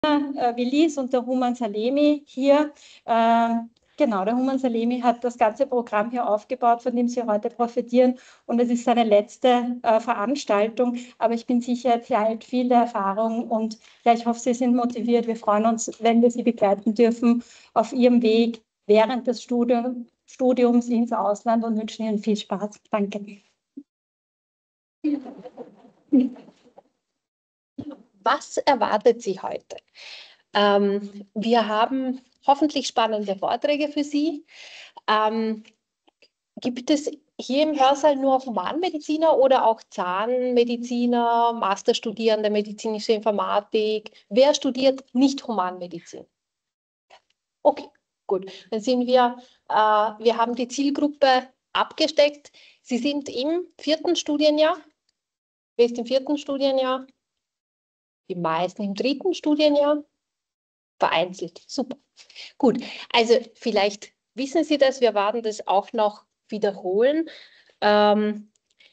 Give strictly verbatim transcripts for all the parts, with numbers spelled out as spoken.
äh, Willis und der Human Salemi hier. Äh, genau, der Human Salemi hat das ganze Programm hier aufgebaut, von dem Sie heute profitieren. Und es ist seine letzte äh, Veranstaltung. Aber ich bin sicher, sie hat viele Erfahrung und ja, ich hoffe, Sie sind motiviert. Wir freuen uns, wenn wir Sie begleiten dürfen auf Ihrem Weg während des Studium, Studiums ins Ausland und wünschen Ihnen viel Spaß. Danke. Was erwartet Sie heute? Ähm, wir haben hoffentlich spannende Vorträge für Sie. Ähm, gibt es hier im Hörsaal nur Humanmediziner oder auch Zahnmediziner, Masterstudierende, medizinische Informatik? Wer studiert nicht Humanmedizin? Okay, gut. Dann sind wir, äh, wir haben die Zielgruppe abgesteckt. Sie sind im vierten Studienjahr. Wer ist im vierten Studienjahr? Die meisten im dritten Studienjahr. Vereinzelt. Super. Gut. Also vielleicht wissen Sie das, wir werden das auch noch wiederholen. Ähm,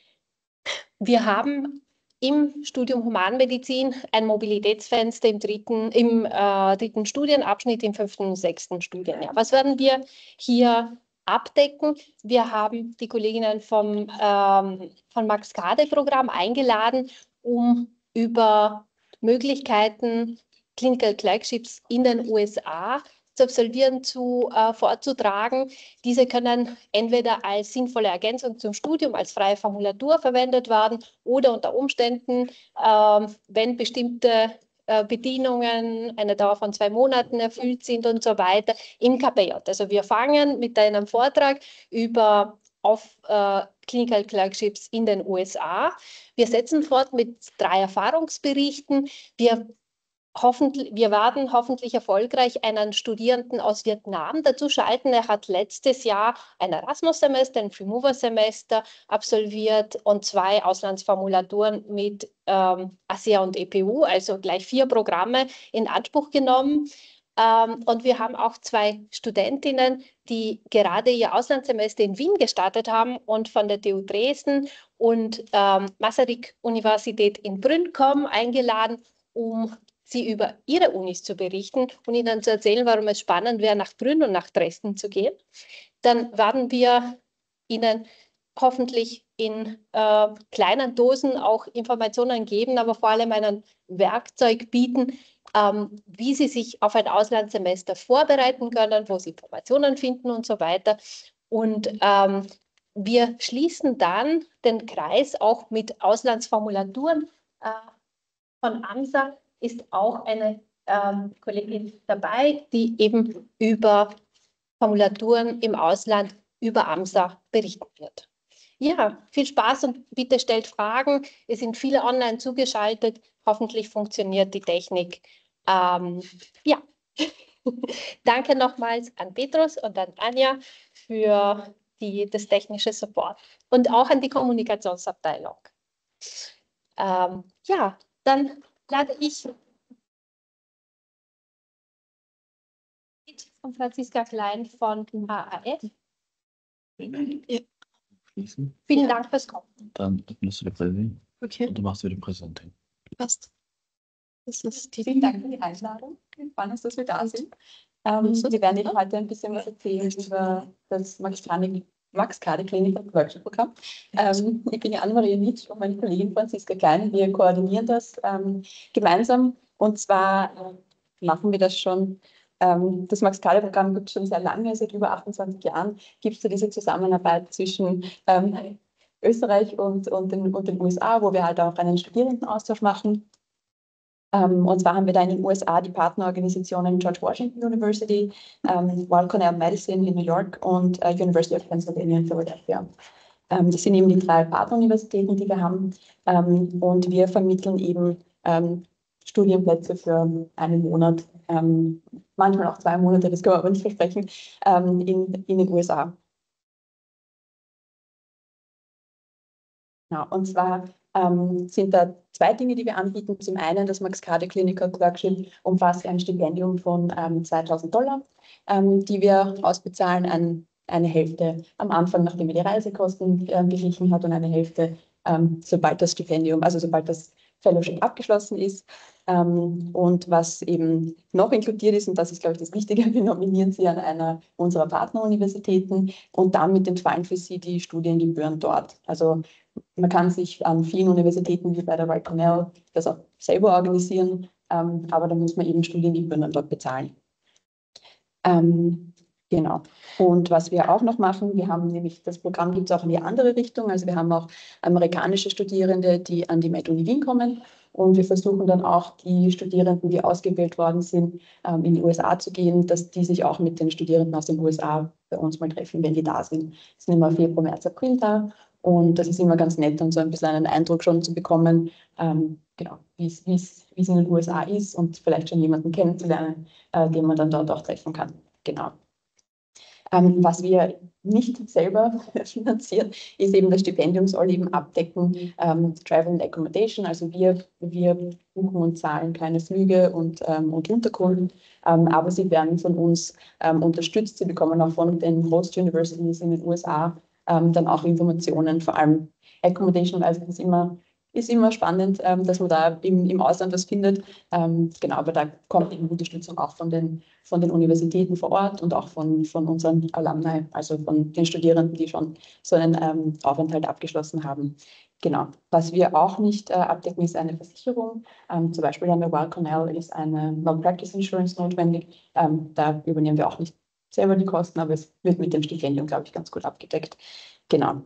wir haben im Studium Humanmedizin ein Mobilitätsfenster im dritten, im, äh, dritten Studienabschnitt, im fünften und sechsten Studienjahr. Was werden wir hier abdecken? Wir haben die Kolleginnen vom, ähm, vom Max-Kade-Programm eingeladen, um über Möglichkeiten Clinical Clerkships in den U S A zu absolvieren, zu, äh, vorzutragen. Diese können entweder als sinnvolle Ergänzung zum Studium, als freie Formulatur verwendet werden oder unter Umständen, äh, wenn bestimmte äh, Bedienungen, eine Dauer von zwei Monaten erfüllt sind und so weiter, im K P J. Also wir fangen mit einem Vortrag über auf äh, Clinical Clerkships in den U S A. Wir setzen fort mit drei Erfahrungsberichten. Wir Hoffentlich, wir werden hoffentlich erfolgreich einen Studierenden aus Vietnam dazu schalten. Er hat letztes Jahr ein Erasmus-Semester, ein Free-Mover-Semester absolviert und zwei Auslandsformulaturen mit ähm, A S E A und E P U, also gleich vier Programme in Anspruch genommen. Ähm, und wir haben auch zwei Studentinnen, die gerade ihr Auslandssemester in Wien gestartet haben und von der T U Dresden und ähm, Masaryk-Universität in Brünn kommen, eingeladen, um Sie über Ihre Unis zu berichten und Ihnen zu erzählen, warum es spannend wäre, nach Brünn und nach Dresden zu gehen. Dann werden wir Ihnen hoffentlich in äh, kleinen Dosen auch Informationen geben, aber vor allem ein Werkzeug bieten, ähm, wie Sie sich auf ein Auslandssemester vorbereiten können, wo Sie Informationen finden und so weiter. Und ähm, wir schließen dann den Kreis auch mit Auslandsformulaturen äh, von AMSA, ist auch eine ähm, Kollegin dabei, die eben über Formulaturen im Ausland über AMSA berichten wird. Ja, viel Spaß und bitte stellt Fragen. Es sind viele online zugeschaltet. Hoffentlich funktioniert die Technik. Ähm, ja, danke nochmals an Petrus und an Anja für die, das technische Support und auch an die Kommunikationsabteilung. Ähm, ja, dann lade ich von Franziska Klein von H A F. Ja. Vielen Dank fürs Kommen. Dann öffnest du die Präsentation. Okay. Und du machst wieder die Präsentation. Passt. Das ist die Vielen Dank für die Einladung. Wir freuen uns, dass wir da sind. Ähm, wir werden Ihnen heute ein bisschen was erzählen über das Max-Kade-Clinical-Workshop-Programm. Ähm, ich bin die Anne-Maria Nitsch und meine Kollegin Franziska Klein. Wir koordinieren das ähm, gemeinsam. Und zwar äh, machen wir das schon. Ähm, das Max-Kade-Programm gibt es schon sehr lange, seit über achtundzwanzig Jahren gibt es da diese Zusammenarbeit zwischen ähm, Österreich und, und, den, und den U S A, wo wir halt auch einen Studierendenaustausch machen. Um, und zwar haben wir da in den U S A die Partnerorganisationen George Washington University, um, Weill Cornell Medicine in New York und uh, University of Pennsylvania in Philadelphia. Um, das sind eben die drei Partneruniversitäten, die wir haben. Um, und wir vermitteln eben um, Studienplätze für einen Monat, um, manchmal auch zwei Monate, das können wir aber nicht versprechen, um, in, in den U S A. Ja, und zwar ähm, sind da zwei Dinge, die wir anbieten. Zum einen das Max-Kade Clinical Clerkship umfasst ein Stipendium von ähm, zweitausend Dollar, ähm, die wir ausbezahlen an eine Hälfte am Anfang, nachdem wir die Reisekosten äh, beglichen hat und eine Hälfte, ähm, sobald das Stipendium, also sobald das Fellowship abgeschlossen ist. Ähm, und was eben noch inkludiert ist, und das ist, glaube ich, das Wichtige, wir nominieren Sie an einer unserer Partneruniversitäten und damit entfallen für Sie die Studiengebühren dort. Also man kann sich an vielen Universitäten wie bei der Weill Cornell das auch selber organisieren, ähm, aber da muss man eben Studiengebühren dann dort bezahlen. Ähm, genau. Und was wir auch noch machen, wir haben nämlich, das Programm gibt es auch in die andere Richtung, also wir haben auch amerikanische Studierende, die an die Med-Uni Wien kommen und wir versuchen dann auch die Studierenden, die ausgewählt worden sind, ähm, in die U S A zu gehen, dass die sich auch mit den Studierenden aus den U S A bei uns mal treffen, wenn die da sind. Es sind immer Februar, März, April da und das ist immer ganz nett, um so ein bisschen einen Eindruck schon zu bekommen, ähm, genau, wie es in den U S A ist und vielleicht schon jemanden kennenzulernen, äh, den man dann dort auch treffen kann. Genau. Ähm, was wir nicht selber finanzieren, ist eben das Stipendium soll eben abdecken, ähm, Travel and Accommodation. Also wir, wir buchen und zahlen keine Flüge und, ähm, und Unterkunft, ähm, aber sie werden von uns ähm, unterstützt. Sie bekommen auch von den Host Universities in den U S A ähm, dann auch Informationen, vor allem Accommodation, weil es ist immer ist immer spannend, ähm, dass man da im, im Ausland was findet. Ähm, genau, aber da kommt eben Unterstützung auch von den, von den Universitäten vor Ort und auch von, von unseren Alumni, also von den Studierenden, die schon so einen ähm, Aufenthalt abgeschlossen haben. Genau. Was wir auch nicht äh, abdecken, ist eine Versicherung. Ähm, zum Beispiel an der Weill Cornell ist eine Malpractice Insurance notwendig. Ähm, da übernehmen wir auch nicht selber die Kosten, aber es wird mit dem Stipendium, glaube ich, ganz gut abgedeckt. Genau.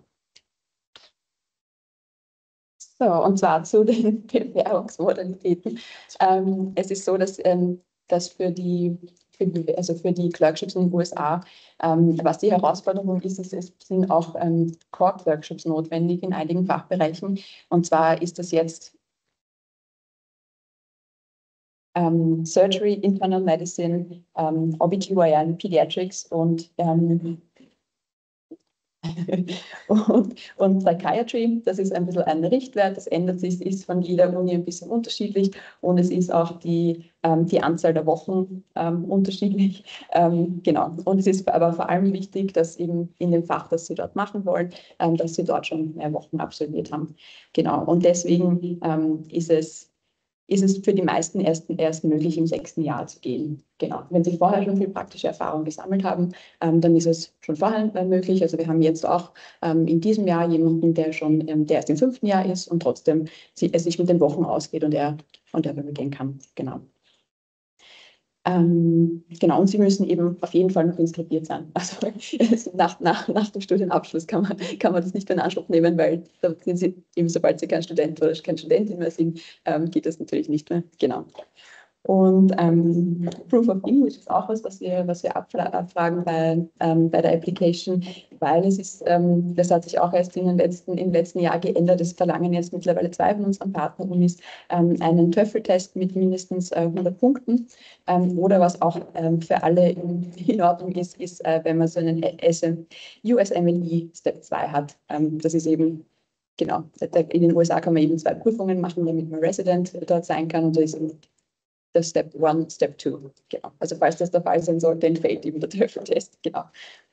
So, und zwar zu den Bewerbungsmodalitäten. Ähm, es ist so, dass, ähm, dass für die, für die, also für die Clerkships in den U S A, ähm, was die Herausforderung ist, ist, es sind auch ähm, Core-Clerkships notwendig in einigen Fachbereichen. Und zwar ist das jetzt ähm, Surgery, Internal Medicine, ähm, O B G Y N, Pediatrics und ähm, und, und Psychiatry, das ist ein bisschen ein Richtwert, das ändert sich, ist von jeder Uni ein bisschen unterschiedlich und es ist auch die, ähm, die Anzahl der Wochen ähm, unterschiedlich. Ähm, genau. Und es ist aber vor allem wichtig, dass eben in dem Fach, das Sie dort machen wollen, ähm, dass Sie dort schon mehr Wochen absolviert haben. Genau. Und deswegen ähm, ist es ist es für die meisten erst, erst möglich, im sechsten Jahr zu gehen. Genau. Wenn Sie vorher schon viel praktische Erfahrung gesammelt haben, ähm, dann ist es schon vorher äh, möglich. Also wir haben jetzt auch ähm, in diesem Jahr jemanden, der schon, ähm, der erst im fünften Jahr ist und trotzdem sie, es sich mit den Wochen ausgeht und er und er gehen kann. Genau. Ähm, genau, und Sie müssen eben auf jeden Fall noch inskribiert sein. Also nach, nach, nach dem Studienabschluss kann man, kann man das nicht in Anspruch nehmen, weil da sind Sie, eben sobald Sie kein Student oder keine Studentin mehr sind, ähm, geht das natürlich nicht mehr. Genau. Und ähm, Proof of English ist auch was, was wir, was wir abfragen bei, ähm, bei der Application, weil es ist, ähm, das hat sich auch erst in den letzten, im letzten Jahr geändert. Es verlangen jetzt mittlerweile zwei von unseren Partnerunis ähm, einen TOEFL-Test mit mindestens äh, hundert Punkten. Ähm, oder was auch ähm, für alle in, in Ordnung ist, ist, äh, wenn man so einen U S M L E Step zwei hat. Ähm, das ist eben Genau, in den U S A kann man eben zwei Prüfungen machen, damit man Resident dort sein kann. Und da ist eben der Step One, Step Two. Genau. Also falls das der Fall sein sollte, entfällt eben der TOEFL-Test. Genau.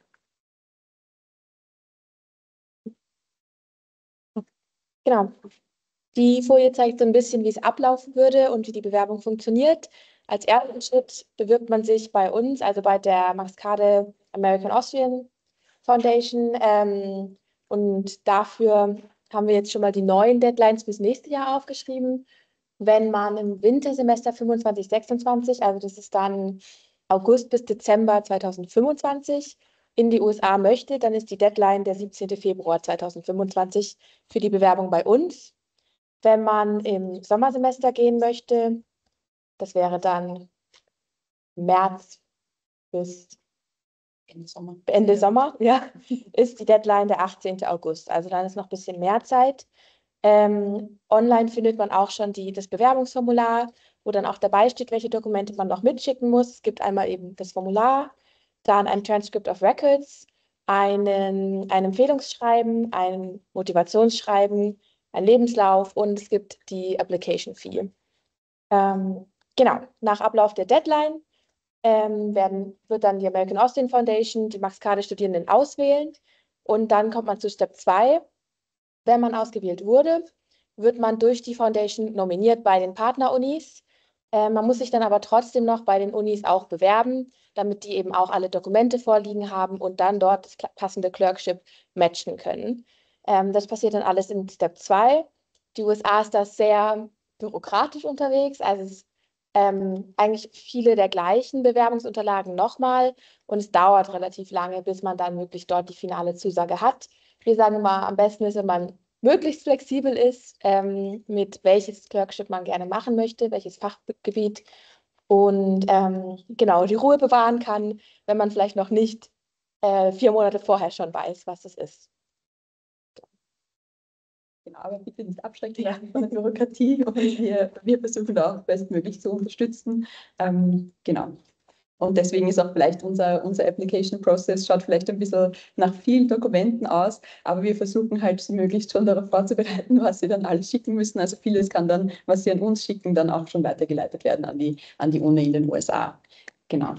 Genau. Die Folie zeigt so ein bisschen, wie es ablaufen würde und wie die Bewerbung funktioniert. Als ersten Schritt bewirbt man sich bei uns, also bei der Max Kade American Austrian Foundation. Ähm, und dafür haben wir jetzt schon mal die neuen Deadlines fürs nächste Jahr aufgeschrieben. Wenn man im Wintersemester fünfundzwanzig, sechsundzwanzig, also das ist dann August bis Dezember zweitausendfünfundzwanzig, in die U S A möchte, dann ist die Deadline der siebzehnten Februar zweitausendfünfundzwanzig für die Bewerbung bei uns. Wenn man im Sommersemester gehen möchte, das wäre dann März bis Ende Sommer. Ende Sommer, ja, ist die Deadline der achtzehnten August. Also dann ist noch ein bisschen mehr Zeit. Ähm, online findet man auch schon die, das Bewerbungsformular, wo dann auch dabei steht, welche Dokumente man noch mitschicken muss. Es gibt einmal eben das Formular, dann ein Transcript of Records, einen, ein Empfehlungsschreiben, ein Motivationsschreiben, ein Lebenslauf und es gibt die Application Fee. Ähm, genau, nach Ablauf der Deadline ähm, werden, wird dann die American Austrian Foundation die Max Kade Studierenden auswählen und dann kommt man zu Step zwei. Wenn man ausgewählt wurde, wird man durch die Foundation nominiert bei den Partnerunis. Äh, man muss sich dann aber trotzdem noch bei den Unis auch bewerben, damit die eben auch alle Dokumente vorliegen haben und dann dort das kla- passende Clerkship matchen können. Ähm, das passiert dann alles in Step zwei. Die U S A ist da sehr bürokratisch unterwegs, also es ist ähm, eigentlich viele der gleichen Bewerbungsunterlagen nochmal und es dauert relativ lange, bis man dann wirklich dort die finale Zusage hat. Wir sagen immer, am besten ist, wenn man möglichst flexibel ist, ähm, mit welches Clerkship man gerne machen möchte, welches Fachgebiet und ähm, genau die Ruhe bewahren kann, wenn man vielleicht noch nicht äh, vier Monate vorher schon weiß, was das ist. Genau, aber bitte nicht abschrecken lassen von der Bürokratie und wir, wir versuchen da auch bestmöglich zu unterstützen. Ähm, genau. Und deswegen ist auch vielleicht unser, unser Application Process schaut vielleicht ein bisschen nach vielen Dokumenten aus, aber wir versuchen halt sie möglichst schon darauf vorzubereiten, was sie dann alles schicken müssen. Also vieles kann dann, was sie an uns schicken, dann auch schon weitergeleitet werden an die, an die Uni in den U S A. Genau.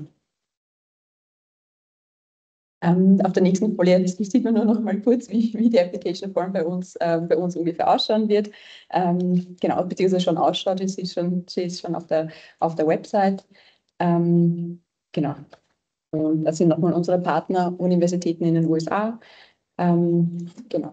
Ähm, auf der nächsten Folie sieht man nur noch mal kurz, wie, wie die Application Form bei uns, äh, bei uns ungefähr ausschauen wird. Ähm, genau, beziehungsweise schon ausschaut, sie ist schon, sie ist schon auf der, auf der Website. Ähm, genau. Und das sind nochmal unsere Partner-Universitäten in den U S A. Ähm, genau.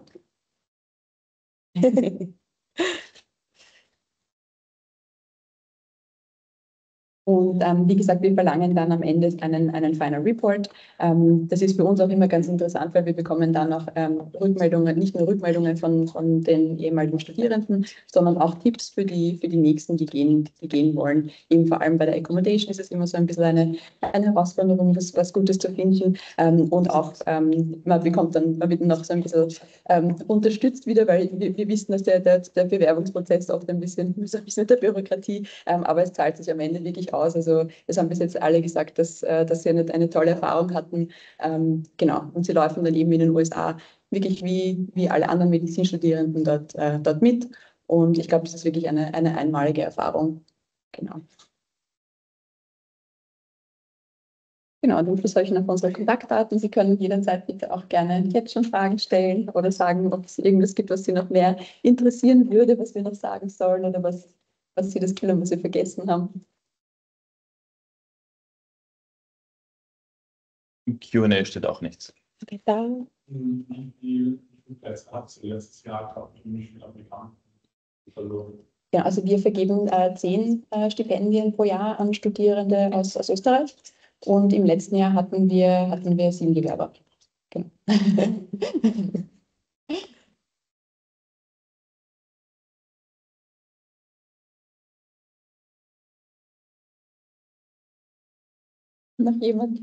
Und ähm, wie gesagt, wir verlangen dann am Ende einen, einen Final Report. Ähm, das ist für uns auch immer ganz interessant, weil wir bekommen dann auch ähm, Rückmeldungen, nicht nur Rückmeldungen von, von den ehemaligen Studierenden, sondern auch Tipps für die, für die Nächsten, die gehen, die gehen wollen. Eben vor allem bei der Accommodation ist es immer so ein bisschen eine, eine Herausforderung, was, was Gutes zu finden. Ähm, und auch, ähm, man bekommt dann, man wird noch so ein bisschen ähm, unterstützt wieder, weil wir, wir wissen, dass der, der, der Bewerbungsprozess oft ein bisschen, ein bisschen mit der Bürokratie, ähm, aber es zahlt sich am Ende wirklich aus. Also es haben bis jetzt alle gesagt, dass, äh, dass sie eine, eine tolle Erfahrung hatten. Ähm, genau, und sie laufen dann eben in den U S A wirklich wie, wie alle anderen Medizinstudierenden dort, äh, dort mit. Und ich glaube, das ist wirklich eine, eine einmalige Erfahrung. Genau. Genau, dann Schluss habe ich noch unsere Kontaktdaten. Sie können jederzeit bitte auch gerne jetzt schon Fragen stellen oder sagen, ob es irgendwas gibt, was Sie noch mehr interessieren würde, was wir noch sagen sollen oder was, was Sie das Gefühl haben, was Sie vergessen haben. Im Q und A steht auch nichts. Okay, dann. Wie viel Plätze habt ihr letztes Jahr gehabt, wie viele Applikanten verloren? Ja, also wir vergeben äh, zehn äh, Stipendien pro Jahr an Studierende aus, aus Österreich und im letzten Jahr hatten wir, hatten wir sieben Bewerber. Genau. Noch jemand?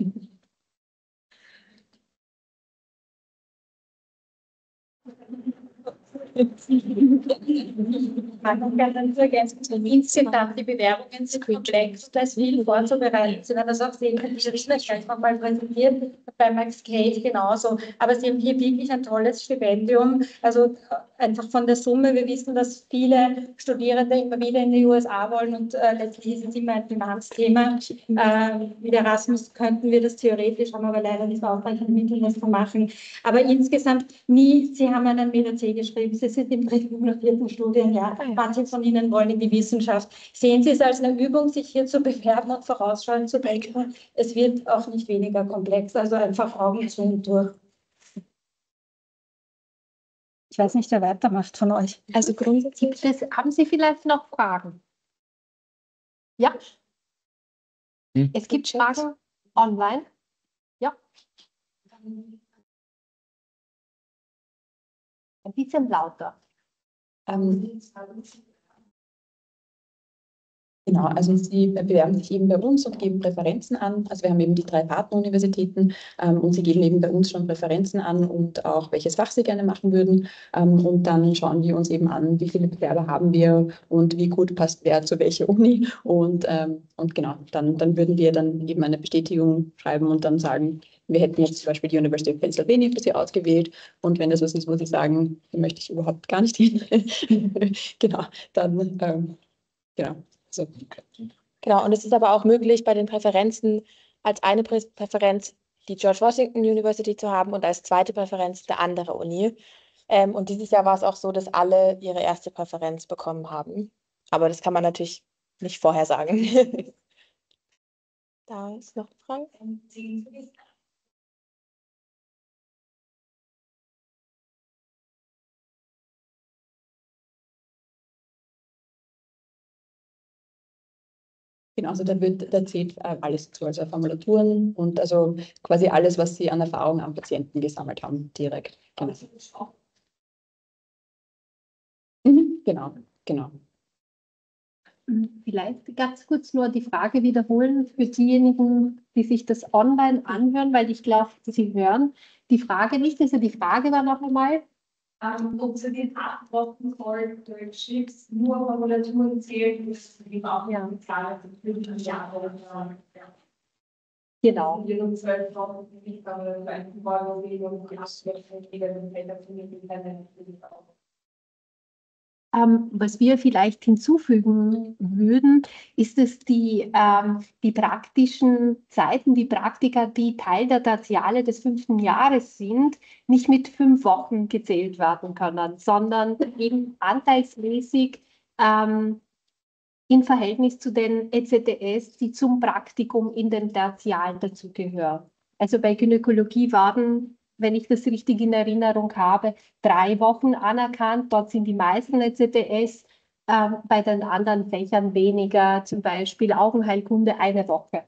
Man kann gerne zu ergänzen, insgesamt die Bewerbungen sind komplex, da ist viel vorzubereiten. Sie werden das auch sehen, können die gleich nochmal präsentieren, bei Max Case genauso. Aber Sie haben hier wirklich ein tolles Stipendium, also einfach von der Summe. Wir wissen, dass viele Studierende immer wieder in die U S A wollen und äh, letztlich ist es immer ein Finanzthema. Äh, mit Erasmus könnten wir das theoretisch, haben aber leider nicht ausreichend Mittel, das zu machen. Aber insgesamt nie, Sie haben einen M C geschrieben, Sie sind im dritten oder vierten Studienjahr. Manche von Ihnen wollen in die Wissenschaft. Sehen Sie es als eine Übung, sich hier zu bewerben und vorausschauend zu denken? Es wird auch nicht weniger komplex, also einfach Augen zu und durch. Ich weiß nicht, wer weitermacht von euch. Also grundsätzlich das, haben Sie vielleicht noch Fragen? Ja? Hm? Es gibt Fragen online. Ja. Ein bisschen lauter. Ähm, Genau, also Sie bewerben sich eben bei uns und geben Präferenzen an. Also wir haben eben die drei Partneruniversitäten ähm, und Sie geben eben bei uns schon Präferenzen an und auch welches Fach Sie gerne machen würden. Ähm, und dann schauen wir uns eben an, wie viele Bewerber haben wir und wie gut passt wer zu welcher Uni. Und, ähm, und genau, dann, dann würden wir dann eben eine Bestätigung schreiben und dann sagen, wir hätten jetzt zum Beispiel die University of Pennsylvania für Sie ausgewählt. Und wenn das was ist, wo Sie sagen, da möchte ich überhaupt gar nicht hin, genau, dann ähm, genau. So. Genau, und es ist aber auch möglich, bei den Präferenzen als eine Prä Präferenz die George Washington University zu haben und als zweite Präferenz eine andere Uni. Ähm, und dieses Jahr war es auch so, dass alle ihre erste Präferenz bekommen haben. Aber das kann man natürlich nicht vorher sagen. Da ist noch eine Frage. Genau, also da wird, da zählt äh, alles zu, also Formulaturen und also quasi alles, was Sie an Erfahrung am Patienten gesammelt haben, direkt. Genau. Mhm, genau, genau. Vielleicht ganz kurz nur die Frage wiederholen für diejenigen, die sich das online anhören, weil ich glaube, Sie hören die Frage nicht. Also die Frage war noch einmal, Ähm, ob Sie den acht Wochen soll durch Chips nur Formulaturen zählen, ist die auch ja klar, fünf Jahre. Ja. Genau. Wir nur zwölf Wochen nicht aber ein Vorbewegung, die Abschwächung, die dann Felder für mich natürlich auch. Ähm, was wir vielleicht hinzufügen würden, ist es die, ähm, die praktischen Zeiten, die Praktika, die Teil der Tertiale des fünften Jahres sind, nicht mit fünf Wochen gezählt werden können, sondern eben anteilsmäßig ähm, im Verhältnis zu den E C T S, die zum Praktikum in den Tertialen dazugehören. Also bei Gynäkologie waren, wenn ich das richtig in Erinnerung habe, drei Wochen anerkannt. Dort sind die meisten E C T S, äh, bei den anderen Fächern weniger, zum Beispiel Augenheilkunde eine Woche.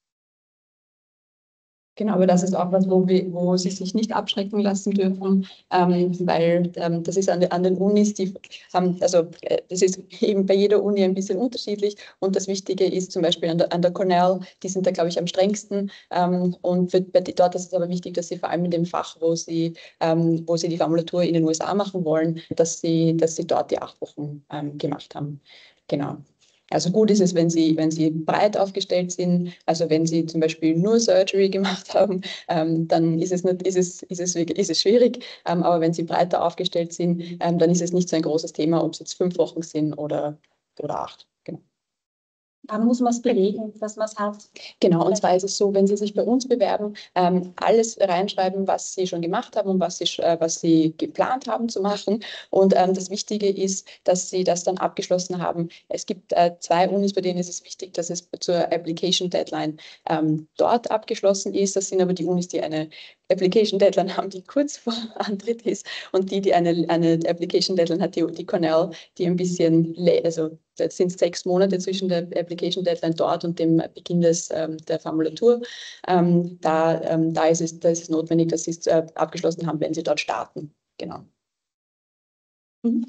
Genau, aber das ist auch was, wo, wir, wo Sie sich nicht abschrecken lassen dürfen, ähm, weil ähm, das ist an, an den Unis, die haben, also äh, das ist eben bei jeder Uni ein bisschen unterschiedlich und das Wichtige ist zum Beispiel an der, an der Cornell, die sind da glaube ich am strengsten ähm, und für, bei, dort ist es aber wichtig, dass Sie vor allem in dem Fach, wo Sie, ähm, wo Sie die Formulatur in den U S A machen wollen, dass Sie, dass Sie dort die acht Wochen ähm, gemacht haben. Genau. Also gut ist es, wenn Sie, wenn Sie breit aufgestellt sind, also wenn Sie zum Beispiel nur Surgery gemacht haben, ähm, dann ist es, nicht, ist, es, ist, es, ist es schwierig. Ähm, aber wenn Sie breiter aufgestellt sind, ähm, dann ist es nicht so ein großes Thema, ob es jetzt fünf Wochen sind oder, oder acht. Genau. Dann muss man es belegen, dass man es hat. Genau, und zwar ist es so, wenn Sie sich bei uns bewerben, ähm, alles reinschreiben, was Sie schon gemacht haben und was Sie, äh, was Sie geplant haben zu machen. Und ähm, das Wichtige ist, dass Sie das dann abgeschlossen haben. Es gibt äh, zwei Unis, bei denen ist es wichtig, dass es zur Application Deadline ähm, dort abgeschlossen ist. Das sind aber die Unis, die eine Application Deadline haben, die kurz vor Antritt ist und die, die eine, eine Application Deadline hat, die, die Cornell, die ein bisschen, also das sind sechs Monate zwischen der Application Deadline dort und dem Beginn des, ähm, der Formulatur. Ähm, da, ähm, da, ist es, da ist es notwendig, dass Sie es äh, abgeschlossen haben, wenn Sie dort starten. Genau. Mhm.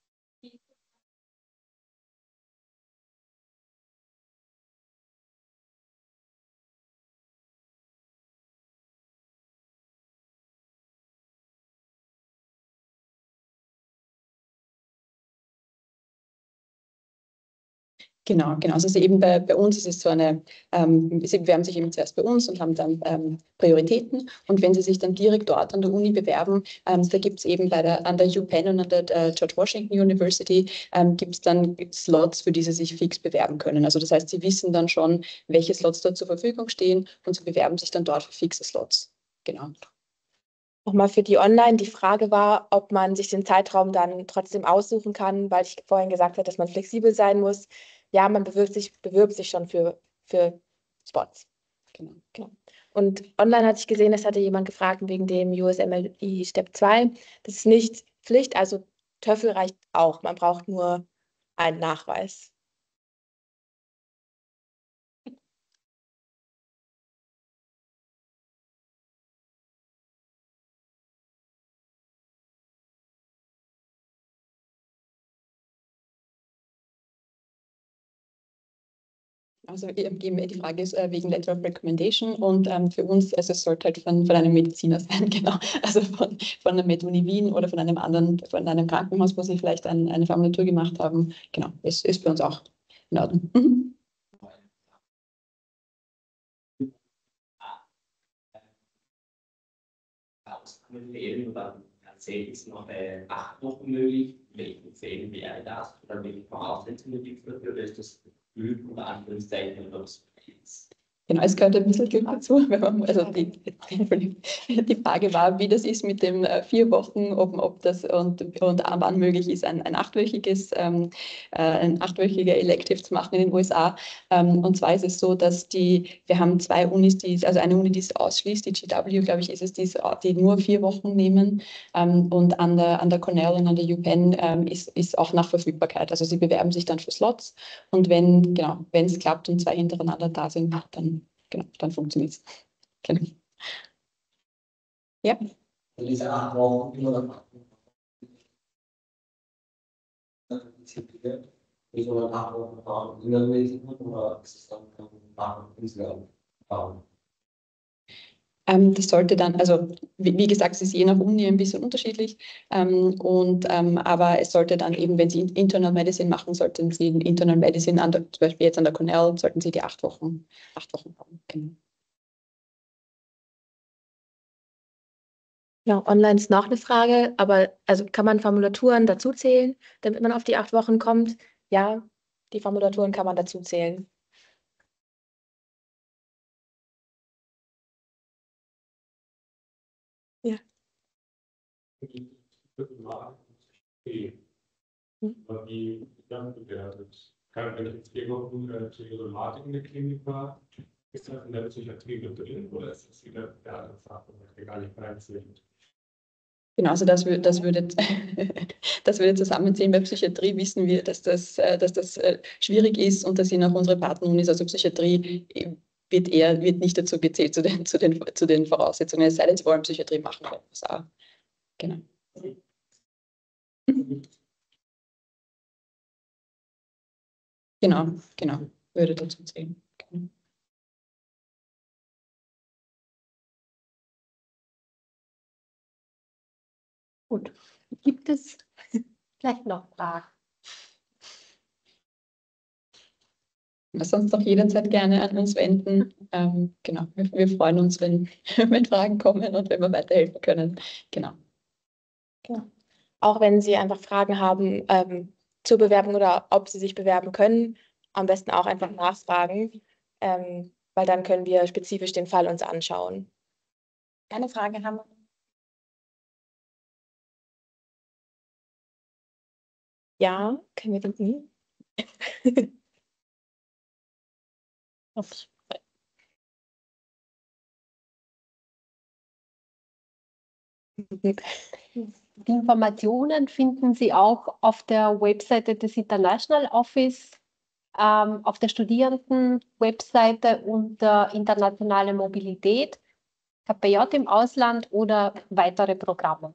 Genau, genau. Also eben bei, bei uns ist es so eine, ähm, Sie bewerben sich eben zuerst bei uns und haben dann ähm, Prioritäten. Und wenn Sie sich dann direkt dort an der Uni bewerben, ähm, da gibt es eben bei der, an der UPenn und an der äh, George Washington University, ähm, gibt es dann Slots, für die Sie sich fix bewerben können. Also das heißt, Sie wissen dann schon, welche Slots dort zur Verfügung stehen und Sie bewerben sich dann dort für fixe Slots. Genau. Nochmal für die Online. Die Frage war, ob man sich den Zeitraum dann trotzdem aussuchen kann, weil ich vorhin gesagt habe, dass man flexibel sein muss. Ja, man bewirbt sich, bewirbt sich schon für, für Spots. Genau, genau. Und online hatte ich gesehen, das hatte jemand gefragt wegen dem U S M L I Step zwei. Das ist nicht Pflicht, also TOEFL reicht auch. Man braucht nur einen Nachweis. Also eben die Frage ist äh, wegen Letter of Recommendation und ähm, für uns, also es sollte halt von, von einem Mediziner sein, genau, also von, von der MedUni Wien oder von einem anderen, von einem Krankenhaus, wo Sie vielleicht ein, eine Formulatur gemacht haben, genau, ist, ist bei uns auch in Ordnung. Mhm. Ausnahmefällen oder tatsächlich ist noch bei acht Wochen möglich. In welchen Fällen wäre das? Oder welche Voraussetzungen gibt es dafür? Oder ist das Üben unter Anführungszeichen oder was? Genau, es gehört ein bisschen Glück dazu, wenn man, also die, die Frage war, wie das ist mit den äh, vier Wochen, ob, ob das und, und wann möglich ist, ein, ein achtwöchiges, ähm, äh, ein achtwöchiger Elective zu machen in den U S A. Ähm, und zwar ist es so, dass die, wir haben zwei Unis, die, also eine Uni, die es ausschließt, die G W, glaube ich, ist es, die, die nur vier Wochen nehmen. Ähm, und an der, an der Cornell und an der UPenn ähm, ist, ist auch nach Verfügbarkeit. Also sie bewerben sich dann für Slots und wenn, genau, wenn es klappt und zwei hintereinander da sind, dann Genau, dann funktioniert es. Genau. Ja. Diese acht Wochen immer noch nicht nur acht Wochen fahren, in der Medizin oder ist es dann machen insgesamt fahren? Ähm, das sollte dann, also wie, wie gesagt, es ist je nach Uni ein bisschen unterschiedlich, ähm, und, ähm, aber es sollte dann eben, wenn Sie Internal Medicine machen, sollten Sie in Internal Medicine, an der, zum Beispiel jetzt an der Cornell, sollten Sie die acht Wochen, acht Wochen haben. Genau. Ja, online ist noch eine Frage, aber also kann man Formulaturen dazu zählen, damit man auf die acht Wochen kommt? Ja, die Formulaturen kann man dazu zählen. Ja. Aber wie dann bewertet? Kann, wenn ich jetzt vier Wochen äh, Psychosomatik in der Klinik war, ist das in der Psychiatrie mit drin oder ist das wieder der andere Fach, der gar nicht reinzählt? Genau, also das, wür- das, würde, das würde zusammenziehen. Bei Psychiatrie wissen wir, dass das, äh, dass das äh, schwierig ist und das sind auch unsere Partnerunis, also Psychiatrie äh, wird eher, wird nicht dazu gezählt zu den, zu den, zu den Voraussetzungen, es sei denn, sie wollen Psychiatrie machen in den U S A. Genau. Genau, genau, würde dazu zählen. Genau. Gut. Gibt es vielleicht noch Fragen? Sonst auch jederzeit gerne an uns wenden. Ähm, genau, wir, wir freuen uns, wenn, wenn Fragen kommen und wenn wir weiterhelfen können. Genau. Genau. Auch wenn Sie einfach Fragen haben ähm, zur Bewerbung oder ob Sie sich bewerben können, am besten auch einfach nachfragen, ähm, weil dann können wir spezifisch den Fall uns anschauen. Eine Frage haben wir. Ja, können wir den? Ups. Die Informationen finden Sie auch auf der Webseite des International Office, ähm, auf der Studierenden-Webseite unter internationale Mobilität, K P J im Ausland oder weitere Programme.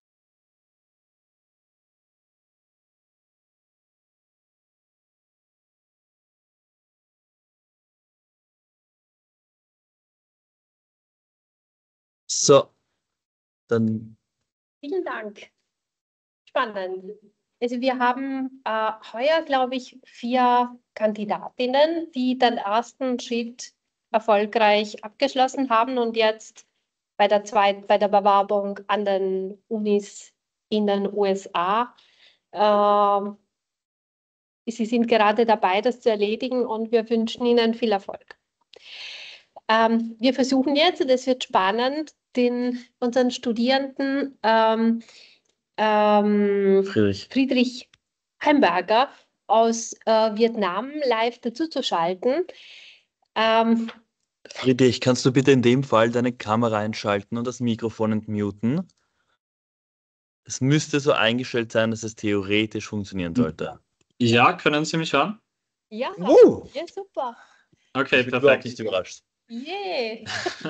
So, dann Vielen Dank. Spannend. Also wir haben äh, heuer, glaube ich, vier Kandidatinnen, die den ersten Schritt erfolgreich abgeschlossen haben und jetzt bei der zweiten, bei der Bewerbung an den Unis in den U S A. Äh, sie sind gerade dabei, das zu erledigen und wir wünschen Ihnen viel Erfolg. Ähm, wir versuchen jetzt, und es wird spannend, den, unseren Studierenden ähm, ähm, Friedrich. Friedrich Heimberger aus äh, Vietnam live dazuzuschalten. Ähm, Friedrich, kannst du bitte in dem Fall deine Kamera einschalten und das Mikrofon entmuten? Es müsste so eingestellt sein, dass es theoretisch funktionieren sollte. Ja, können Sie mich hören? ja, Uh! ja, super. Okay, Ich bin überhaupt perfekt. nicht überrascht. Yeah.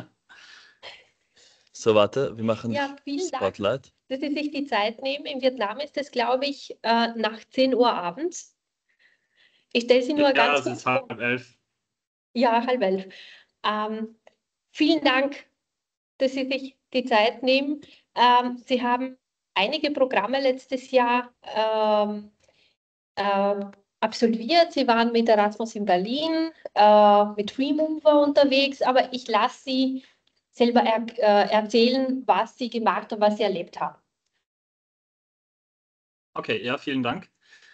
So, warte, wir machen Ja, vielen Dank, Spotlight. dass Sie sich die Zeit nehmen. In Vietnam ist es, glaube ich, äh, nach zehn Uhr abends. Ich stelle Sie nur Ja, ganz es kurz ist vor. halb elf. Ja, halb elf. Ähm, vielen Dank, dass Sie sich die Zeit nehmen. Ähm, Sie haben einige Programme letztes Jahr ähm, äh, absolviert. Sie waren mit Erasmus in Berlin, äh, mit Freemover unterwegs, aber ich lasse Sie selber er, äh, erzählen, was Sie gemacht und was Sie erlebt haben. Okay, ja, vielen Dank.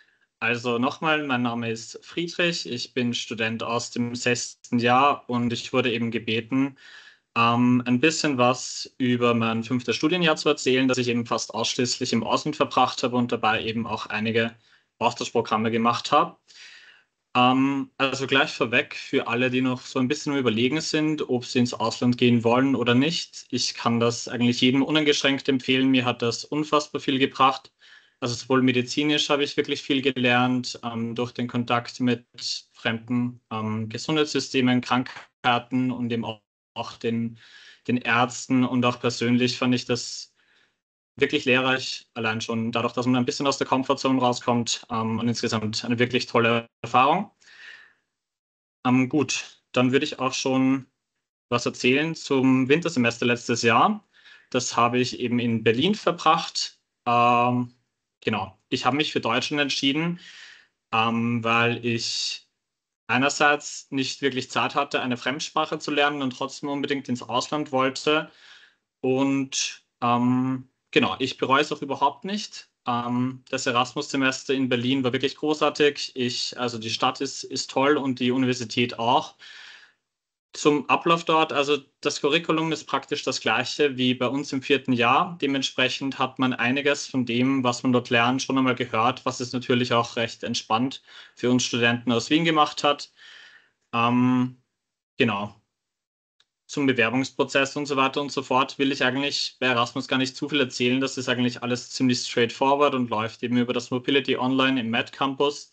Also nochmal, mein Name ist Friedrich, ich bin Student aus dem sechsten Jahr und ich wurde eben gebeten, ähm, ein bisschen was über mein fünftes Studienjahr zu erzählen, das ich eben fast ausschließlich im Ausland verbracht habe und dabei eben auch einige Austauschprogramme gemacht habe. Ähm, also gleich vorweg für alle, die noch so ein bisschen überlegen sind, ob sie ins Ausland gehen wollen oder nicht. Ich kann das eigentlich jedem uneingeschränkt empfehlen. Mir hat das unfassbar viel gebracht. Also sowohl medizinisch habe ich wirklich viel gelernt, ähm, durch den Kontakt mit fremden ähm, Gesundheitssystemen, Krankheiten und eben auch, auch den, den Ärzten. Und auch persönlich fand ich das wirklich lehrreich, allein schon dadurch, dass man ein bisschen aus der Komfortzone rauskommt, ähm, und insgesamt eine wirklich tolle Erfahrung. Ähm, gut, dann würde ich auch schon was erzählen zum Wintersemester letztes Jahr. Das habe ich eben in Berlin verbracht. Ähm, genau, ich habe mich für Deutschland entschieden, ähm, weil ich einerseits nicht wirklich Zeit hatte, eine Fremdsprache zu lernen und trotzdem unbedingt ins Ausland wollte. Und ähm, genau, ich bereue es auch überhaupt nicht. Ähm, das Erasmus-Semester in Berlin war wirklich großartig. Ich, also die Stadt ist, ist toll und die Universität auch. Zum Ablauf dort, also das Curriculum ist praktisch das gleiche wie bei uns im vierten Jahr. Dementsprechend hat man einiges von dem, was man dort lernt, schon einmal gehört, was es natürlich auch recht entspannt für uns Studenten aus Wien gemacht hat. Ähm, genau. Zum Bewerbungsprozess und so weiter und so fort will ich eigentlich bei Erasmus gar nicht zu viel erzählen. Das ist eigentlich alles ziemlich straightforward und läuft eben über das Mobility Online im Med Campus.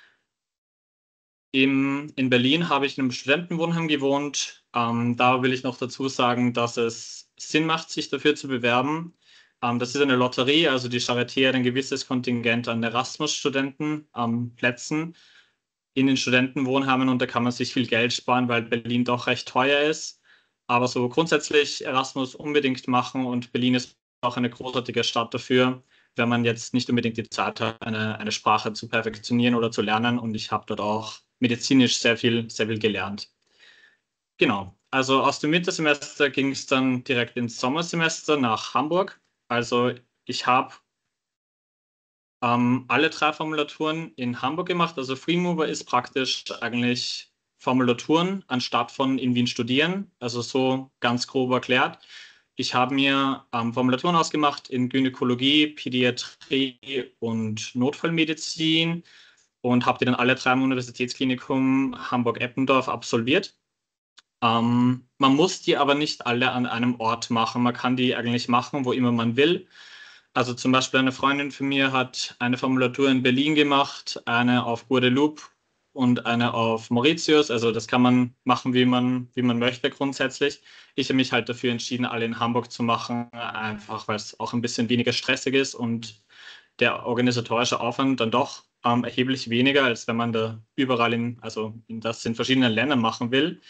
Im, in Berlin habe ich in einem Studentenwohnheim gewohnt. Ähm, da will ich noch dazu sagen, dass es Sinn macht, sich dafür zu bewerben. Ähm, das ist eine Lotterie, also die Charité hat ein gewisses Kontingent an Erasmus-Studenten ähm, Plätzen in den Studentenwohnheimen und da kann man sich viel Geld sparen, weil Berlin doch recht teuer ist. Aber so grundsätzlich Erasmus unbedingt machen und Berlin ist auch eine großartige Stadt dafür, wenn man jetzt nicht unbedingt die Zeit hat, eine, eine Sprache zu perfektionieren oder zu lernen. Und ich habe dort auch medizinisch sehr viel, sehr viel gelernt. Genau. Also aus dem Wintersemester ging es dann direkt ins Sommersemester nach Hamburg. Also ich habe ähm, alle drei Formulaturen in Hamburg gemacht. Also Freemover ist praktisch eigentlich Formulaturen anstatt von in Wien studieren. Also so ganz grob erklärt. Ich habe mir ähm, Formulaturen ausgemacht in Gynäkologie, Pädiatrie und Notfallmedizin und habe die dann alle drei im Universitätsklinikum Hamburg-Eppendorf absolviert. Ähm, man muss die aber nicht alle an einem Ort machen. Man kann die eigentlich machen, wo immer man will. Also zum Beispiel eine Freundin von mir hat eine Formulatur in Berlin gemacht, eine auf Guadeloupe und eine auf Mauritius. Also das kann man machen, wie man, wie man möchte grundsätzlich. Ich habe mich halt dafür entschieden, alle in Hamburg zu machen, einfach weil es auch ein bisschen weniger stressig ist und der organisatorische Aufwand dann doch ähm, erheblich weniger, als wenn man da überall in, also in das in verschiedenen Ländern machen will.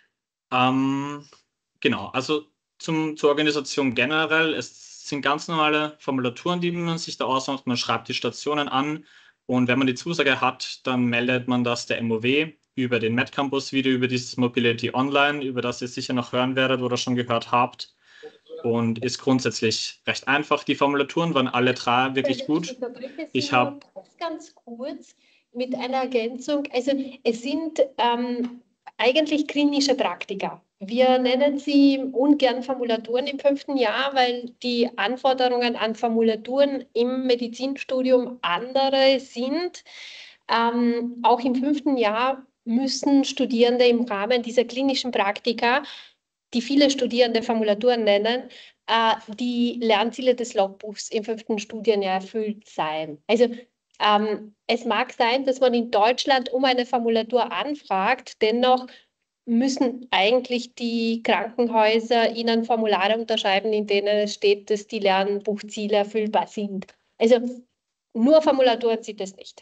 Ähm, genau, also zum, zur Organisation generell, es sind ganz normale Formulaturen, die man sich da ausmacht. Man schreibt die Stationen an und wenn man die Zusage hat, dann meldet man das der M O W über den Med Campus wieder, über dieses Mobility Online, über das ihr sicher noch hören werdet oder schon gehört habt. Und ist grundsätzlich recht einfach. Die Formulaturen waren alle drei wirklich gut. Ich habe ganz kurz mit einer Ergänzung. Also es sind ähm, eigentlich klinische Praktika. Wir nennen sie ungern Formulaturen im fünften Jahr, weil die Anforderungen an Formulaturen im Medizinstudium andere sind. Ähm, auch im fünften Jahr müssen Studierende im Rahmen dieser klinischen Praktika, die viele Studierende Formulaturen nennen, äh, die Lernziele des Logbuchs im fünften Studienjahr erfüllt sein. Also ähm, es mag sein, dass man in Deutschland um eine Formulatur anfragt, dennoch müssen eigentlich die Krankenhäuser Ihnen Formulare unterschreiben, in denen es steht, dass die Lernbuchziele erfüllbar sind. Also nur Formulaturen sind es nicht.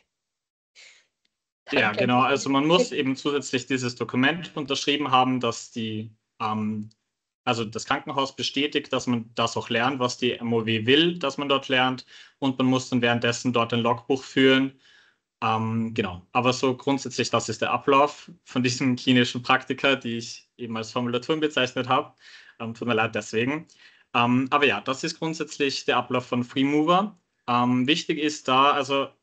Ja, genau. Also man muss eben zusätzlich dieses Dokument unterschrieben haben, dass die, ähm, also das Krankenhaus bestätigt, dass man das auch lernt, was die M O W will, dass man dort lernt. Und man muss dann währenddessen dort ein Logbuch führen. Ähm, genau. Aber so grundsätzlich, das ist der Ablauf von diesen klinischen Praktika, die ich eben als Formulaturen bezeichnet habe. Ähm, tut mir leid deswegen. Ähm, aber ja, das ist grundsätzlich der Ablauf von Freemover. Ähm, wichtig ist da, also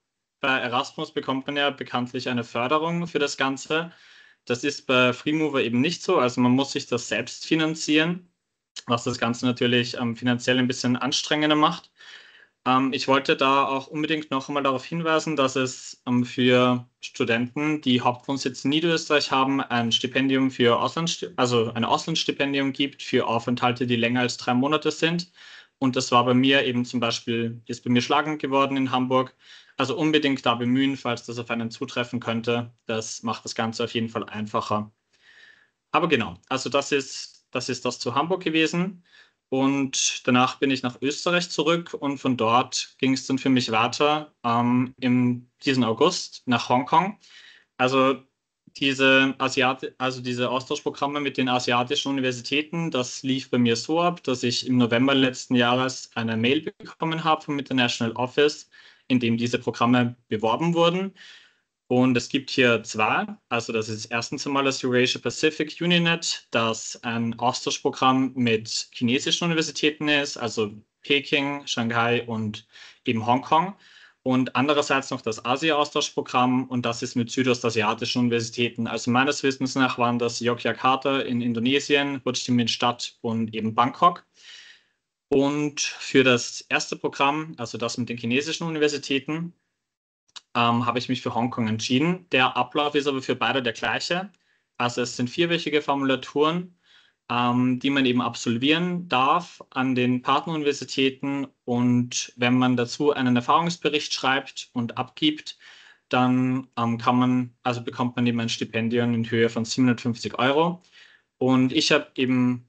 bei Erasmus bekommt man ja bekanntlich eine Förderung für das Ganze. Das ist bei Freemover eben nicht so. Also man muss sich das selbst finanzieren, was das Ganze natürlich ähm, finanziell ein bisschen anstrengender macht. Ähm, ich wollte da auch unbedingt noch einmal darauf hinweisen, dass es ähm, für Studenten, die Hauptwohnsitz in Niederösterreich haben, ein Stipendium für Auslands, also ein Auslandsstipendium gibt für Aufenthalte, die länger als drei Monate sind. Und das war bei mir eben zum Beispiel, ist bei mir schlagend geworden in Hamburg. Also unbedingt da bemühen, falls das auf einen zutreffen könnte. Das macht das Ganze auf jeden Fall einfacher. Aber genau, also das ist, das ist das zu Hamburg gewesen. Und danach bin ich nach Österreich zurück und von dort ging es dann für mich weiter ähm, im diesen August nach Hongkong. Also diese Asiat also diese Austauschprogramme mit den asiatischen Universitäten, das lief bei mir so ab, dass ich im November letzten Jahres eine Mail bekommen habe vom International Office, in dem diese Programme beworben wurden. Und es gibt hier zwei, also das ist erstens einmal das Eurasia Pacific UniNet, das ein Austauschprogramm mit chinesischen Universitäten ist, also Peking, Shanghai und eben Hongkong. Und andererseits noch das Asia-Austauschprogramm und das ist mit südostasiatischen Universitäten. Also meines Wissens nach waren das Yogyakarta in Indonesien, Ho Chi Minh Stadt und eben Bangkok. Und für das erste Programm, also das mit den chinesischen Universitäten, ähm, habe ich mich für Hongkong entschieden. Der Ablauf ist aber für beide der gleiche. Also es sind vierwöchige Formulaturen, ähm, die man eben absolvieren darf an den Partneruniversitäten. Und wenn man dazu einen Erfahrungsbericht schreibt und abgibt, dann ähm, kann man, also bekommt man eben ein Stipendium in Höhe von siebenhundertfünfzig Euro. Und ich habe eben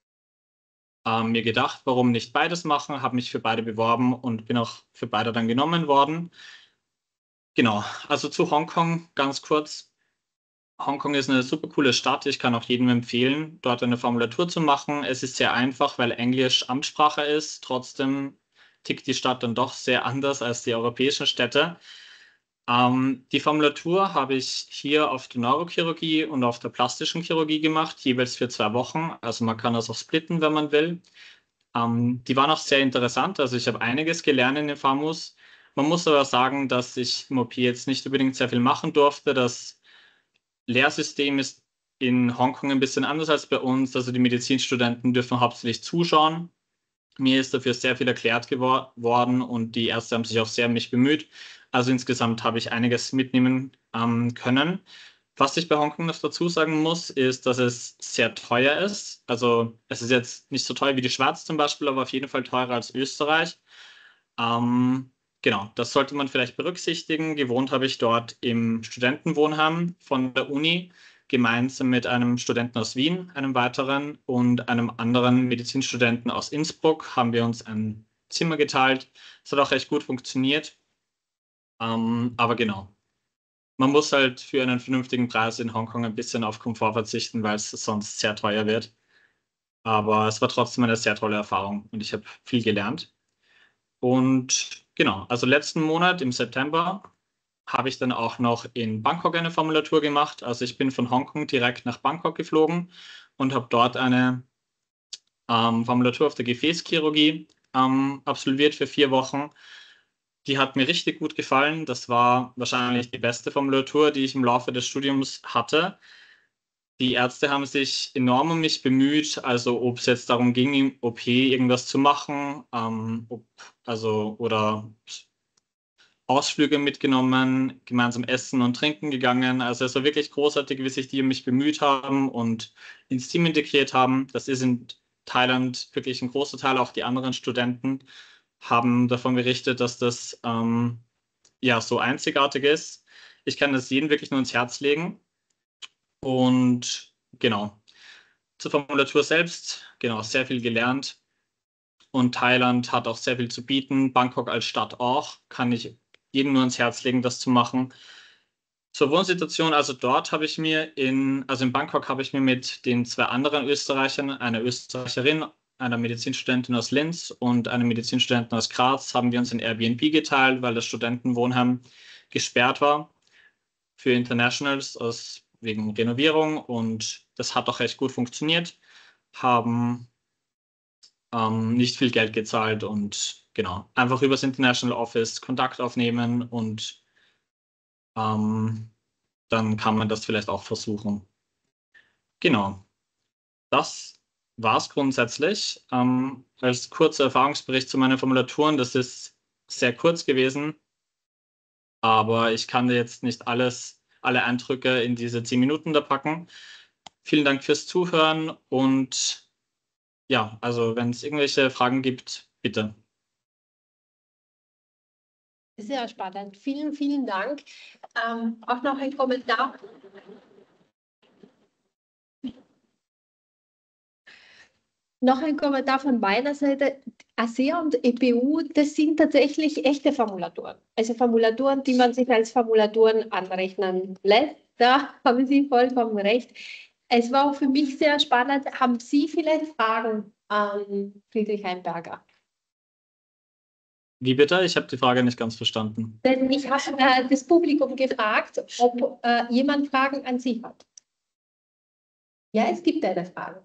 ähm, mir gedacht, warum nicht beides machen, habe mich für beide beworben und bin auch für beide dann genommen worden. Genau, also zu Hongkong ganz kurz. Hongkong ist eine super coole Stadt. Ich kann auch jedem empfehlen, dort eine Formulatur zu machen. Es ist sehr einfach, weil Englisch Amtssprache ist. Trotzdem tickt die Stadt dann doch sehr anders als die europäischen Städte. Ähm, die Formulatur habe ich hier auf der Neurochirurgie und auf der plastischen Chirurgie gemacht, jeweils für zwei Wochen. Also man kann das auch splitten, wenn man will. Ähm, die waren auch sehr interessant. Also ich habe einiges gelernt in den FAMUs. Man muss aber sagen, dass ich im O P jetzt nicht unbedingt sehr viel machen durfte. Das Lehrsystem ist in Hongkong ein bisschen anders als bei uns. Also die Medizinstudenten dürfen hauptsächlich zuschauen. Mir ist dafür sehr viel erklärt geworden und die Ärzte haben sich auch sehr um mich bemüht. Also insgesamt habe ich einiges mitnehmen ähm, können. Was ich bei Hongkong noch dazu sagen muss, ist, dass es sehr teuer ist. Also es ist jetzt nicht so teuer wie die Schweiz zum Beispiel, aber auf jeden Fall teurer als Österreich. Ähm, genau, das sollte man vielleicht berücksichtigen. Gewohnt habe ich dort im Studentenwohnheim von der Uni, gemeinsam mit einem Studenten aus Wien, einem weiteren und einem anderen Medizinstudenten aus Innsbruck haben wir uns ein Zimmer geteilt. Es hat auch recht gut funktioniert. Ähm, aber genau, man muss halt für einen vernünftigen Preis in Hongkong ein bisschen auf Komfort verzichten, weil es sonst sehr teuer wird. Aber es war trotzdem eine sehr tolle Erfahrung und ich habe viel gelernt. Und genau, also letzten Monat im September habe ich dann auch noch in Bangkok eine Formulatur gemacht. Also ich bin von Hongkong direkt nach Bangkok geflogen und habe dort eine ähm, Formulatur auf der Gefäßchirurgie ähm, absolviert für vier Wochen. Die hat mir richtig gut gefallen. Das war wahrscheinlich die beste Formulatur, die ich im Laufe des Studiums hatte. Die Ärzte haben sich enorm um mich bemüht, also ob es jetzt darum ging, im O P irgendwas zu machen, ähm, ob, also oder Ausflüge mitgenommen, gemeinsam essen und trinken gegangen. Also es war wirklich großartig, wie sich die um mich bemüht haben und ins Team integriert haben. Das ist in Thailand wirklich ein großer Teil. Auch die anderen Studenten haben davon berichtet, dass das ähm, ja so einzigartig ist. Ich kann das jedem wirklich nur ins Herz legen. Und genau, zur Formulatur selbst, genau, sehr viel gelernt. Und Thailand hat auch sehr viel zu bieten. Bangkok als Stadt auch, kann ich jedem nur ins Herz legen, das zu machen. Zur Wohnsituation, also dort habe ich mir in, also in Bangkok habe ich mir mit den zwei anderen Österreichern, einer Österreicherin, einer Medizinstudentin aus Linz und einem Medizinstudenten aus Graz, haben wir uns ein Airbnb geteilt, weil das Studentenwohnheim gesperrt war für Internationals aus, wegen Renovierung und das hat auch recht gut funktioniert, haben ähm, nicht viel Geld gezahlt und genau, einfach übers International Office Kontakt aufnehmen und ähm, dann kann man das vielleicht auch versuchen. Genau, das war es grundsätzlich. Ähm, als kurzer Erfahrungsbericht zu meinen Formulaturen, das ist sehr kurz gewesen, aber ich kann dir jetzt nicht alles, alle Eindrücke in diese zehn Minuten da packen. Vielen Dank fürs Zuhören und ja, also wenn es irgendwelche Fragen gibt, bitte. Sehr spannend. Vielen, vielen Dank. Ähm, auch noch ein Kommentar. Noch ein Kommentar von meiner Seite. A S E A und E P U, das sind tatsächlich echte Formulaturen. Also Formulaturen, die man sich als Formulaturen anrechnen lässt. Da haben Sie vollkommen recht. Es war auch für mich sehr spannend. Haben Sie vielleicht Fragen an Friedrich Heimberger? Wie bitte? Ich habe die Frage nicht ganz verstanden. Denn ich habe äh, das Publikum gefragt, ob äh, jemand Fragen an Sie hat. Ja, es gibt eine Frage.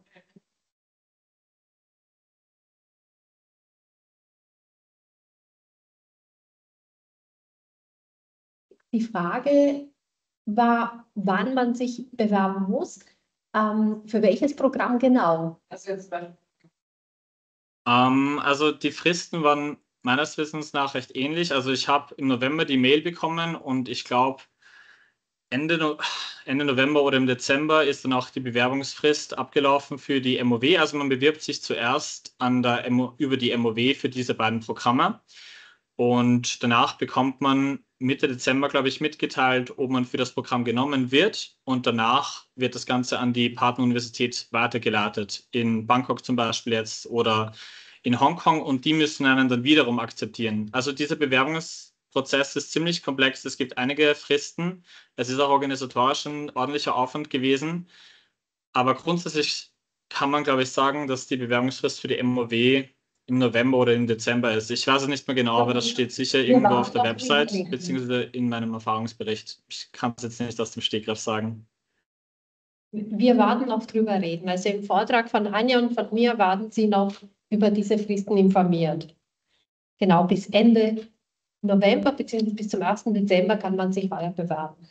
Die Frage war, wann man sich bewerben muss. Ähm, für welches Programm genau? Also jetzt bei Ähm, also die Fristen waren meines Wissens nach recht ähnlich. Also ich habe im November die Mail bekommen und ich glaube, Ende, no Ende November oder im Dezember ist dann auch die Bewerbungsfrist abgelaufen für die M O W. Also man bewirbt sich zuerst an der M O über die M O W für diese beiden Programme. Und danach bekommt man Mitte Dezember, glaube ich, mitgeteilt, ob man für das Programm genommen wird. Und danach wird das Ganze an die Partneruniversität weitergeleitet. In Bangkok zum Beispiel jetzt oder in Hongkong. Und die müssen einen dann wiederum akzeptieren. Also dieser Bewerbungsprozess ist ziemlich komplex. Es gibt einige Fristen. Es ist auch organisatorisch ein ordentlicher Aufwand gewesen. Aber grundsätzlich kann man, glaube ich, sagen, dass die Bewerbungsfrist für die M O W im November oder im Dezember ist. Ich weiß es nicht mehr genau, aber das steht sicher irgendwo auf der Website beziehungsweise in meinem Erfahrungsbericht. Ich kann es jetzt nicht aus dem Stegreif sagen. Wir werden noch drüber reden. Also im Vortrag von Anja und von mir werden Sie noch über diese Fristen informiert. Genau, bis Ende November bzw. bis zum ersten Dezember kann man sich weiter bewerben.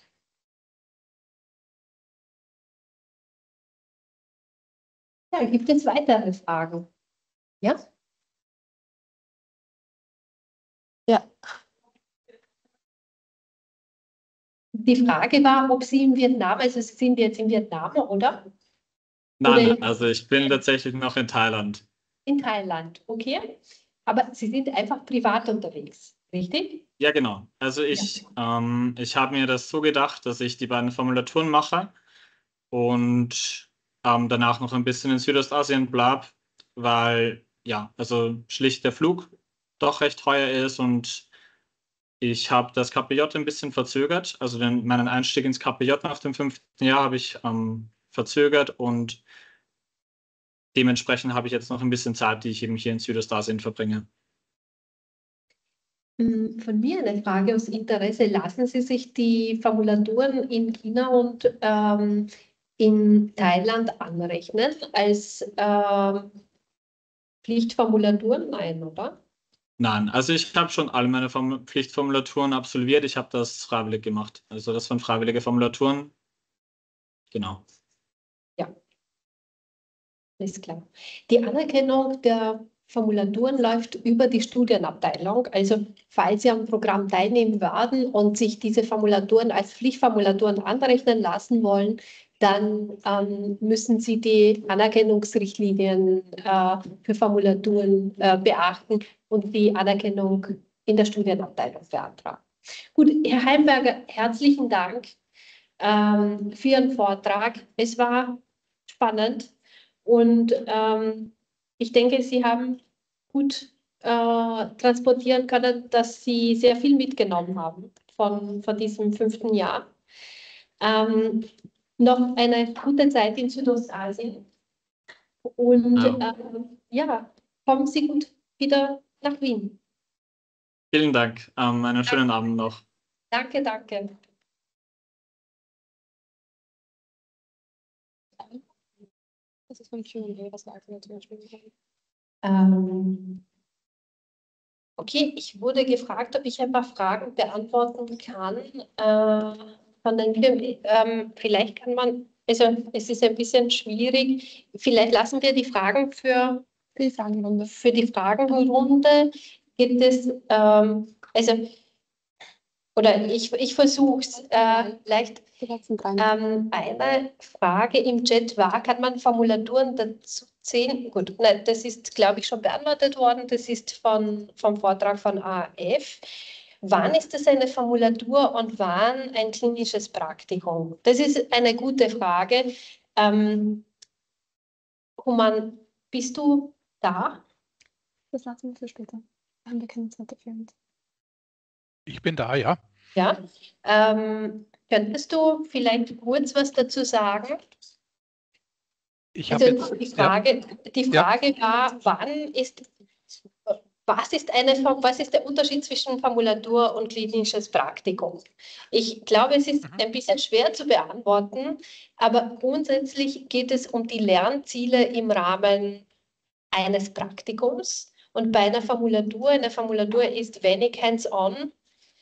Ja, gibt es weitere Fragen? Ja? Ja. Die Frage war, ob Sie in Vietnam, also Sie sind jetzt in Vietnam, oder? Nein, Oder also ich bin tatsächlich noch in Thailand. in Thailand, okay? Aber Sie sind einfach privat unterwegs, richtig? Ja, genau. Also ich, ja. ähm, ich habe mir das so gedacht, dass ich die beiden Formulaturen mache und ähm, danach noch ein bisschen in Südostasien bleibe, weil ja, also schlicht der Flug doch recht teuer ist und ich habe das K P J ein bisschen verzögert. Also den, meinen Einstieg ins K P J nach dem fünften Jahr habe ich ähm, verzögert und dementsprechend habe ich jetzt noch ein bisschen Zeit, die ich eben hier in Südostasien verbringe. Von mir eine Frage aus Interesse. Lassen Sie sich die Formulaturen in China und ähm, in Thailand anrechnen als ähm, Pflichtformulaturen? Nein, oder? Nein, also ich habe schon alle meine Form Pflichtformulaturen absolviert. Ich habe das freiwillig gemacht. Also das waren freiwillige Formulaturen. Genau. Ja, ist klar. Die Anerkennung der Formulaturen läuft über die Studienabteilung. Also falls Sie am Programm teilnehmen werden und sich diese Formulaturen als Pflichtformulaturen anrechnen lassen wollen, dann ähm, müssen Sie die Anerkennungsrichtlinien äh, für Formulaturen äh, beachten und die Anerkennung in der Studienabteilung beantragen. Gut, Herr Heimberger, herzlichen Dank ähm, für Ihren Vortrag. Es war spannend und ähm, ich denke, Sie haben gut äh, transportieren können, dass Sie sehr viel mitgenommen haben von, von diesem fünften Jahr. Ähm, noch eine gute Zeit in Südostasien und Ja. äh, ja, kommen Sie gut wieder nach Wien. Vielen Dank. Ähm, einen schönen Abend noch. Danke, danke. Das ist von Q und A, was wir alternativ spielen können. Ähm, Okay, ich wurde gefragt, ob ich ein paar Fragen beantworten kann. Äh, von den, ähm, vielleicht kann man, also es ist ein bisschen schwierig, vielleicht lassen wir die Fragen für, Für die Fragenrunde. für die Fragenrunde. Gibt es, ähm, also, oder ich, ich versuche es, äh, vielleicht ähm, eine Frage im Chat war, kann man Formulaturen dazu zählen? Gut, nein, das ist, glaube ich, schon beantwortet worden. Das ist von, vom Vortrag von A F. Wann ist das eine Formulatur und wann ein klinisches Praktikum? Das ist eine gute Frage. Ähm, Human, bist du da? Das lassen wir für später. Da haben wir keine Zeit dafür. Ich bin da, ja. Ja. Ähm, könntest du vielleicht kurz was dazu sagen? Ich habe Also jetzt, die Frage, ja. die Frage war, wann ist, was ist eine, was ist der Unterschied zwischen Formulatur und klinisches Praktikum? Ich glaube, es ist ein bisschen schwer zu beantworten, aber grundsätzlich geht es um die Lernziele im Rahmen eines Praktikums. Und bei einer Formulatur, eine Formulatur ist wenig hands-on.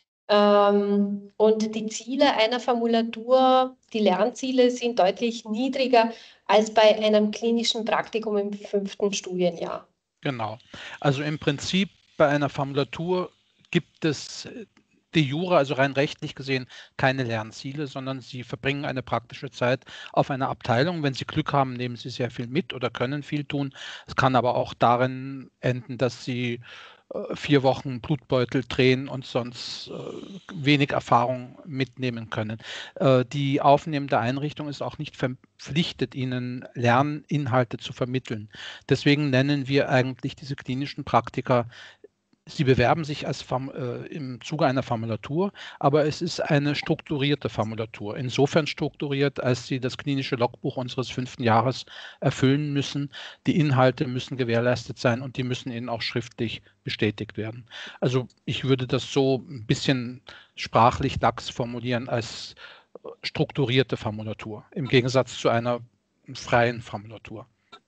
Ähm, und die Ziele einer Formulatur, die Lernziele sind deutlich niedriger als bei einem klinischen Praktikum im fünften Studienjahr. Genau. Also im Prinzip bei einer Formulatur gibt es de jure, also rein rechtlich gesehen, keine Lernziele, sondern Sie verbringen eine praktische Zeit auf einer Abteilung. Wenn Sie Glück haben, nehmen Sie sehr viel mit oder können viel tun. Es kann aber auch darin enden, dass Sie vier Wochen Blutbeutel drehen und sonst äh, wenig Erfahrung mitnehmen können. Äh, die aufnehmende Einrichtung ist auch nicht verpflichtet, Ihnen Lerninhalte zu vermitteln. Deswegen nennen wir eigentlich diese klinischen Praktika, Sie bewerben sich als äh, im Zuge einer Formulatur, aber es ist eine strukturierte Formulatur. Insofern strukturiert, als Sie das klinische Logbuch unseres fünften Jahres erfüllen müssen. Die Inhalte müssen gewährleistet sein und die müssen Ihnen auch schriftlich bestätigt werden. Also ich würde das so ein bisschen sprachlich lax formulieren als strukturierte Formulatur, im Gegensatz zu einer freien Formulatur.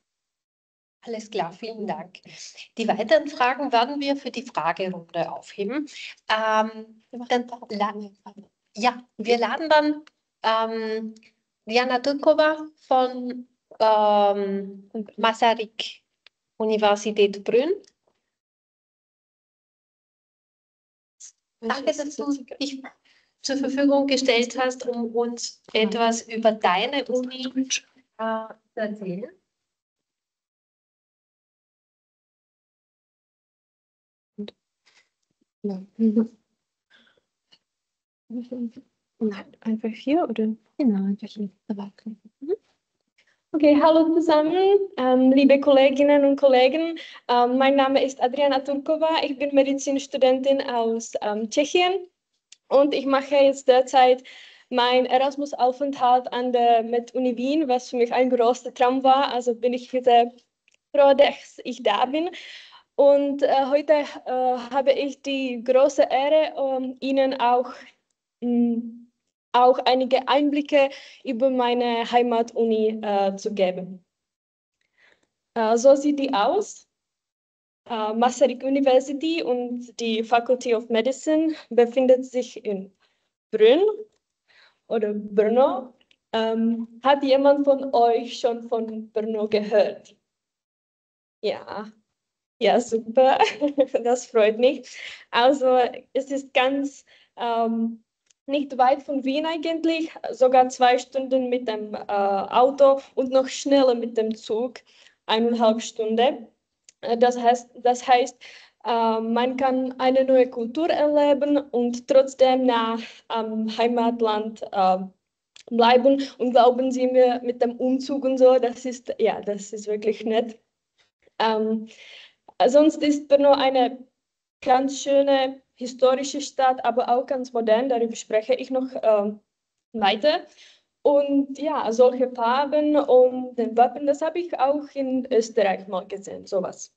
Alles klar, vielen Dank. Die weiteren Fragen werden wir für die Fragerunde aufheben. Ähm, dann, ja, wir laden dann ähm, Diana Turkova von ähm, Masaryk Universität Brünn. Danke, dass du dich zur Verfügung gestellt hast, um uns etwas über deine Uni äh, zu erzählen. Ja. Nein, einfach hier oder? Genau, einfach hier. Mhm. Okay, hallo zusammen, ähm, liebe Kolleginnen und Kollegen. Ähm, mein Name ist Adriana Turkova. Ich bin Medizinstudentin aus ähm, Tschechien und ich mache jetzt derzeit meinen Erasmus-Aufenthalt an der Med-Uni Wien, was für mich ein großer Traum war. Also bin ich sehr froh, dass ich da bin. Und äh, heute äh, habe ich die große Ehre, um Ihnen auch, mh, auch einige Einblicke über meine Heimatuni äh, zu geben. Äh, so sieht die aus. Äh, Masaryk University und die Faculty of Medicine befindet sich in Brünn oder Brno. Ähm, hat jemand von euch schon von Brno gehört? Ja. Ja, super. Das freut mich. Also es ist ganz ähm, nicht weit von Wien eigentlich, sogar zwei Stunden mit dem äh, Auto und noch schneller mit dem Zug, eineinhalb Stunden. Äh, Das heißt, das heißt äh, man kann eine neue Kultur erleben und trotzdem nach am Heimatland äh, bleiben. Und glauben Sie mir, mit dem Umzug und so, das ist, ja, das ist wirklich nett. Ähm, Sonst ist Brno eine ganz schöne historische Stadt, aber auch ganz modern. Darüber spreche ich noch äh, weiter. Und ja, solche Farben und den Wappen, das habe ich auch in Österreich mal gesehen, sowas.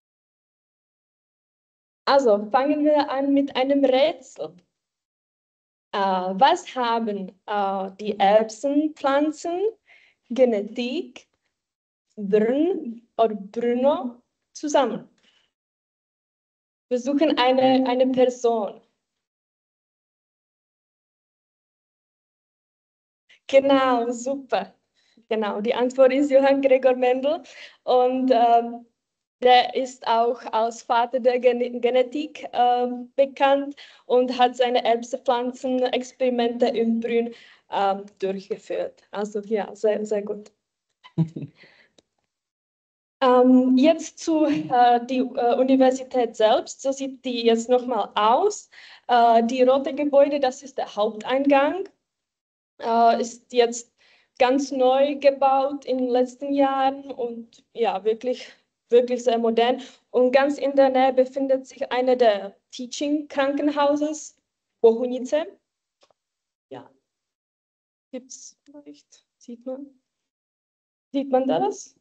Also fangen wir an mit einem Rätsel. Äh, was haben äh, die Erbsenpflanzen, Genetik, Brünn oder Brno zusammen? Wir suchen eine, eine Person. Genau, super. Genau, die Antwort ist Johann Gregor Mendel und ähm, der ist auch als Vater der Gen Genetik äh, bekannt und hat seine Erbsenpflanzenexperimente in Brünn äh, durchgeführt. Also ja, sehr, sehr gut. ähm, jetzt zu äh, die äh, Universität selbst. So sieht die jetzt nochmal aus. Äh, die rote Gebäude, das ist der Haupteingang. Äh, ist jetzt ganz neu gebaut in den letzten Jahren und ja, wirklich, wirklich sehr modern. Und ganz in der Nähe befindet sich einer der Teaching-Krankenhauses, Bohunice. Ja, gibt es vielleicht, sieht man, sieht man das?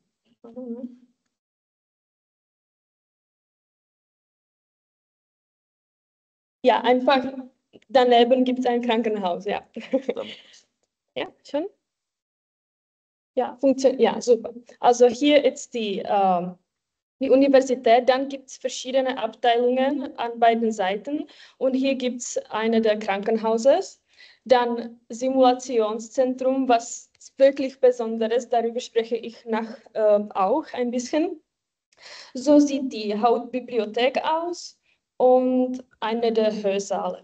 Ja, einfach daneben gibt es ein Krankenhaus, ja. Ja, schon? Ja, funktioniert, ja, super. Also hier ist die, äh, die Universität, dann gibt es verschiedene Abteilungen an beiden Seiten und hier gibt es eine der Krankenhauses, dann Simulationszentrum, was wirklich Besonderes, darüber spreche ich nach äh, auch ein bisschen. So sieht die Hauptbibliothek aus und eine der Hörsäle.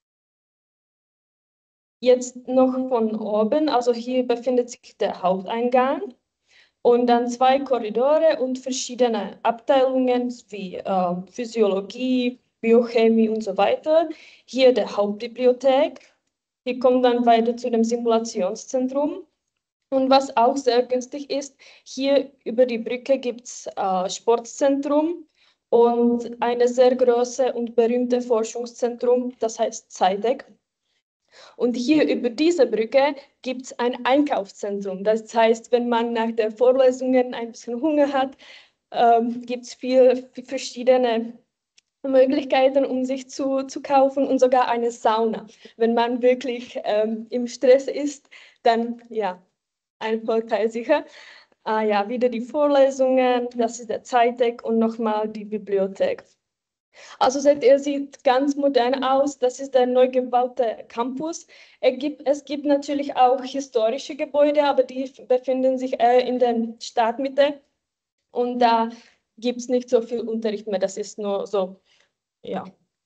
Jetzt noch von oben, also hier befindet sich der Haupteingang und dann zwei Korridore und verschiedene Abteilungen wie äh, Physiologie, Biochemie und so weiter. Hier der Hauptbibliothek. Hier kommt dann weiter zu dem Simulationszentrum. Und was auch sehr günstig ist, hier über die Brücke gibt es äh, Sportzentrum und eine sehr große und berühmte Forschungszentrum, das heißt CEIDEC. Und hier über diese Brücke gibt es ein Einkaufszentrum. Das heißt, wenn man nach den Vorlesungen ein bisschen Hunger hat, ähm, gibt es viele verschiedene Möglichkeiten, um sich zu, zu kaufen und sogar eine Sauna. Wenn man wirklich ähm, im Stress ist, dann ja, ein Vorteil sicher. Ah, ja, wieder die Vorlesungen, das ist der CEIDEC und nochmal die Bibliothek. Also seht ihr, sieht ganz modern aus. Das ist der neu gebaute Campus. Es gibt, es gibt natürlich auch historische Gebäude, aber die befinden sich eher in der Stadtmitte. Und da gibt es nicht so viel Unterricht mehr. Das ist nur so, ja.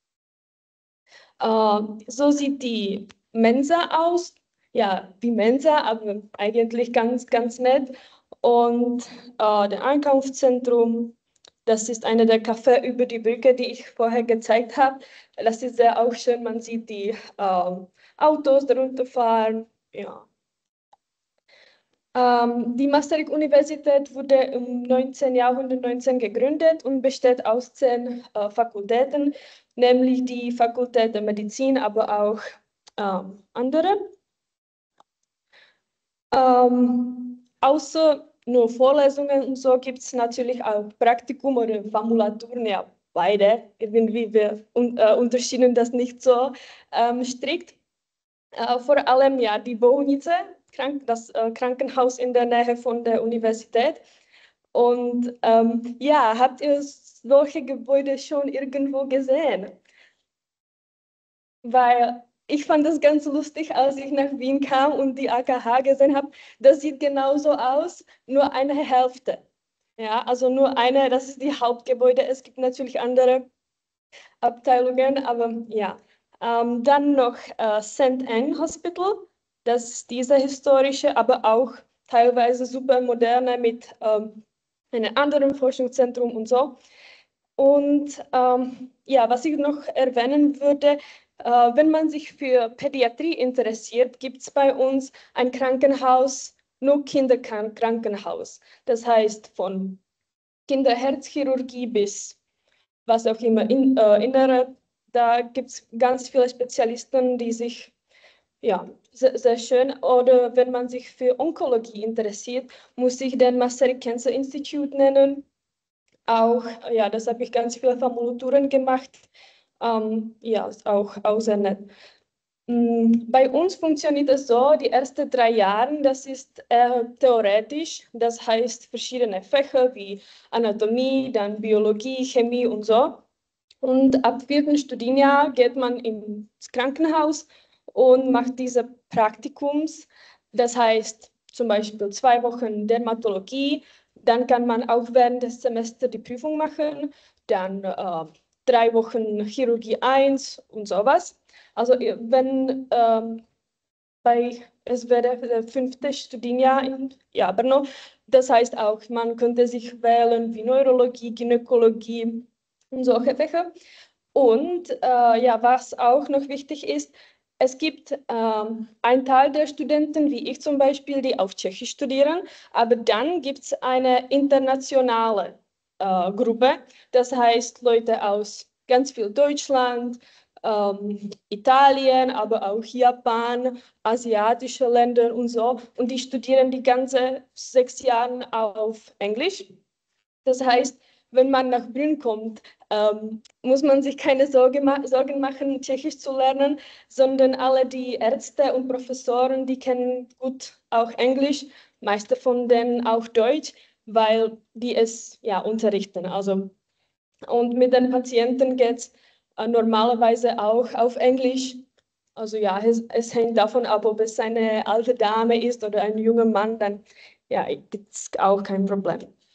Äh, so sieht die Mensa aus. Ja, wie Mensa, aber eigentlich ganz, ganz nett. Und äh, der Einkaufszentrum. Das ist einer der Cafés über die Brücke, die ich vorher gezeigt habe. Das ist sehr auch schön. Man sieht die äh, Autos darunter fahren. Ja. Ähm, die Maastricht-Universität wurde im neunzehnten Jahrhundert neunzehn gegründet und besteht aus zehn äh, Fakultäten, nämlich die Fakultät der Medizin, aber auch ähm, andere. Ähm, außer nur Vorlesungen und so gibt es natürlich auch Praktikum oder Formulaturen, ja, beide. Irgendwie wir un äh, unterschieden das nicht so ähm, strikt. Äh, vor allem ja die Bohunice, Krank das äh, Krankenhaus in der Nähe von der Universität. Und ähm, ja, habt ihr solche Gebäude schon irgendwo gesehen? Weil ich fand das ganz lustig, als ich nach Wien kam und die A K H gesehen habe. Das sieht genauso aus, nur eine Hälfte. Ja, also nur eine, das ist die Hauptgebäude. Es gibt natürlich andere Abteilungen, aber ja. Ähm, dann noch äh, Saint Anne Hospital. Das ist diese historische, aber auch teilweise super moderne mit ähm, einem anderen Forschungszentrum und so. Und ähm, ja, was ich noch erwähnen würde, äh, wenn man sich für Pädiatrie interessiert, gibt es bei uns ein Krankenhaus, nur Kinderkrankenhaus. Das heißt von Kinderherzchirurgie bis was auch immer, in, äh, Innere. Da gibt es ganz viele Spezialisten, die sich, ja, sehr, sehr schön. Oder wenn man sich für Onkologie interessiert, muss ich den Maastricht Cancer Institute nennen. Auch, ja, das habe ich ganz viele Formulaturen gemacht. Ähm, ja, ist auch, auch sehr nett. Bei uns funktioniert es so, die ersten drei Jahre, das ist äh, theoretisch, das heißt verschiedene Fächer wie Anatomie, dann Biologie, Chemie und so. Und ab vierten Studienjahr geht man ins Krankenhaus und macht diese Praktikums. Das heißt zum Beispiel zwei Wochen Dermatologie, dann kann man auch während des Semesters die Prüfung machen, dann äh, drei Wochen Chirurgie eins und sowas. Also wenn ähm, bei, es wäre der fünfte Studienjahr in ja, Brno, das heißt auch, man könnte sich wählen wie Neurologie, Gynäkologie und solche Fächer. Und äh, ja, was auch noch wichtig ist, es gibt ähm, einen Teil der Studenten, wie ich zum Beispiel, die auf Tschechisch studieren, aber dann gibt es eine internationale äh, Gruppe, das heißt Leute aus ganz viel Deutschland, ähm, Italien, aber auch Japan, asiatische Länder und so. Und die studieren die ganze sechs Jahre auf Englisch. Das heißt, wenn man nach Brünn kommt, ähm, muss man sich keine Sorge ma Sorgen machen, Tschechisch zu lernen, sondern alle die Ärzte und Professoren, die kennen gut auch Englisch, meiste von denen auch Deutsch, weil die es ja unterrichten. Also, und mit den Patienten geht es äh, normalerweise auch auf Englisch. Also ja, es, es hängt davon ab, ob es eine alte Dame ist oder ein junger Mann, dann ja, gibt es auch kein Problem.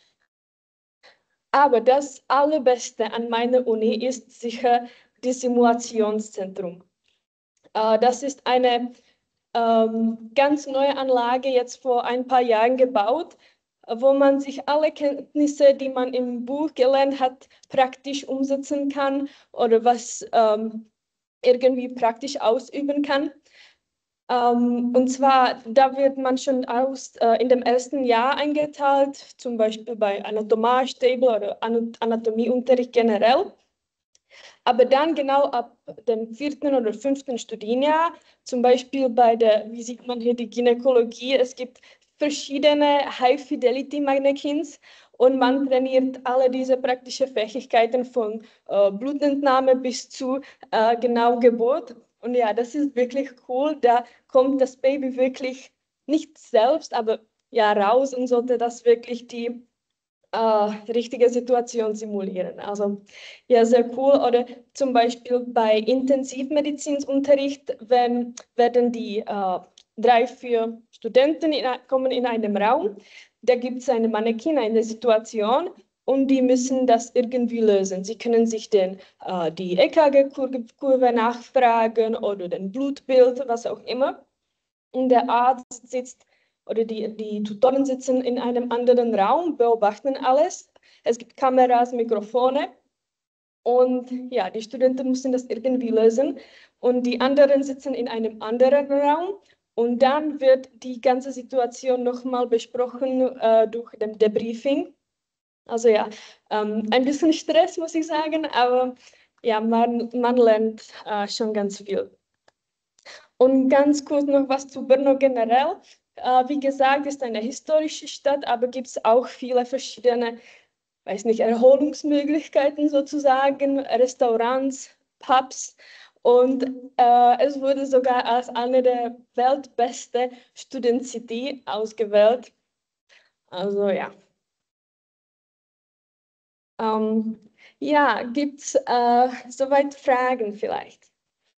Aber das Allerbeste an meiner Uni ist sicher das Simulationszentrum. Äh, das ist eine ähm, ganz neue Anlage, jetzt vor ein paar Jahren gebaut, wo man sich alle Kenntnisse, die man im Buch gelernt hat, praktisch umsetzen kann oder was ähm, irgendwie praktisch ausüben kann. Um, und zwar, da wird man schon aus, äh, in dem ersten Jahr eingeteilt, zum Beispiel bei Anatomiestäbe oder Anatomieunterricht generell. Aber dann genau ab dem vierten oder fünften Studienjahr, zum Beispiel bei der, wie sieht man hier, die Gynäkologie, es gibt verschiedene High-Fidelity-Mannequins und man trainiert alle diese praktischen Fähigkeiten von äh, Blutentnahme bis zu äh, genau Geburt. Und ja, das ist wirklich cool. Da kommt das Baby wirklich nicht selbst, aber ja raus und sollte das wirklich die äh, richtige Situation simulieren. Also ja, sehr cool. Oder zum Beispiel bei Intensivmedizinsunterricht, wenn, werden die äh, drei, vier Studenten in, kommen in einem Raum. Da gibt es eine Mannequin, eine Situation. Und die müssen das irgendwie lösen. Sie können sich den, äh, die E K G-Kurve nachfragen oder den Blutbild, was auch immer. Und der Arzt sitzt oder die, die Tutoren sitzen in einem anderen Raum, beobachten alles. Es gibt Kameras, Mikrofone. Und ja, die Studenten müssen das irgendwie lösen. Und die anderen sitzen in einem anderen Raum. Und dann wird die ganze Situation nochmal besprochen äh, durch den Debriefing. Also ja, ähm, ein bisschen Stress, muss ich sagen, aber ja, man, man lernt äh, schon ganz viel. Und ganz kurz noch was zu Brno generell. Äh, wie gesagt, ist eine historische Stadt, aber gibt es auch viele verschiedene, weiß nicht, Erholungsmöglichkeiten sozusagen, Restaurants, Pubs. Und äh, es wurde sogar als eine der weltbeste Student City ausgewählt. Also ja. Ähm, ja, gibt es äh, soweit Fragen vielleicht?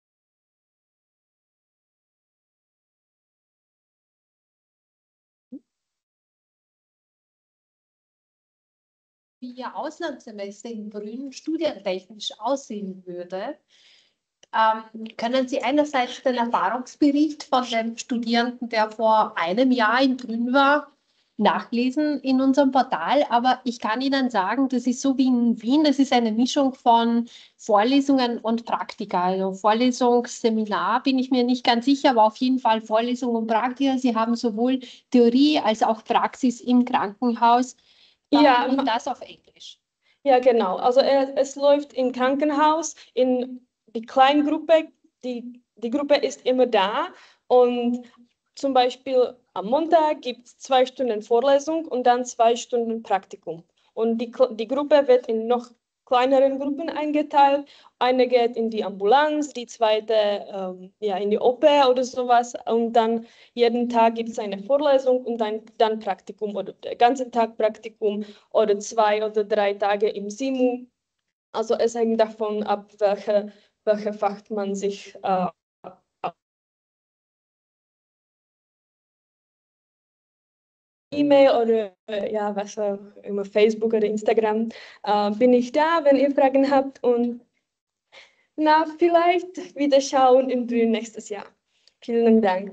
Wie Ihr Auslandssemester in Brünn studientechnisch aussehen würde. Ähm, können Sie einerseits den Erfahrungsbericht von dem Studierenden, der vor einem Jahr in Brünn war, nachlesen in unserem Portal, aber ich kann Ihnen sagen, das ist so wie in Wien, das ist eine Mischung von Vorlesungen und Praktika. Also Vorlesungsseminar bin ich mir nicht ganz sicher, aber auf jeden Fall Vorlesung und Praktika. Sie haben sowohl Theorie als auch Praxis im Krankenhaus. Ja, und das auf Englisch. Ja, genau. Also es, es läuft im Krankenhaus, in die Kleingruppe, die, die Gruppe ist immer da und zum Beispiel am Montag gibt es zwei Stunden Vorlesung und dann zwei Stunden Praktikum. Und die, die Gruppe wird in noch kleineren Gruppen eingeteilt. Eine geht in die Ambulanz, die zweite ähm, ja, in die O P oder sowas. Und dann jeden Tag gibt es eine Vorlesung und dann, dann Praktikum oder den ganzen Tag Praktikum oder zwei oder drei Tage im Simu. Also es hängt davon ab, welche, welche Fach man sich äh, E-Mail oder äh, ja, was auch immer, Facebook oder Instagram, äh, bin ich da, wenn ihr Fragen habt und na, vielleicht wieder schauen im Brünn nächstes Jahr. Vielen Dank.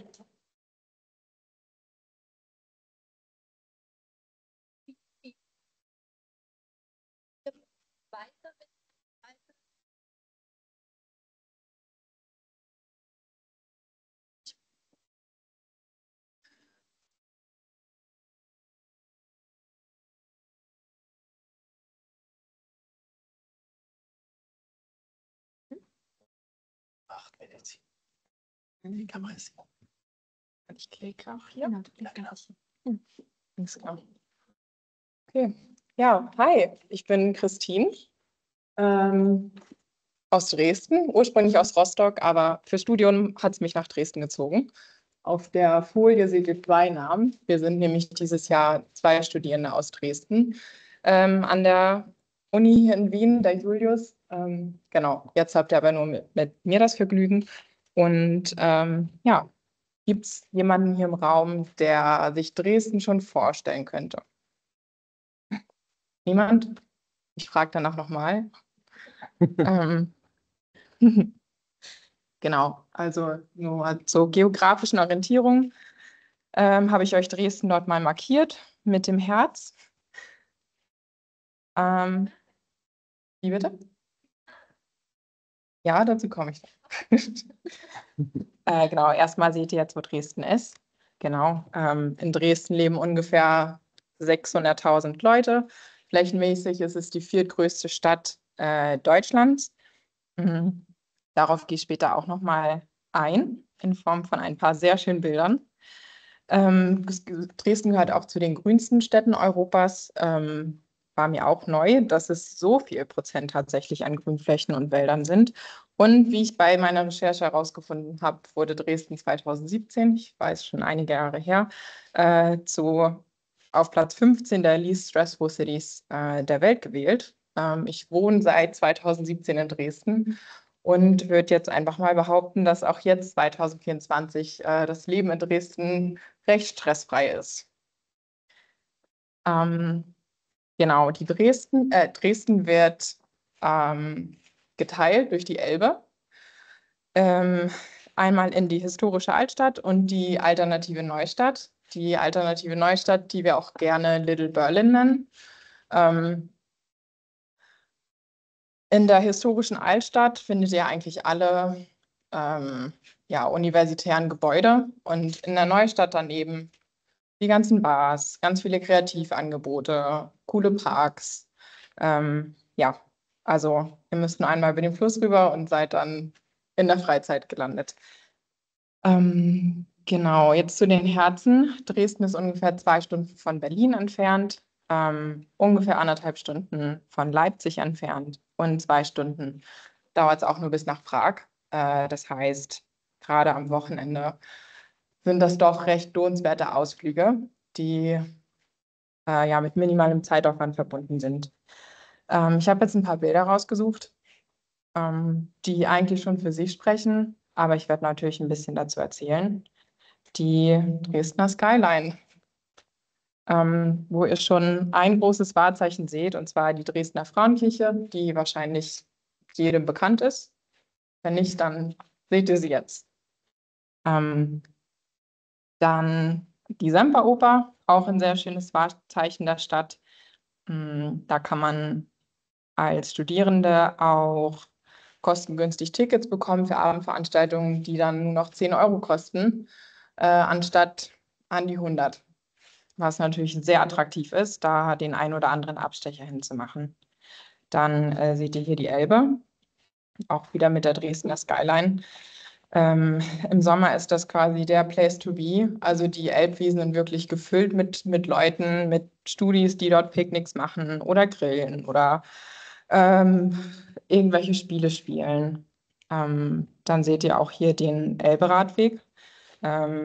Ach, Medizin. Die Kamera ist hier. Ich klicke auch hier. Genau, du klickst auch hier. Ganz genau. Okay. Ja, hi, ich bin Christine ähm, aus Dresden, ursprünglich aus Rostock, aber für Studium hat es mich nach Dresden gezogen. Auf der Folie seht ihr zwei Namen. Wir sind nämlich dieses Jahr zwei Studierende aus Dresden ähm, an der Uni hier in Wien, der Julius. Ähm, genau, jetzt habt ihr aber nur mit, mit mir das Vergnügen. Und ähm, ja, gibt es jemanden hier im Raum, der sich Dresden schon vorstellen könnte? Niemand? Ich frage danach nochmal. ähm, genau, also nur zur geografischen Orientierung ähm, habe ich euch Dresden dort mal markiert mit dem Herz. Ähm, wie bitte? Ja, dazu komme ich. äh, genau, erstmal seht ihr jetzt, wo Dresden ist. Genau, ähm, in Dresden leben ungefähr sechshunderttausend Leute. Flächenmäßig ist es die viertgrößte Stadt äh, Deutschlands. Mhm. Darauf gehe ich später auch nochmal ein, in Form von ein paar sehr schönen Bildern. Ähm, Dresden gehört auch zu den grünsten Städten Europas. Ähm, war mir auch neu, dass es so viel Prozent tatsächlich an Grünflächen und Wäldern sind. Und wie ich bei meiner Recherche herausgefunden habe, wurde Dresden zweitausendsiebzehn, ich weiß schon einige Jahre her, äh, zu, auf Platz fünfzehn der Least Stressful Cities äh, der Welt gewählt. Ähm, ich wohne seit zweitausendsiebzehn in Dresden und würde jetzt einfach mal behaupten, dass auch jetzt zweitausendvierundzwanzig äh, das Leben in Dresden recht stressfrei ist. Ähm, genau, die Dresden, äh, Dresden wird ähm, geteilt durch die Elbe. Ähm, einmal in die historische Altstadt und die alternative Neustadt. Die alternative Neustadt, die wir auch gerne Little Berlin nennen. Ähm, in der historischen Altstadt findet ihr eigentlich alle ähm, ja, universitären Gebäude und in der Neustadt daneben die ganzen Bars, ganz viele Kreativangebote, coole Parks. Ähm, ja, also ihr müsst nur einmal über den Fluss rüber und seid dann in der Freizeit gelandet. Ähm, genau, jetzt zu den Herzen. Dresden ist ungefähr zwei Stunden von Berlin entfernt, ähm, ungefähr anderthalb Stunden von Leipzig entfernt und zwei Stunden dauert es auch nur bis nach Prag. Äh, das heißt, gerade am Wochenende sind das doch recht lohnenswerte Ausflüge, die äh, ja mit minimalem Zeitaufwand verbunden sind. Ähm, ich habe jetzt ein paar Bilder rausgesucht, ähm, die eigentlich schon für sich sprechen, aber ich werde natürlich ein bisschen dazu erzählen. Die Dresdner Skyline, ähm, wo ihr schon ein großes Wahrzeichen seht, und zwar die Dresdner Frauenkirche, die wahrscheinlich jedem bekannt ist. Wenn nicht, dann seht ihr sie jetzt. Ähm, dann die Semperoper, auch ein sehr schönes Wahrzeichen der Stadt. Da kann man als Studierende auch kostengünstig Tickets bekommen für Abendveranstaltungen, die dann nur noch zehn Euro kosten, äh, anstatt an die hundert. Was natürlich sehr attraktiv ist, da den einen oder anderen Abstecher hinzumachen. Dann äh, seht ihr hier die Elbe, auch wieder mit der Dresdner Skyline. Ähm, Im Sommer ist das quasi der Place to be. Also die Elbwiesen sind wirklich gefüllt mit, mit Leuten, mit Studis, die dort Picknicks machen oder grillen oder ähm, irgendwelche Spiele spielen. Ähm, dann seht ihr auch hier den Elberadweg. Ähm,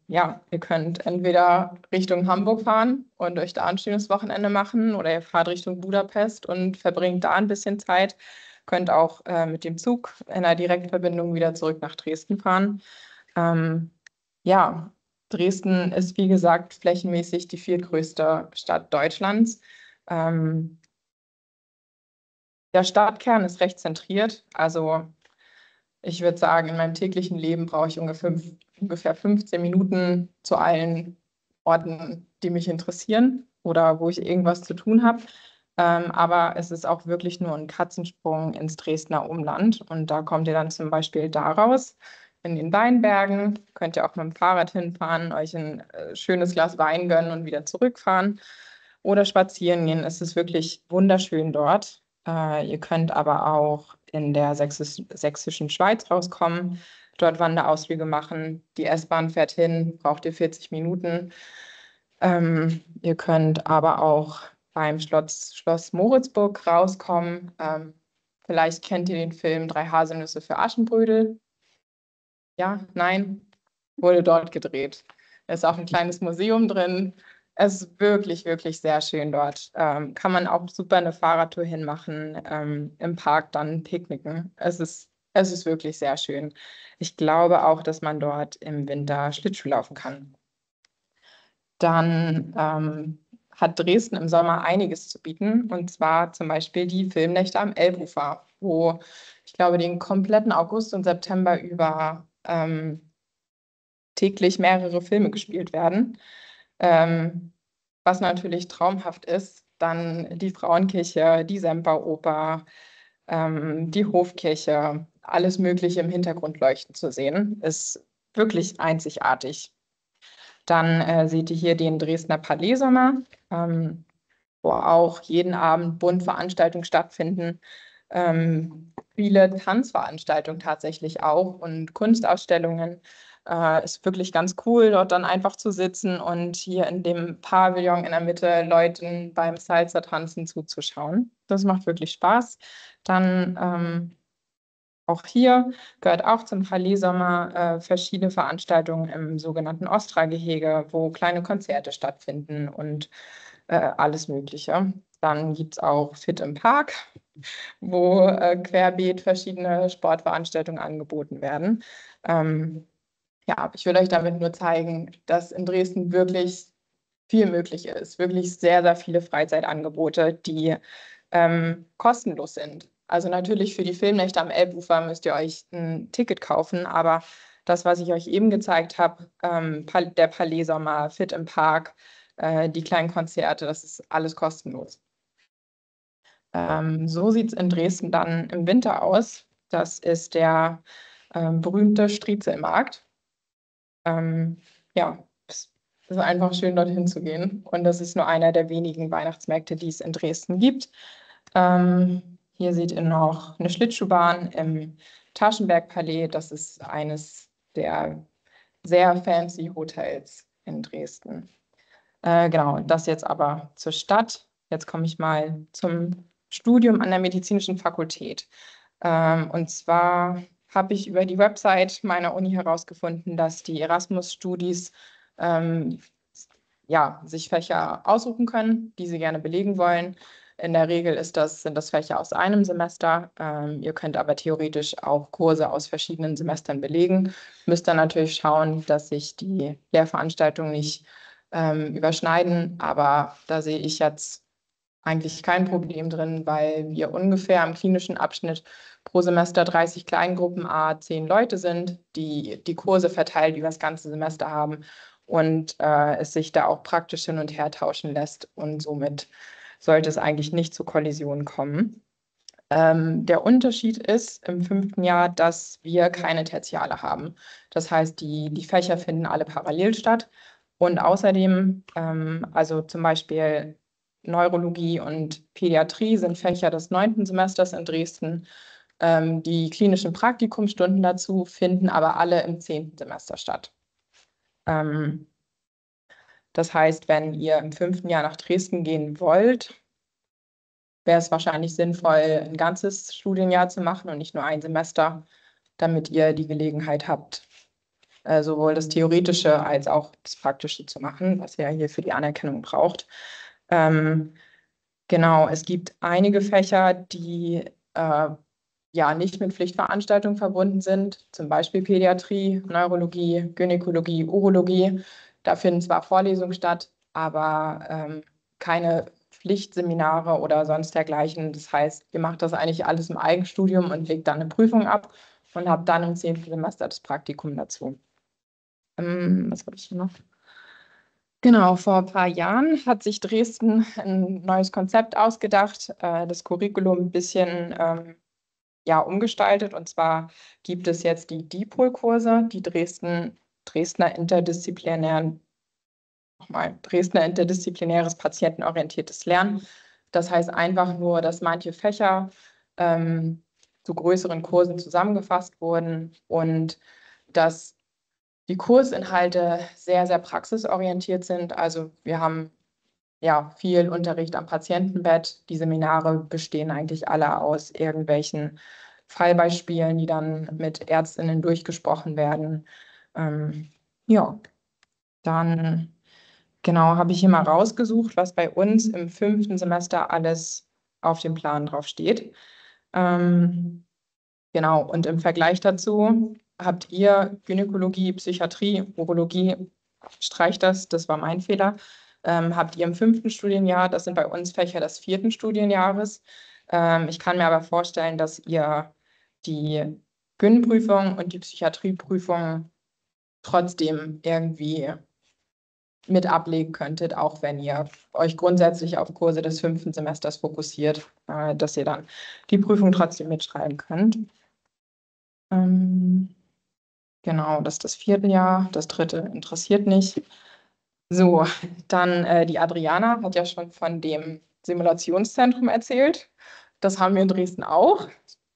ja, ihr könnt entweder Richtung Hamburg fahren und euch da ein schönes Wochenende machen oder ihr fahrt Richtung Budapest und verbringt da ein bisschen Zeit. Könnt auch äh, mit dem Zug in einer Direktverbindung wieder zurück nach Dresden fahren. Ähm, ja, Dresden ist, wie gesagt, flächenmäßig die viertgrößte Stadt Deutschlands. Ähm, der Stadtkern ist recht zentriert. Also ich würde sagen, in meinem täglichen Leben brauche ich ungefähr, ungefähr fünfzehn Minuten zu allen Orten, die mich interessieren oder wo ich irgendwas zu tun habe. Ähm, aber es ist auch wirklich nur ein Katzensprung ins Dresdner Umland. Und da kommt ihr dann zum Beispiel da raus. In den Weinbergen könnt ihr auch mit dem Fahrrad hinfahren, euch ein äh, schönes Glas Wein gönnen und wieder zurückfahren oder spazieren gehen. Es ist wirklich wunderschön dort. Äh, ihr könnt aber auch in der Sächsis sächsischen Schweiz rauskommen, dort Wanderausflüge machen. Die S-Bahn fährt hin, braucht ihr vierzig Minuten. Ähm, ihr könnt aber auch beim Schloss, Schloss Moritzburg rauskommen. Ähm, vielleicht kennt ihr den Film Drei Haselnüsse für Aschenbrödel. Ja, nein, wurde dort gedreht. Da ist auch ein kleines Museum drin. Es ist wirklich, wirklich sehr schön dort. Ähm, kann man auch super eine Fahrradtour hinmachen, ähm, im Park dann picknicken. Es ist, es ist wirklich sehr schön. Ich glaube auch, dass man dort im Winter Schlittschuh laufen kann. Dann ähm, hat Dresden im Sommer einiges zu bieten, und zwar zum Beispiel die Filmnächte am Elbufer, wo ich glaube, den kompletten August und September über ähm, täglich mehrere Filme gespielt werden. Ähm, was natürlich traumhaft ist, dann die Frauenkirche, die Semperoper, ähm, die Hofkirche, alles Mögliche im Hintergrund leuchten zu sehen, ist wirklich einzigartig. Dann äh, seht ihr hier den Dresdner Palais-Sommer, ähm, wo auch jeden Abend bunt Veranstaltungen stattfinden. Ähm, viele Tanzveranstaltungen tatsächlich auch und Kunstausstellungen. Äh, ist wirklich ganz cool, dort dann einfach zu sitzen und hier in dem Pavillon in der Mitte Leuten beim Salsa-Tanzen zuzuschauen. Das macht wirklich Spaß. Dann ähm, auch hier gehört auch zum Palais-Sommer äh, verschiedene Veranstaltungen im sogenannten Ostra-Gehege, wo kleine Konzerte stattfinden und äh, alles Mögliche. Dann gibt es auch Fit im Park, wo äh, querbeet verschiedene Sportveranstaltungen angeboten werden. Ähm, ja, ich will euch damit nur zeigen, dass in Dresden wirklich viel möglich ist. Wirklich sehr, sehr viele Freizeitangebote, die ähm, kostenlos sind. Also natürlich für die Filmnächte am Elbufer müsst ihr euch ein Ticket kaufen, aber das, was ich euch eben gezeigt habe, ähm, der Palais-Sommer, Fit im Park, äh, die kleinen Konzerte, das ist alles kostenlos. Ähm, so sieht es in Dresden dann im Winter aus. Das ist der ähm, berühmte Striezelmarkt. Ähm, ja, es ist einfach schön, dorthin zu gehen. Und das ist nur einer der wenigen Weihnachtsmärkte, die es in Dresden gibt. Ähm, hier seht ihr noch eine Schlittschuhbahn im Taschenberg-Palais. Das ist eines der sehr fancy Hotels in Dresden. Äh, genau, das jetzt aber zur Stadt. Jetzt komme ich mal zum Studium an der Medizinischen Fakultät. Ähm, und zwar habe ich über die Website meiner Uni herausgefunden, dass die Erasmus-Studis ähm, ja, sich Fächer aussuchen können, die sie gerne belegen wollen. In der Regel ist das, sind das Fächer aus einem Semester. Ähm, ihr könnt aber theoretisch auch Kurse aus verschiedenen Semestern belegen. Müsst dann natürlich schauen, dass sich die Lehrveranstaltungen nicht ähm, überschneiden. Aber da sehe ich jetzt eigentlich kein Problem drin, weil wir ungefähr im klinischen Abschnitt pro Semester dreißig Kleingruppen à zehn Leute sind, die die Kurse verteilt über das ganze Semester haben und äh, es sich da auch praktisch hin und her tauschen lässt, und somit sollte es eigentlich nicht zu Kollisionen kommen. Ähm, der Unterschied ist im fünften Jahr, dass wir keine Tertiale haben. Das heißt, die, die Fächer finden alle parallel statt. Und außerdem, ähm, also zum Beispiel Neurologie und Pädiatrie sind Fächer des neunten Semesters in Dresden. Ähm, die klinischen Praktikumsstunden dazu finden aber alle im zehnten Semester statt. Ähm, das heißt, wenn ihr im fünften Jahr nach Dresden gehen wollt, wäre es wahrscheinlich sinnvoll, ein ganzes Studienjahr zu machen und nicht nur ein Semester, damit ihr die Gelegenheit habt, äh, sowohl das Theoretische als auch das Praktische zu machen, was ihr hier für die Anerkennung braucht. Ähm, genau, es gibt einige Fächer, die äh, ja nicht mit Pflichtveranstaltungen verbunden sind, zum Beispiel Pädiatrie, Neurologie, Gynäkologie, Urologie. Da finden zwar Vorlesungen statt, aber ähm, keine Pflichtseminare oder sonst dergleichen. Das heißt, ihr macht das eigentlich alles im Eigenstudium und legt dann eine Prüfung ab und habt dann im zehnten Semester das Praktikum dazu. Ähm, was habe ich hier noch? Genau, vor ein paar Jahren hat sich Dresden ein neues Konzept ausgedacht, äh, das Curriculum ein bisschen ähm, ja, umgestaltet. Und zwar gibt es jetzt die DIPOL-Kurse, die Dresden, Dresdner interdisziplinären, nochmal, Dresdner interdisziplinäres patientenorientiertes Lernen. Das heißt einfach nur, dass manche Fächer ähm, zu größeren Kursen zusammengefasst wurden und dass die Kursinhalte sehr, sehr praxisorientiert sind. Also wir haben ja viel Unterricht am Patientenbett. Die Seminare bestehen eigentlich alle aus irgendwelchen Fallbeispielen, die dann mit Ärztinnen durchgesprochen werden. Ähm, ja, dann genau habe ich hier mal rausgesucht, was bei uns im fünften Semester alles auf dem Plan drauf steht. Ähm, genau, und im Vergleich dazu habt ihr Gynäkologie, Psychiatrie, Urologie, streicht das, das war mein Fehler, ähm, habt ihr im fünften Studienjahr, das sind bei uns Fächer des vierten Studienjahres. Ähm, ich kann mir aber vorstellen, dass ihr die Gyn-Prüfung und die Psychiatrieprüfung trotzdem irgendwie mit ablegen könntet, auch wenn ihr euch grundsätzlich auf Kurse des fünften Semesters fokussiert, äh, dass ihr dann die Prüfung trotzdem mitschreiben könnt. Ähm, genau, das ist das vierte Jahr, das dritte interessiert nicht. So, dann äh, die Adriana hat ja schon von dem Simulationszentrum erzählt. Das haben wir in Dresden auch.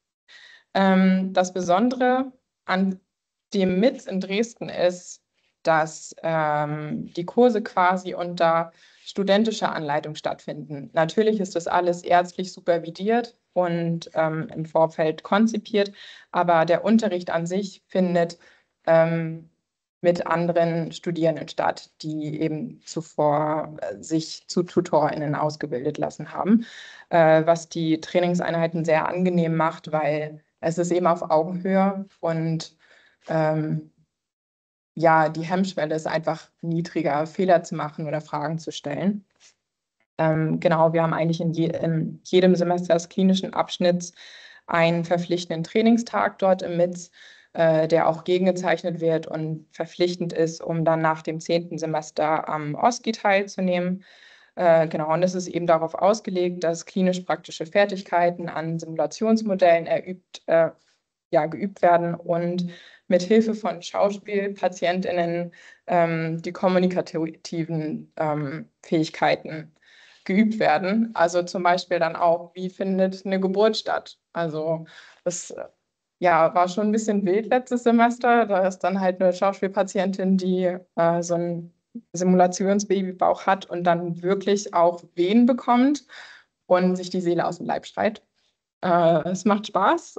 Ähm, das Besondere an dem M I Z in Dresden ist, dass ähm, die Kurse quasi unter studentischer Anleitung stattfinden. Natürlich ist das alles ärztlich supervidiert und ähm, im Vorfeld konzipiert, aber der Unterricht an sich findet ähm, mit anderen Studierenden statt, die eben zuvor äh, sich zu TutorInnen ausgebildet lassen haben, äh, was die Trainingseinheiten sehr angenehm macht, weil es ist eben auf Augenhöhe und ähm, ja, die Hemmschwelle ist einfach niedriger, Fehler zu machen oder Fragen zu stellen. Ähm, genau, wir haben eigentlich in, je, in jedem Semester des klinischen Abschnitts einen verpflichtenden Trainingstag dort im M I Z, äh, der auch gegengezeichnet wird und verpflichtend ist, um dann nach dem zehnten Semester am O S C I teilzunehmen. Äh, genau, und es ist eben darauf ausgelegt, dass klinisch-praktische Fertigkeiten an Simulationsmodellen erübt, äh, ja, geübt werden und mit Hilfe von SchauspielpatientInnen ähm, die kommunikativen ähm, Fähigkeiten geübt werden. Also zum Beispiel dann auch, wie findet eine Geburt statt? Also das ja, war schon ein bisschen wild letztes Semester. Da ist dann halt eine Schauspielpatientin, die äh, so ein Simulationsbabybauch hat und dann wirklich auch Wehen bekommt und sich die Seele aus dem Leib schreit. Äh, es macht Spaß,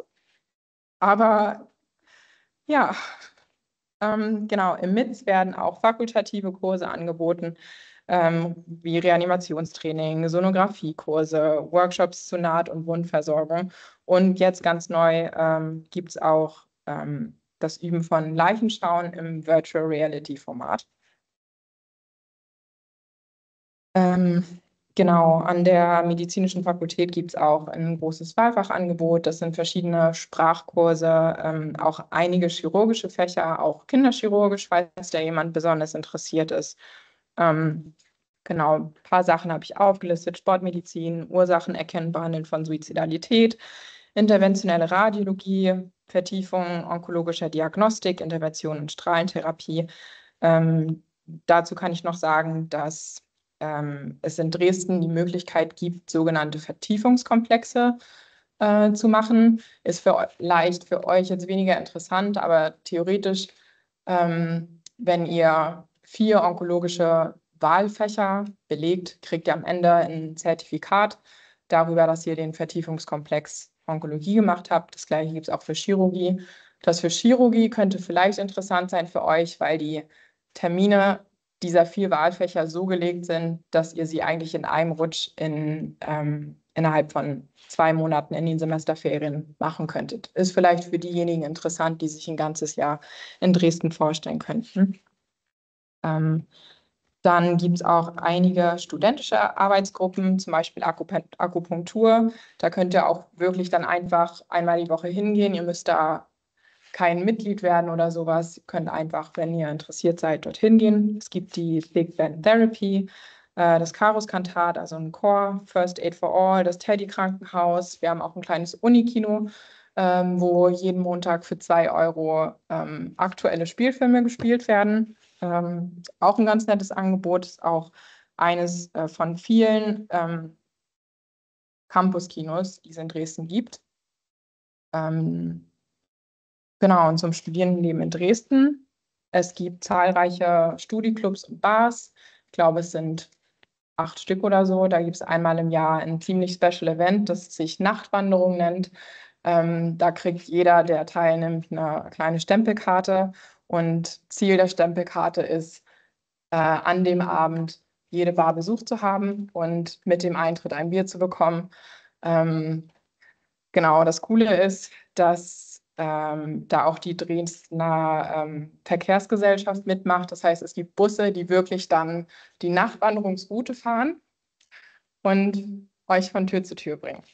aber ja, ähm, genau, im M I Z werden auch fakultative Kurse angeboten, ähm, wie Reanimationstraining, Sonographiekurse, Workshops zu Naht- und Wundversorgung. Und jetzt ganz neu ähm, gibt es auch ähm, das Üben von Leichenschauen im Virtual Reality Format. Ähm, genau, an der medizinischen Fakultät gibt es auch ein großes Wahlfachangebot. Das sind verschiedene Sprachkurse, ähm, auch einige chirurgische Fächer, auch kinderchirurgisch, falls da jemand besonders interessiert ist. Ähm, genau, ein paar Sachen habe ich aufgelistet: Sportmedizin, Ursachen erkennen, behandeln von Suizidalität, interventionelle Radiologie, Vertiefung onkologischer Diagnostik, Intervention und Strahlentherapie. Ähm, dazu kann ich noch sagen, dass ähm, es in Dresden die Möglichkeit gibt, sogenannte Vertiefungskomplexe äh, zu machen. Ist für, leicht für euch jetzt weniger interessant, aber theoretisch, ähm, wenn ihr vier onkologische Wahlfächer belegt, kriegt ihr am Ende ein Zertifikat darüber, dass ihr den Vertiefungskomplex Onkologie gemacht habt. Das gleiche gibt es auch für Chirurgie. Das für Chirurgie könnte vielleicht interessant sein für euch, weil die Termine dieser vier Wahlfächer so gelegt sind, dass ihr sie eigentlich in einem Rutsch in, ähm, innerhalb von zwei Monaten in den Semesterferien machen könntet. Ist vielleicht für diejenigen interessant, die sich ein ganzes Jahr in Dresden vorstellen könnten. Ähm, Dann gibt es auch einige studentische Arbeitsgruppen, zum Beispiel Akupunktur. Da könnt ihr auch wirklich dann einfach einmal die Woche hingehen. Ihr müsst da kein Mitglied werden oder sowas. Ihr könnt einfach, wenn ihr interessiert seid, dorthin gehen. Es gibt die Big Band Therapy, äh, das Karus-Kantat, also ein Chor, First Aid for All, das Teddy-Krankenhaus. Wir haben auch ein kleines Unikino, ähm, wo jeden Montag für zwei Euro ähm, aktuelle Spielfilme gespielt werden. Ähm, auch ein ganz nettes Angebot, ist auch eines äh, von vielen ähm, Campus-Kinos, die es in Dresden gibt. Ähm, genau, und zum Studierendenleben in Dresden. Es gibt zahlreiche Studieclubs und Bars. Ich glaube, es sind acht Stück oder so. Da gibt es einmal im Jahr ein ziemlich special Event, das sich Nachtwanderung nennt. Ähm, da kriegt jeder, der teilnimmt, eine kleine Stempelkarte. Und Ziel der Stempelkarte ist, äh, an dem Abend jede Bar besucht zu haben und mit dem Eintritt ein Bier zu bekommen. Ähm, genau, das Coole ist, dass ähm, da auch die Dresdner ähm, Verkehrsgesellschaft mitmacht. Das heißt, es gibt Busse, die wirklich dann die Nachtwanderungsroute fahren und euch von Tür zu Tür bringen.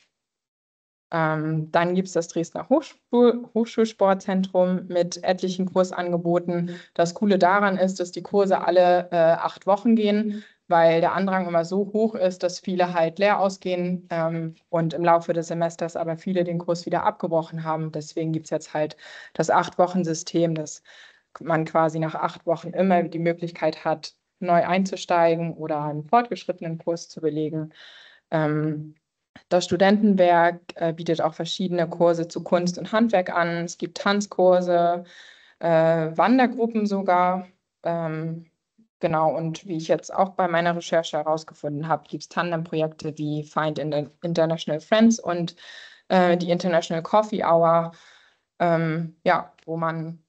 Ähm, dann gibt es das Dresdner Hochschul Hochschulsportzentrum mit etlichen Kursangeboten. Das Coole daran ist, dass die Kurse alle äh, acht Wochen gehen, weil der Andrang immer so hoch ist, dass viele halt leer ausgehen ähm, und im Laufe des Semesters aber viele den Kurs wieder abgebrochen haben. Deswegen gibt es jetzt halt das Acht-Wochen-System, dass man quasi nach acht Wochen immer die Möglichkeit hat, neu einzusteigen oder einen fortgeschrittenen Kurs zu belegen. Ähm, Das Studentenwerk äh, bietet auch verschiedene Kurse zu Kunst und Handwerk an. Es gibt Tanzkurse, äh, Wandergruppen sogar. Ähm, genau, und wie ich jetzt auch bei meiner Recherche herausgefunden habe, gibt es Tandemprojekte wie Find International Friends und äh, die International Coffee Hour, ähm, ja, wo man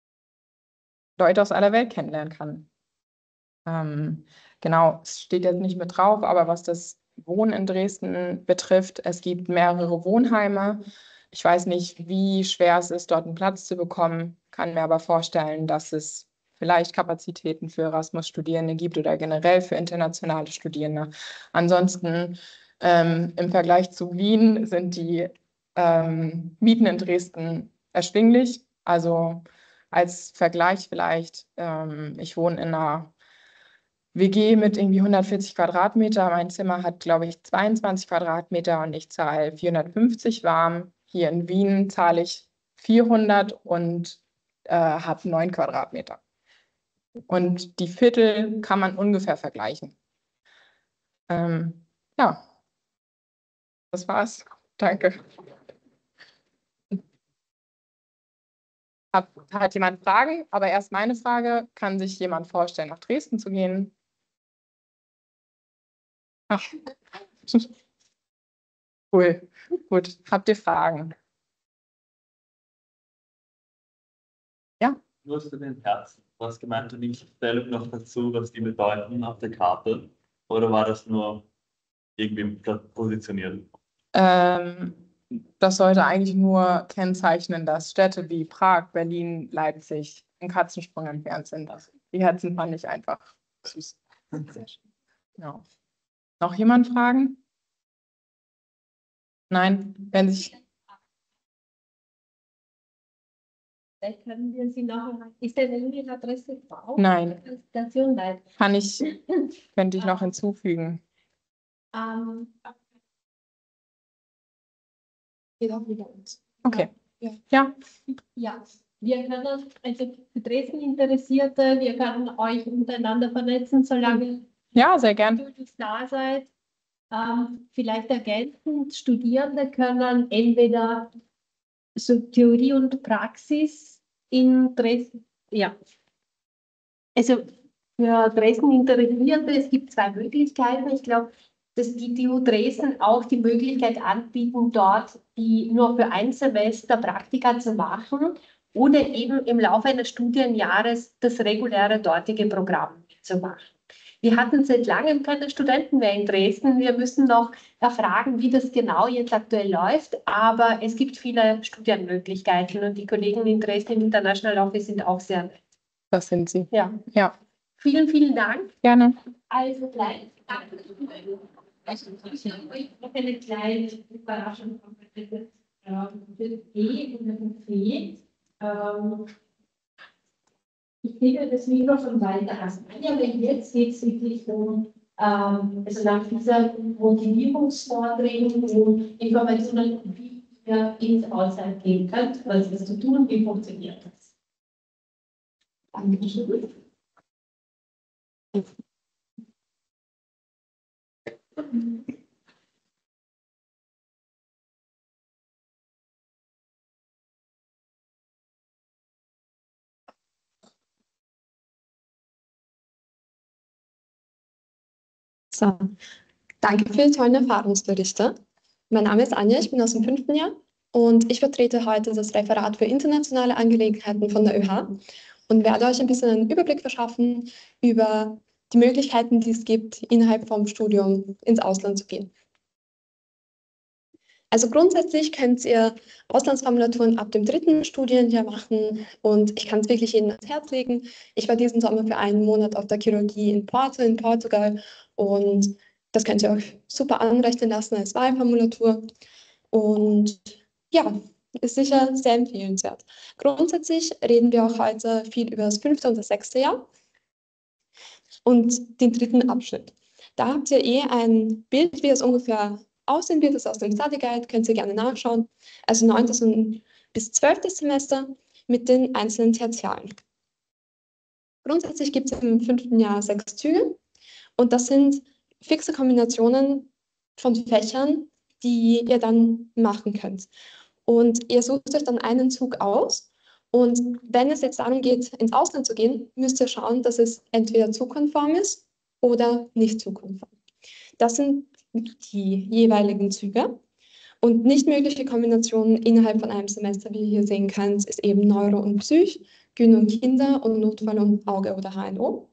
Leute aus aller Welt kennenlernen kann. Ähm, genau, es steht jetzt nicht mit drauf, aber was das Wohnen in Dresden betrifft, es gibt mehrere Wohnheime. Ich weiß nicht, wie schwer es ist, dort einen Platz zu bekommen, kann mir aber vorstellen, dass es vielleicht Kapazitäten für Erasmus-Studierende gibt oder generell für internationale Studierende. Ansonsten ähm, im Vergleich zu Wien sind die ähm, Mieten in Dresden erschwinglich. Also als Vergleich vielleicht, ähm, ich wohne in einer W G mit irgendwie hundertvierzig Quadratmeter. Mein Zimmer hat, glaube ich, zweiundzwanzig Quadratmeter und ich zahle vierhundertfünfzig warm. Hier in Wien zahle ich vierhundert und äh, habe neun Quadratmeter. Und die Viertel kann man ungefähr vergleichen. Ähm, ja, das war's. Danke. Hat, hat jemand Fragen? Aber erst meine Frage: Kann sich jemand vorstellen, nach Dresden zu gehen? Ach. Cool. Gut. Habt ihr Fragen? Ja. Nur zu den Herzen. Du hast gemeint, du nimmst Stellung noch dazu, was die bedeuten auf der Karte. Oder war das nur irgendwie positioniert? Ähm, das sollte eigentlich nur kennzeichnen, dass Städte wie Prag, Berlin, Leipzig einen Katzensprung entfernt sind. Die Herzen fand ich einfach süß. Sehr schön. Ja. Noch jemand Fragen? Nein, wenn sich. Vielleicht können wir Sie noch. Ist denn eine Adresse drauf? Nein. Station? Nein. Kann ich, könnte ich noch hinzufügen. Ähm, geht auch wieder uns. Okay. Ja. Ja. Ja. Wir können, also für Dresden Interessierte, wir können euch untereinander vernetzen, solange ja, sehr gern. ihr da seid. Ähm, vielleicht ergänzend, Studierende können entweder so Theorie und Praxis in Dresden, ja. Also für Dresden Interessierte, es gibt zwei Möglichkeiten. Ich glaube, dass die T U Dresden auch die Möglichkeit anbieten, dort die nur für ein Semester Praktika zu machen oder eben im Laufe eines Studienjahres das reguläre dortige Programm zu machen. Wir hatten seit langem keine Studenten mehr in Dresden. Wir müssen noch erfragen, wie das genau jetzt aktuell läuft, aber es gibt viele Studienmöglichkeiten und die Kollegen in Dresden im International Office sind auch sehr nett. Das sind sie. Ja. Ja. Vielen, vielen Dank. Gerne. Also gleich. Ich habe euch noch eine kleine Überraschung vorbereitet. Für E und für F. Ähm, ich gebe das Mikrofon weiter an Anja, aber jetzt geht es wirklich um, ähm, also nach dieser Motivierungsvorträgen und Informationen, wie ihr ins Ausland gehen könnt, was ist zu tun, wie funktioniert das. Dankeschön. So, danke für die tollen Erfahrungsberichte. Mein Name ist Anja, ich bin aus dem fünften Jahr und ich vertrete heute das Referat für internationale Angelegenheiten von der ÖH und werde euch ein bisschen einen Überblick verschaffen über die Möglichkeiten, die es gibt, innerhalb vom Studium ins Ausland zu gehen. Also grundsätzlich könnt ihr Auslandsformulaturen ab dem dritten Studienjahr machen und ich kann es wirklich jedem ans Herz legen. Ich war diesen Sommer für einen Monat auf der Chirurgie in Porto, in Portugal und das könnt ihr euch super anrechnen lassen als Wahlformulatur und ja, ist sicher sehr empfehlenswert. Grundsätzlich reden wir auch heute viel über das fünfte und das sechste Jahr und den dritten Abschnitt. Da habt ihr eh ein Bild, wie es ungefähr aussehen wird, das aus dem Study Guide, könnt ihr gerne nachschauen. Also neuntes bis zwölftes Semester mit den einzelnen Tertialen. Grundsätzlich gibt es im fünften Jahr sechs Züge und das sind fixe Kombinationen von Fächern, die ihr dann machen könnt. Und ihr sucht euch dann einen Zug aus und wenn es jetzt darum geht, ins Ausland zu gehen, müsst ihr schauen, dass es entweder zugkonform ist oder nicht zugkonform. Das sind die jeweiligen Züge. Und nicht mögliche Kombinationen innerhalb von einem Semester, wie ihr hier sehen könnt, ist eben Neuro und Psych, Gyn und Kinder und Notfall und Auge oder H N O.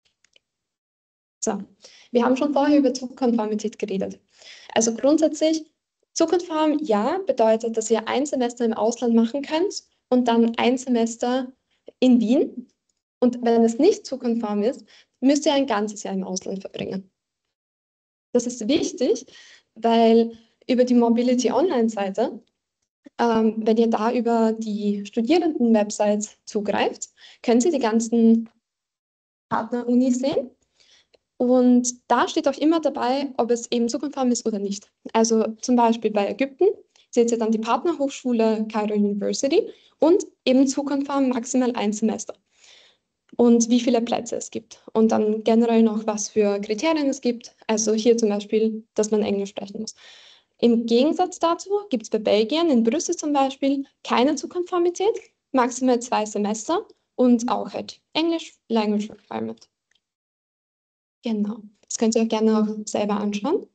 So, wir haben schon vorher über Zugkonformität geredet. Also grundsätzlich, zugkonform, ja, bedeutet, dass ihr ein Semester im Ausland machen könnt und dann ein Semester in Wien. Und wenn es nicht zugkonform ist, müsst ihr ein ganzes Jahr im Ausland verbringen. Das ist wichtig, weil über die Mobility Online-Seite, ähm, wenn ihr da über die Studierenden-Websites zugreift, können Sie die ganzen Partner-Unis sehen. Und da steht auch immer dabei, ob es eben zugkonform ist oder nicht. Also zum Beispiel bei Ägypten seht ihr dann die Partnerhochschule Cairo University und eben zugkonform maximal ein Semester. Und wie viele Plätze es gibt. Und dann generell noch, was für Kriterien es gibt. Also hier zum Beispiel, dass man Englisch sprechen muss. Im Gegensatz dazu gibt es bei Belgien, in Brüssel zum Beispiel, keine Zugkonformität, maximal zwei Semester und auch halt Englisch Language Requirement. Genau, das könnt ihr euch gerne auch selber anschauen.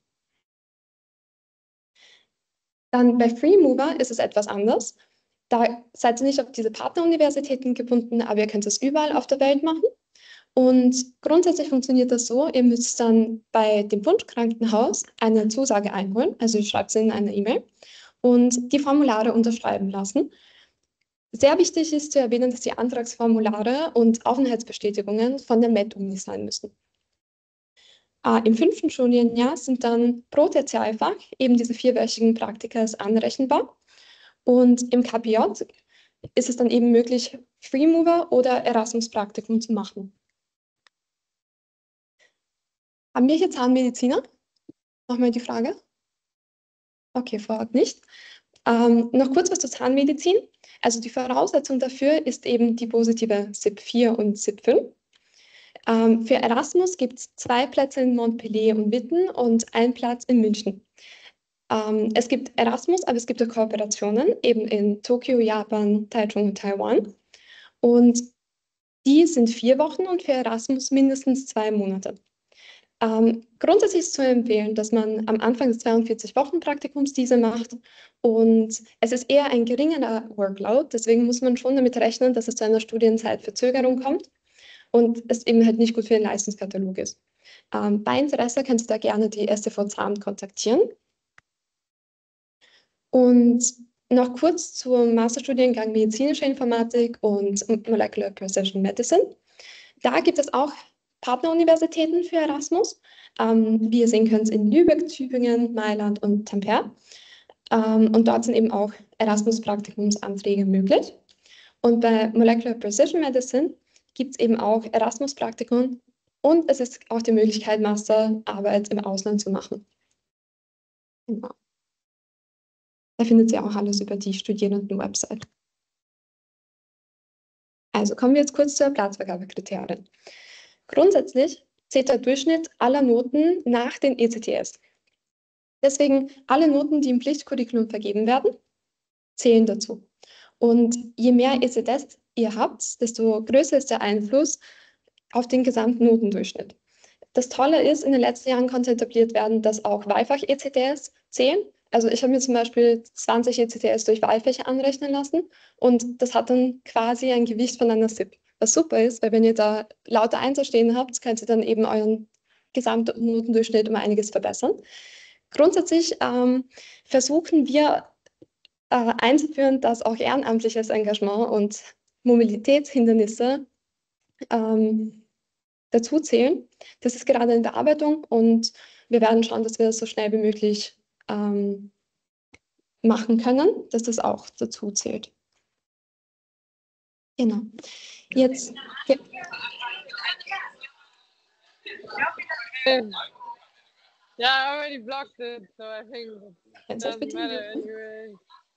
Dann bei Freemover ist es etwas anders. Da seid ihr nicht auf diese Partneruniversitäten gebunden, aber ihr könnt es überall auf der Welt machen. Und grundsätzlich funktioniert das so, ihr müsst dann bei dem Wunschkrankenhaus eine Zusage einholen, also ihr schreibt es in eine E-Mail und die Formulare unterschreiben lassen. Sehr wichtig ist zu erwähnen, dass die Antragsformulare und Aufenthaltsbestätigungen von der Med-Uni sein müssen. Äh, Im fünften Studienjahr sind dann pro Tertialfach eben diese vierwöchigen Praktika anrechenbar. Und im K P J ist es dann eben möglich, Freemover oder Erasmus-Praktikum zu machen. Haben wir hier Zahnmediziner? Nochmal die Frage. Okay, vor Ort nicht. Ähm, noch kurz was zur Zahnmedizin. Also die Voraussetzung dafür ist eben die positive S I P vier und S I P fünf. Ähm, für Erasmus gibt es zwei Plätze in Montpellier und Witten und einen Platz in München. Ähm, es gibt Erasmus, aber es gibt auch Kooperationen, eben in Tokio, Japan, Taichung und Taiwan. Und die sind vier Wochen und für Erasmus mindestens zwei Monate. Ähm, grundsätzlich ist zu empfehlen, dass man am Anfang des zweiundvierzig-Wochen-Praktikums diese macht und es ist eher ein geringerer Workload, deswegen muss man schon damit rechnen, dass es zu einer Studienzeitverzögerung kommt und es eben halt nicht gut für den Leistungskatalog ist. Ähm, bei Interesse kannst du da gerne die S T V Zahn kontaktieren. Und noch kurz zum Masterstudiengang Medizinische Informatik und Molecular Precision Medicine. Da gibt es auch Partneruniversitäten für Erasmus. Ähm, wie ihr sehen könnt, in Lübeck, Tübingen, Mailand und Tampere. Ähm, und dort sind eben auch Erasmus-Praktikumsanträge möglich. Und bei Molecular Precision Medicine gibt es eben auch Erasmus-Praktikum und es ist auch die Möglichkeit, Masterarbeit im Ausland zu machen. Genau. Da findet ihr auch alles über die Studierenden-Website. Also kommen wir jetzt kurz zur Platzvergabekriterien. Grundsätzlich zählt der Durchschnitt aller Noten nach den E C T S. Deswegen alle Noten, die im Pflichtcurriculum vergeben werden, zählen dazu. Und je mehr E C T S ihr habt, desto größer ist der Einfluss auf den gesamten Notendurchschnitt. Das Tolle ist, in den letzten Jahren konnte etabliert werden, dass auch Wahlfach-E C T S zählen. Also ich habe mir zum Beispiel zwanzig E C T S durch Wahlfächer anrechnen lassen und das hat dann quasi ein Gewicht von einer S I P. Was super ist, weil wenn ihr da lauter Einser stehen habt, könnt ihr dann eben euren gesamten Notendurchschnitt um einiges verbessern. Grundsätzlich ähm, versuchen wir äh, einzuführen, dass auch ehrenamtliches Engagement und Mobilitätshindernisse ähm, dazu zählen. Das ist gerade in Bearbeitung und wir werden schauen, dass wir das so schnell wie möglich ähm, machen können, dass das auch dazu zählt. Genau. Jetzt. Ja. Yeah, I already blocked it, so I think it Kannst du das doesn't bitte matter muten? anyway.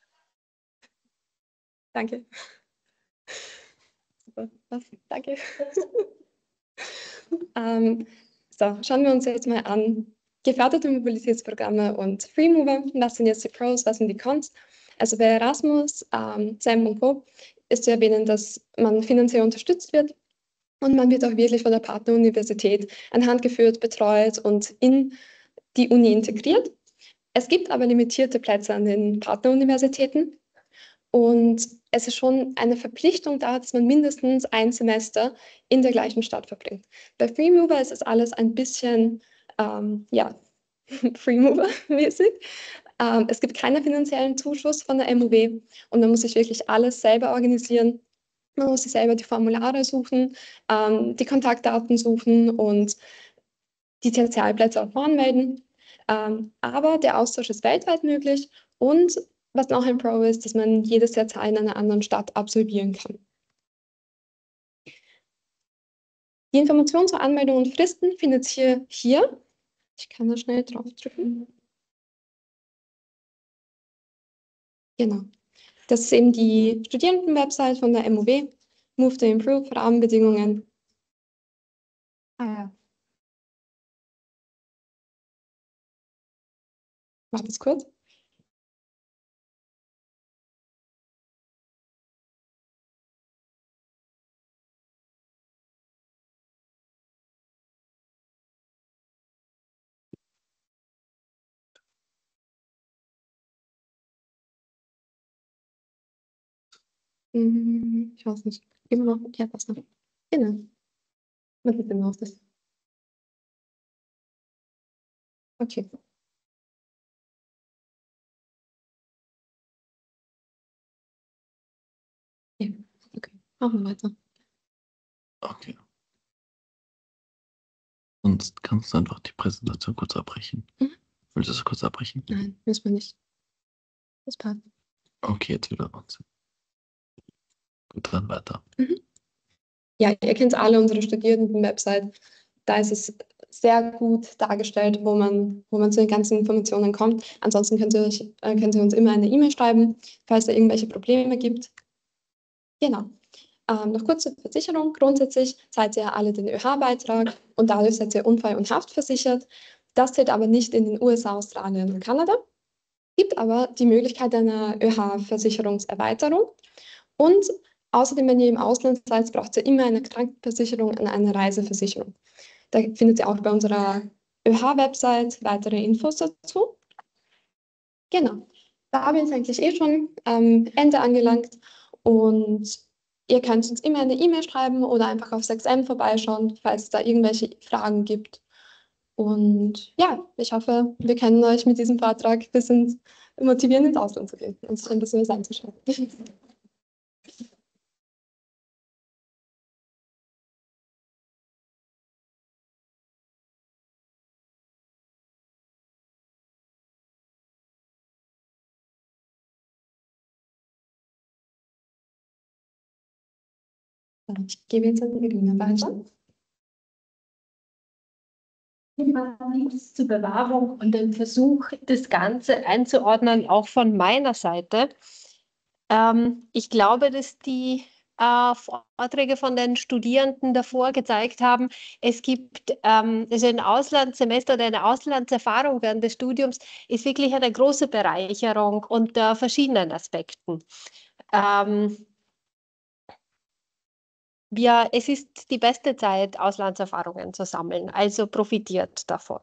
Danke. Super. Was? Danke. ähm, so, schauen wir uns jetzt mal an. Geförderte Mobilitätsprogramme und Freemover. Was sind jetzt die Pros, was sind die Cons? Also bei Erasmus, ähm, S A M und Co. ist zu erwähnen, dass man finanziell unterstützt wird und man wird auch wirklich von der Partneruniversität an Hand geführt, betreut und in die Uni integriert. Es gibt aber limitierte Plätze an den Partneruniversitäten und es ist schon eine Verpflichtung da, dass man mindestens ein Semester in der gleichen Stadt verbringt. Bei Freemover ist es alles ein bisschen, ähm, ja, Freemover-mäßig. Ähm, es gibt keinen finanziellen Zuschuss von der M U W und man muss sich wirklich alles selber organisieren. Man muss sich selber die Formulare suchen, ähm, die Kontaktdaten suchen und die Tertialplätze auch voranmelden. Ähm, aber der Austausch ist weltweit möglich und was noch ein Pro ist, dass man jedes Tertial in einer anderen Stadt absolvieren kann. Die Informationen zur Anmeldung und Fristen findet ihr hier. Ich kann da schnell drauf drücken. Genau. Das ist eben die Studierenden-Website von der M U W. Move to Improve, Rahmenbedingungen. Ah ja. Mach das kurz. Ich weiß nicht. Immer noch. Ja, was noch? Genau. Was ist denn noch das? Okay. Ja, okay. Machen wir weiter. Okay. Sonst kannst du einfach die Präsentation kurz abbrechen. Mhm. Willst du das kurz abbrechen? Nein, müssen wir nicht. Das passt. Okay, jetzt wieder uns. Gut, dann weiter. Mhm. Ja, ihr kennt alle unsere Studierenden-Website. Da ist es sehr gut dargestellt, wo man, wo man zu den ganzen Informationen kommt. Ansonsten könnt ihr, euch, äh, könnt ihr uns immer eine E-Mail schreiben, falls es irgendwelche Probleme gibt. Genau. Ähm, noch kurz zur Versicherung. Grundsätzlich zahlt ihr alle den Ö H-Beitrag und dadurch seid ihr unfall- und haftversichert. Das zählt aber nicht in den U S A, Australien und Kanada. Gibt aber die Möglichkeit einer Ö H-Versicherungserweiterung. Und außerdem, wenn ihr im Ausland seid, braucht ihr immer eine Krankenversicherung und eine Reiseversicherung. Da findet ihr auch bei unserer ÖH-Website weitere Infos dazu. Genau, da haben wir uns eigentlich eh schon am Ende angelangt und ihr könnt uns immer eine E-Mail schreiben oder einfach auf sechs M vorbeischauen, falls es da irgendwelche Fragen gibt. Und ja, ich hoffe, wir können euch mit diesem Vortrag ein bisschen motivieren, ins Ausland zu gehen und sich ein bisschen was anzuschauen. Ich gebe jetzt an die Irina weiter. Nichts zur Bewahrung und dem Versuch, das Ganze einzuordnen, auch von meiner Seite. Ähm, ich glaube, dass die äh, Vorträge von den Studierenden davor gezeigt haben, es gibt ähm, also ein Auslandssemester oder eine Auslandserfahrung während des Studiums ist wirklich eine große Bereicherung unter verschiedenen Aspekten. Ähm, Ja, es ist die beste Zeit, Auslandserfahrungen zu sammeln, also profitiert davon.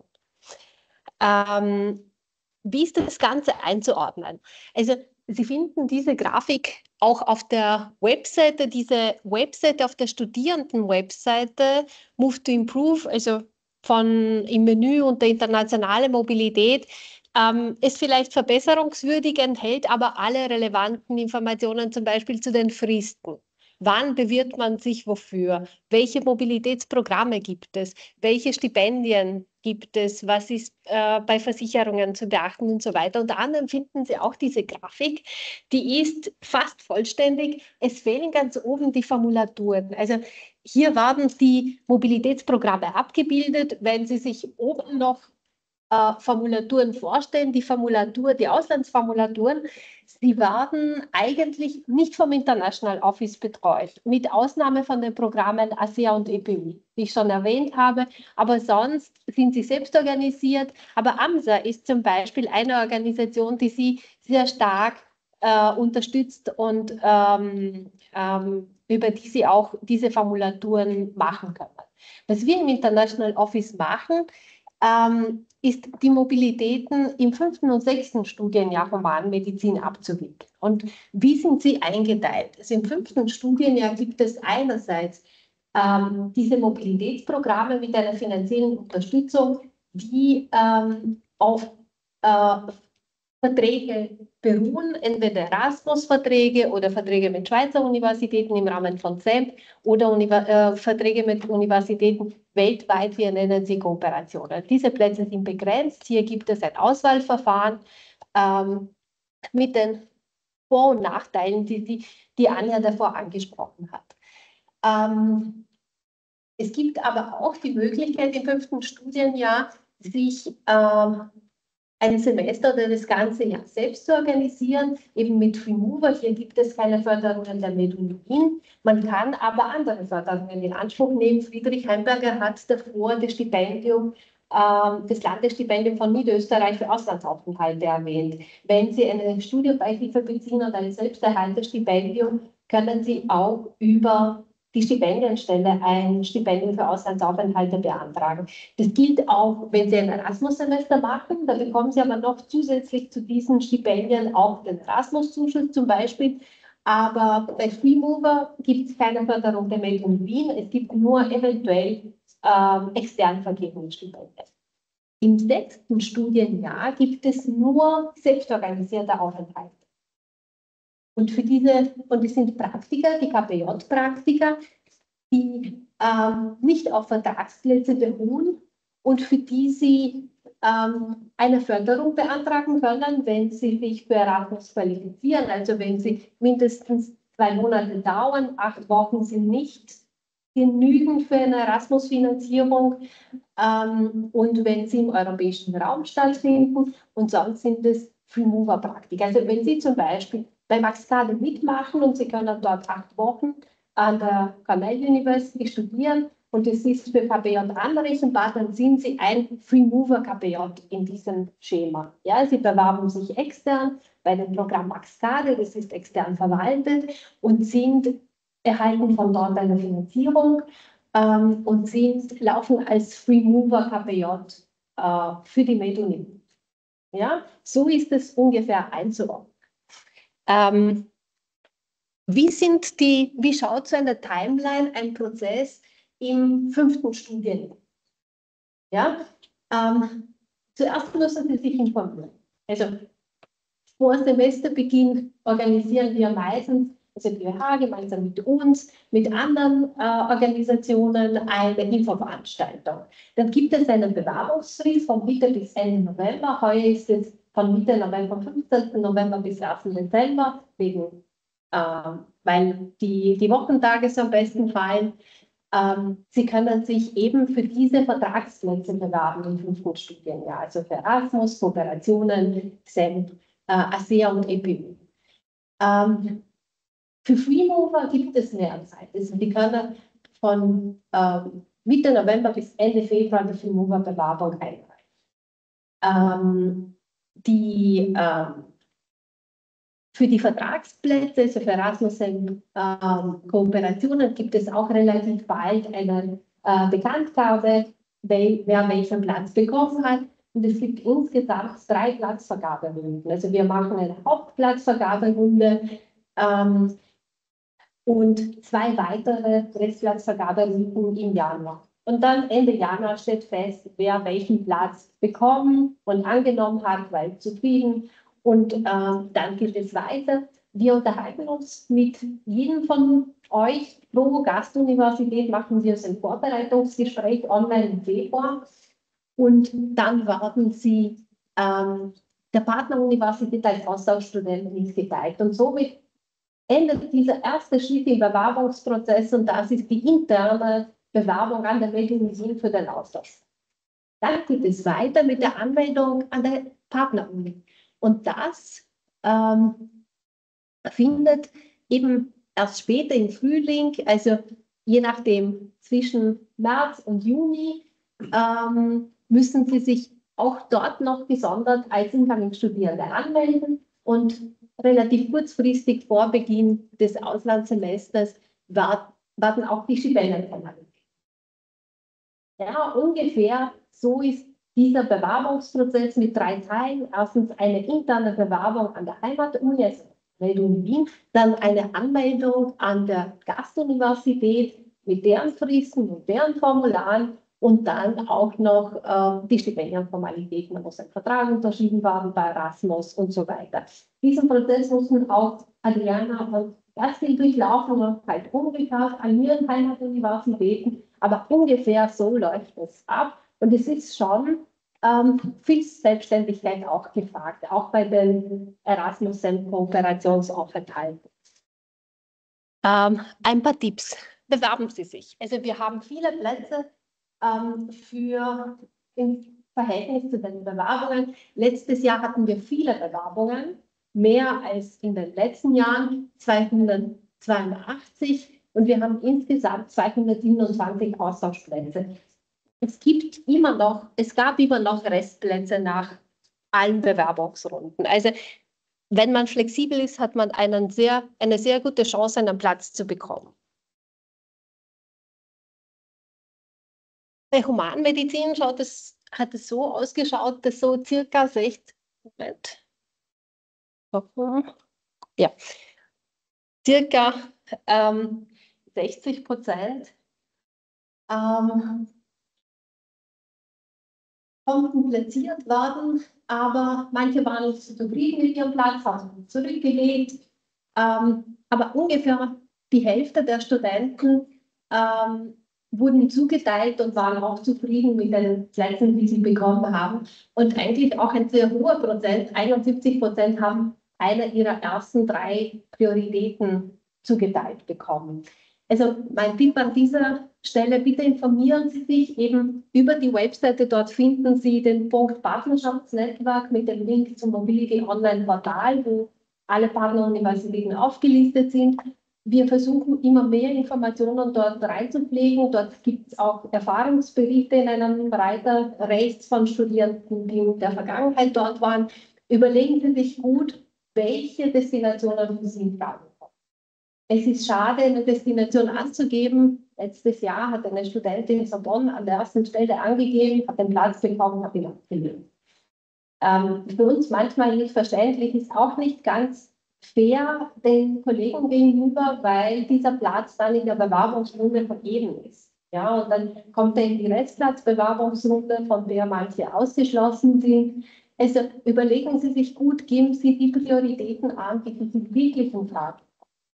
Ähm, wie ist das Ganze einzuordnen? Also Sie finden diese Grafik auch auf der Webseite, diese Webseite auf der Studierenden-Webseite Move to Improve, also von im Menü unter internationale Mobilität, ähm, ist vielleicht verbesserungswürdig, enthält aber alle relevanten Informationen, zum Beispiel zu den Fristen. Wann bewirbt man sich wofür? Welche Mobilitätsprogramme gibt es? Welche Stipendien gibt es? Was ist äh, bei Versicherungen zu beachten und so weiter? Unter anderem finden Sie auch diese Grafik, die ist fast vollständig. Es fehlen ganz oben die Formulaturen. Also hier werden die Mobilitätsprogramme abgebildet. Wenn Sie sich oben noch äh, Formulaturen vorstellen, die Formulatur, die Auslandsformulaturen, sie werden eigentlich nicht vom International Office betreut, mit Ausnahme von den Programmen A S E A und E P U, die ich schon erwähnt habe, aber sonst sind sie selbst organisiert. Aber AMSA ist zum Beispiel eine Organisation, die sie sehr stark äh, unterstützt und ähm, ähm, über die sie auch diese Formulaturen machen können. Was wir im International Office machen, ähm, ist die Mobilitäten im fünften und sechsten Studienjahr Humanmedizin abzuwickeln. Und wie sind sie eingeteilt? Also im fünften Studienjahr gibt es einerseits ähm, diese Mobilitätsprogramme mit einer finanziellen Unterstützung, die ähm, auf äh, Verträge beruhen, entweder Erasmus-Verträge oder Verträge mit Schweizer Universitäten im Rahmen von S E M oder Univer äh, Verträge mit Universitäten weltweit, wir nennen sie Kooperationen. Diese Plätze sind begrenzt. Hier gibt es ein Auswahlverfahren ähm, mit den Vor- und Nachteilen, die, die, die Anja davor angesprochen hat. Ähm, es gibt aber auch die Möglichkeit, im fünften Studienjahr sich ähm, ein Semester oder das ganze Jahr selbst zu organisieren, eben mit FreeMover. Hier gibt es keine Förderungen der M E D U Wien. Man kann aber andere Förderungen in Anspruch nehmen. Friedrich Heimberger hat davor das Stipendium, äh, das Landesstipendium von Niederösterreich für Auslandsaufenthalte erwähnt. Wenn Sie eine Studienbeihilfe beziehen oder ein Selbsterhalterstipendium, können Sie auch über die Stipendienstelle ein Stipendium für Auslandsaufenthalte beantragen. Das gilt auch, wenn Sie ein Erasmus-Semester machen, da bekommen Sie aber noch zusätzlich zu diesen Stipendien auch den Erasmus-Zuschuss zum Beispiel. Aber bei FreeMover gibt es keine Förderung der M E D U Wien, es gibt nur eventuell ähm, extern vergebene Stipendien. Im sechsten Studienjahr gibt es nur selbstorganisierte Aufenthalte. Und für diese, und es sind Praktiker, die K P J-Praktiker, die ähm, nicht auf Vertragsplätze beruhen und für die sie ähm, eine Förderung beantragen können, wenn sie sich für Erasmus qualifizieren. Also wenn sie mindestens zwei Monate dauern, acht Wochen sind nicht genügend für eine Erasmus-Finanzierung ähm, und wenn sie im europäischen Raum stattfinden und sonst sind es FreeMover-Praktiker. Also wenn Sie zum Beispiel bei Max Kade mitmachen und Sie können dort acht Wochen an der Cornell University studieren und es ist für K P J anrechenbar, dann sind Sie ein FreeMover K P J in diesem Schema. Ja, Sie bewerben sich extern bei dem Programm Max Kade, das ist extern verwaltet und sind erhalten von dort eine Finanzierung ähm, und sind, laufen als Free Mover K P J äh, für die MedUni. Ja, so ist es ungefähr einzuordnen. Ähm, wie, sind die, wie schaut so eine Timeline, ein Prozess im fünften Studienjahr? Ja, ähm, zuerst müssen Sie sich informieren. Also vor Semesterbeginn organisieren wir meistens, also die B W H gemeinsam mit uns, mit anderen äh, Organisationen eine Infoveranstaltung. Dann gibt es einen Bewerbungsfrist von Mitte bis Ende November. Heuer ist es von Mitte November, fünfzehnten November bis ersten Dezember, wegen, äh, weil die, die Wochentage so am besten fallen. Ähm, Sie können sich eben für diese Vertragsplätze bewerben im fünften Studienjahr, also für Erasmus, Kooperationen, S E M, äh, A S E A und E P U. Ähm, für Freemover gibt es mehr Zeit. Also die können von ähm, Mitte November bis Ende Februar die Freemover-Bewerbung einreichen. Ähm, die ähm, Für die Vertragsplätze, also für Erasmus ähm, Kooperationen, gibt es auch relativ bald eine äh, Bekanntgabe, wer, wer welchen Platz bekommen hat. Und es gibt insgesamt drei Platzvergaberunden. Also wir machen eine Hauptplatzvergaberunde ähm, und zwei weitere Restplatzvergaberunden im Januar. Und dann Ende Januar steht fest, wer welchen Platz bekommen und angenommen hat, weil zufrieden. Und äh, dann geht es weiter. Wir unterhalten uns mit jedem von euch. Pro Gastuniversität machen wir so ein Vorbereitungsgespräch online im Februar. Und dann werden sie ähm, der Partneruniversität als Austauschstudenten mitgeteilt. Und somit endet dieser erste Schritt im Bewerbungsprozess und das ist die interne Bewerbung an der MedUni für den Austausch. Dann geht es weiter mit der Anmeldung an der Partneruni. Und das ähm, findet eben erst später im Frühling, also je nachdem zwischen März und Juni, ähm, müssen Sie sich auch dort noch gesondert als Incoming-Studierende anmelden und relativ kurzfristig vor Beginn des Auslandssemesters werden auch die Stipendien verlangt. Ja, ungefähr so ist dieser Bewerbungsprozess mit drei Teilen. Erstens eine interne Bewerbung an der Heimatuni, also MedUni Wien, dann eine Anmeldung an der Gastuniversität mit deren Fristen und deren Formularen und dann auch noch äh, die Stipendienformalitäten. Man muss einen Vertrag unterschrieben haben bei Erasmus und so weiter. Diesen Prozess mussten auch Adriana und Kerstin durchlaufen und halt umgekehrt an ihren Heimatuniversitäten. Aber ungefähr so läuft es ab. Und es ist schon ähm, viel Selbstständigkeit auch gefragt, auch bei den Erasmus-Kooperationsaufenthalten. Ähm, ein paar Tipps. Bewerben Sie sich. Also wir haben viele Plätze ähm, für im Verhältnis zu den Bewerbungen. Letztes Jahr hatten wir viele Bewerbungen, mehr als in den letzten Jahren, zweihundertzweiundachtzig. Und wir haben insgesamt zweihundertsiebenundzwanzig Austauschplätze. Es gibt immer noch, es gab immer noch Restplätze nach allen Bewerbungsrunden. Also wenn man flexibel ist, hat man einen sehr, eine sehr gute Chance, einen Platz zu bekommen. Bei Humanmedizin schaut es, hat es so ausgeschaut, dass so circa sechzig, Moment, ja, circa ähm, sechzig Prozent ähm, konnten platziert werden, aber manche waren nicht so zufrieden mit ihrem Platz, haben zurückgelegt. Ähm, aber ungefähr die Hälfte der Studenten ähm, wurden zugeteilt und waren auch zufrieden mit den Plätzen, die sie bekommen haben. Und eigentlich auch ein sehr hoher Prozent, einundsiebzig Prozent haben eine ihrer ersten drei Prioritäten zugeteilt bekommen. Also mein Tipp an dieser Stelle, bitte informieren Sie sich eben über die Webseite. Dort finden Sie den Punkt Partnerschaftsnetzwerk mit dem Link zum Mobility Online Portal, wo alle Partneruniversitäten aufgelistet sind. Wir versuchen immer mehr Informationen dort reinzupflegen. Dort gibt es auch Erfahrungsberichte in einem breiter Rechts von Studierenden, die in der Vergangenheit dort waren. Überlegen Sie sich gut, welche Destinationen für Sie in Frage kommen. es ist schade, eine Destination anzugeben. Letztes Jahr hat eine Studentin von Bonn an der ersten Stelle angegeben, hat den Platz bekommen, hat ihn abgelehnt. Ähm, für uns manchmal nicht verständlich, ist auch nicht ganz fair den Kollegen gegenüber, weil dieser Platz dann in der Bewerbungsrunde vergeben ist. Ja, und dann kommt er in die Restplatzbewerbungsrunde, von der manche ausgeschlossen sind. Also überlegen Sie sich gut, geben Sie die Prioritäten an, die für Sie wirklich in Frage kommen.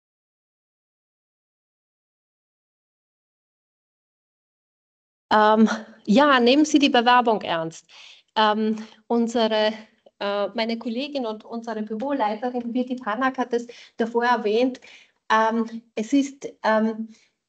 Ähm, ja, nehmen Sie die Bewerbung ernst. Ähm, unsere, äh, meine Kollegin und unsere Büroleiterin Birgit Hanak hat es davor erwähnt. Ähm, es ist, ähm,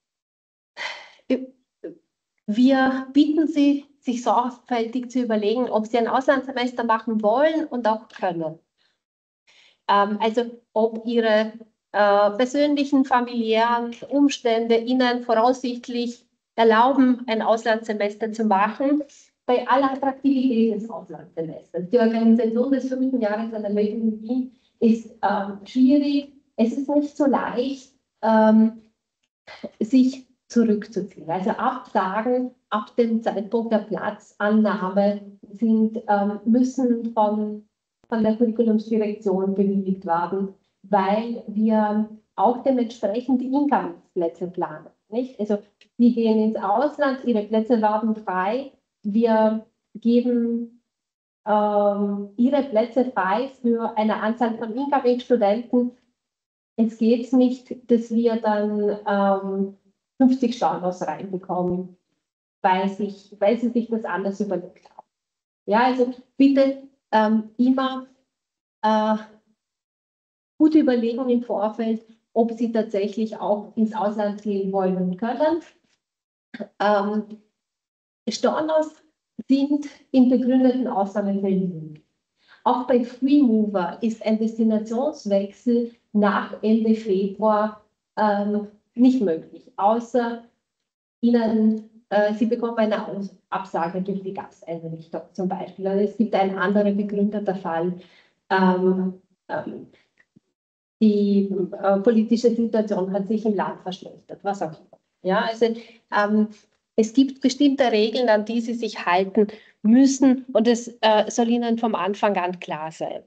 wir bitten Sie, sich sorgfältig zu überlegen, ob Sie ein Auslandssemester machen wollen und auch können. Ähm, also ob Ihre äh, persönlichen, familiären Umstände Ihnen voraussichtlich erlauben, ein Auslandssemester zu machen, bei aller Attraktivität des Auslandssemesters. Die Organisation des fünften Jahres an der Welt in Wien ist ähm, schwierig. Es ist nicht so leicht, ähm, sich zurückzuziehen. Also Absagen ab dem Zeitpunkt der Platzannahme sind, ähm, müssen von, von der Curriculumsdirektion bewilligt werden, weil wir auch dementsprechend die Incomingsplätze planen. Nicht? Also Sie gehen ins Ausland, Ihre Plätze werden frei. Wir geben ähm, Ihre Plätze frei für eine Anzahl von Incoming-Studenten. Es geht nicht, dass wir dann ähm, fünfzig Stornos reinbekommen, weil, sich, weil sie sich das anders überlegt haben. Ja, also bitte ähm, immer äh, gut überlegen im Vorfeld, ob Sie tatsächlich auch ins Ausland gehen wollen und können. Ähm, Stornos sind in begründeten Ausnahmefällen möglich. Auch bei Freemover ist ein Destinationswechsel nach Ende Februar ähm, nicht möglich, außer Ihnen, äh, Sie bekommen eine Aus Absage durch die Gasteinrichtung zum Beispiel. Also es gibt einen anderen begründeter Fall. Ähm, ähm, die äh, politische Situation hat sich im Land verschlechtert, was auch immer. Ja, also ähm, es gibt bestimmte Regeln, an die Sie sich halten müssen und es äh, soll Ihnen vom Anfang an klar sein.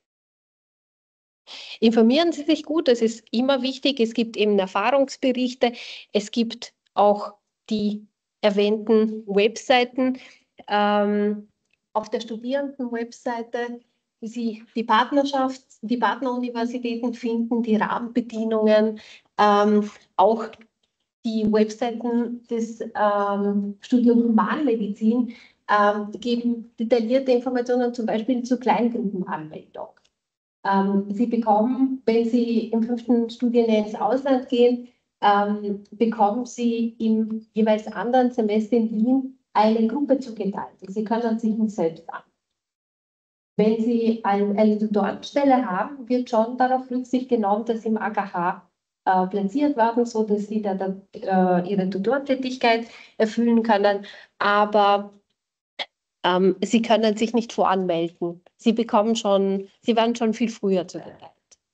Informieren Sie sich gut, das ist immer wichtig. Es gibt eben Erfahrungsberichte, es gibt auch die erwähnten Webseiten. Ähm, auf der Studierenden-Webseite, wie Sie die Partnerschaft, die Partneruniversitäten finden, die Rahmenbedingungen, ähm, auch die Webseiten des ähm, Studium Humanmedizin ähm, geben detaillierte Informationen, zum Beispiel zur Kleingruppenanmeldung. Ähm, Sie bekommen, wenn Sie im fünften Studienjahr ins Ausland gehen, ähm, bekommen Sie im jeweils anderen Semester in Wien eine Gruppe zugeteilt. Sie können sich nicht selbst an. Wenn Sie ein, eine Tutorenstelle haben, wird schon darauf Rücksicht genommen, dass Sie im A K H äh, platziert werden, sodass Sie da, da äh, Ihre Tutorentätigkeit erfüllen können. Aber ähm, Sie können sich nicht voranmelden. Sie bekommen schon, Sie werden schon viel früher zugeteilt.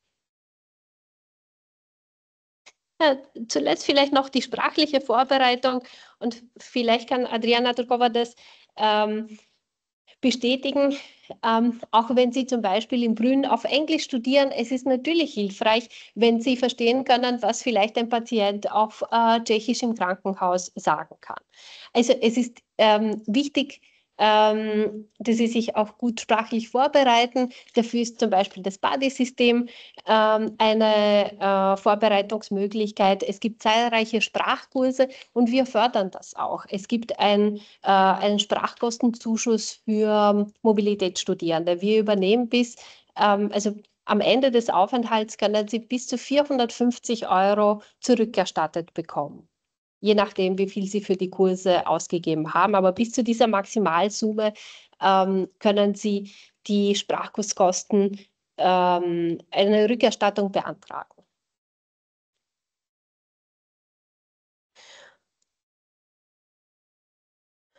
Ja, zuletzt vielleicht noch die sprachliche Vorbereitung und vielleicht kann Adriana Turkova das ähm, bestätigen, ähm, auch wenn Sie zum Beispiel in Brünn auf Englisch studieren. Es ist natürlich hilfreich, wenn Sie verstehen können, was vielleicht ein Patient auf äh, Tschechisch im Krankenhaus sagen kann. Also es ist ähm, wichtig, ähm, dass Sie sich auch gut sprachlich vorbereiten. Dafür ist zum Beispiel das Buddy-System ähm, eine äh, Vorbereitungsmöglichkeit. Es gibt zahlreiche Sprachkurse und wir fördern das auch. Es gibt ein, äh, einen Sprachkostenzuschuss für Mobilitätsstudierende. Wir übernehmen bis, ähm, also am Ende des Aufenthalts können Sie bis zu vierhundertfünfzig Euro zurückerstattet bekommen. Je nachdem, wie viel Sie für die Kurse ausgegeben haben. Aber bis zu dieser Maximalsumme ähm, können Sie die Sprachkurskosten ähm, eine Rückerstattung beantragen.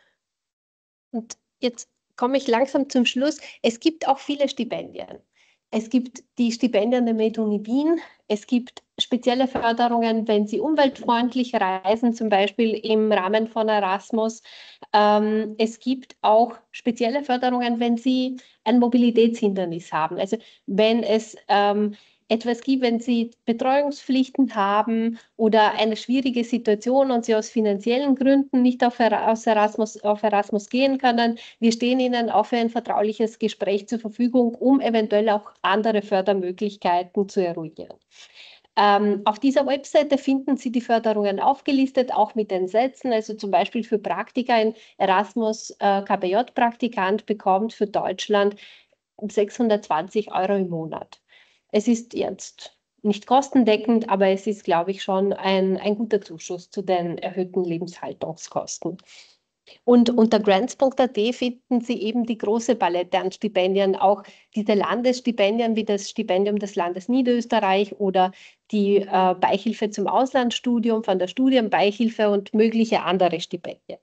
Und jetzt komme ich langsam zum Schluss. Es gibt auch viele Stipendien. Es gibt die Stipendien der MedUni Wien. Es gibt spezielle Förderungen, wenn Sie umweltfreundlich reisen, zum Beispiel im Rahmen von Erasmus. Ähm, es gibt auch spezielle Förderungen, wenn Sie ein Mobilitätshindernis haben. Also wenn es ähm, etwas gibt, wenn Sie Betreuungspflichten haben oder eine schwierige Situation und Sie aus finanziellen Gründen nicht auf, aus Erasmus, auf Erasmus gehen können. Wir stehen Ihnen auch für ein vertrauliches Gespräch zur Verfügung, um eventuell auch andere Fördermöglichkeiten zu eruieren. Ähm, auf dieser Webseite finden Sie die Förderungen aufgelistet, auch mit den Sätzen. Also zum Beispiel für Praktika ein Erasmus äh, K B J-Praktikant bekommt für Deutschland sechshundertzwanzig Euro im Monat. Es ist jetzt nicht kostendeckend, aber es ist, glaube ich, schon ein, ein guter Zuschuss zu den erhöhten Lebenshaltungskosten. Und unter grants punkt a t finden Sie eben die große Palette an Stipendien, auch diese Landesstipendien wie das Stipendium des Landes Niederösterreich oder die äh, Beihilfe zum Auslandsstudium von der Studienbeihilfe und mögliche andere Stipendien.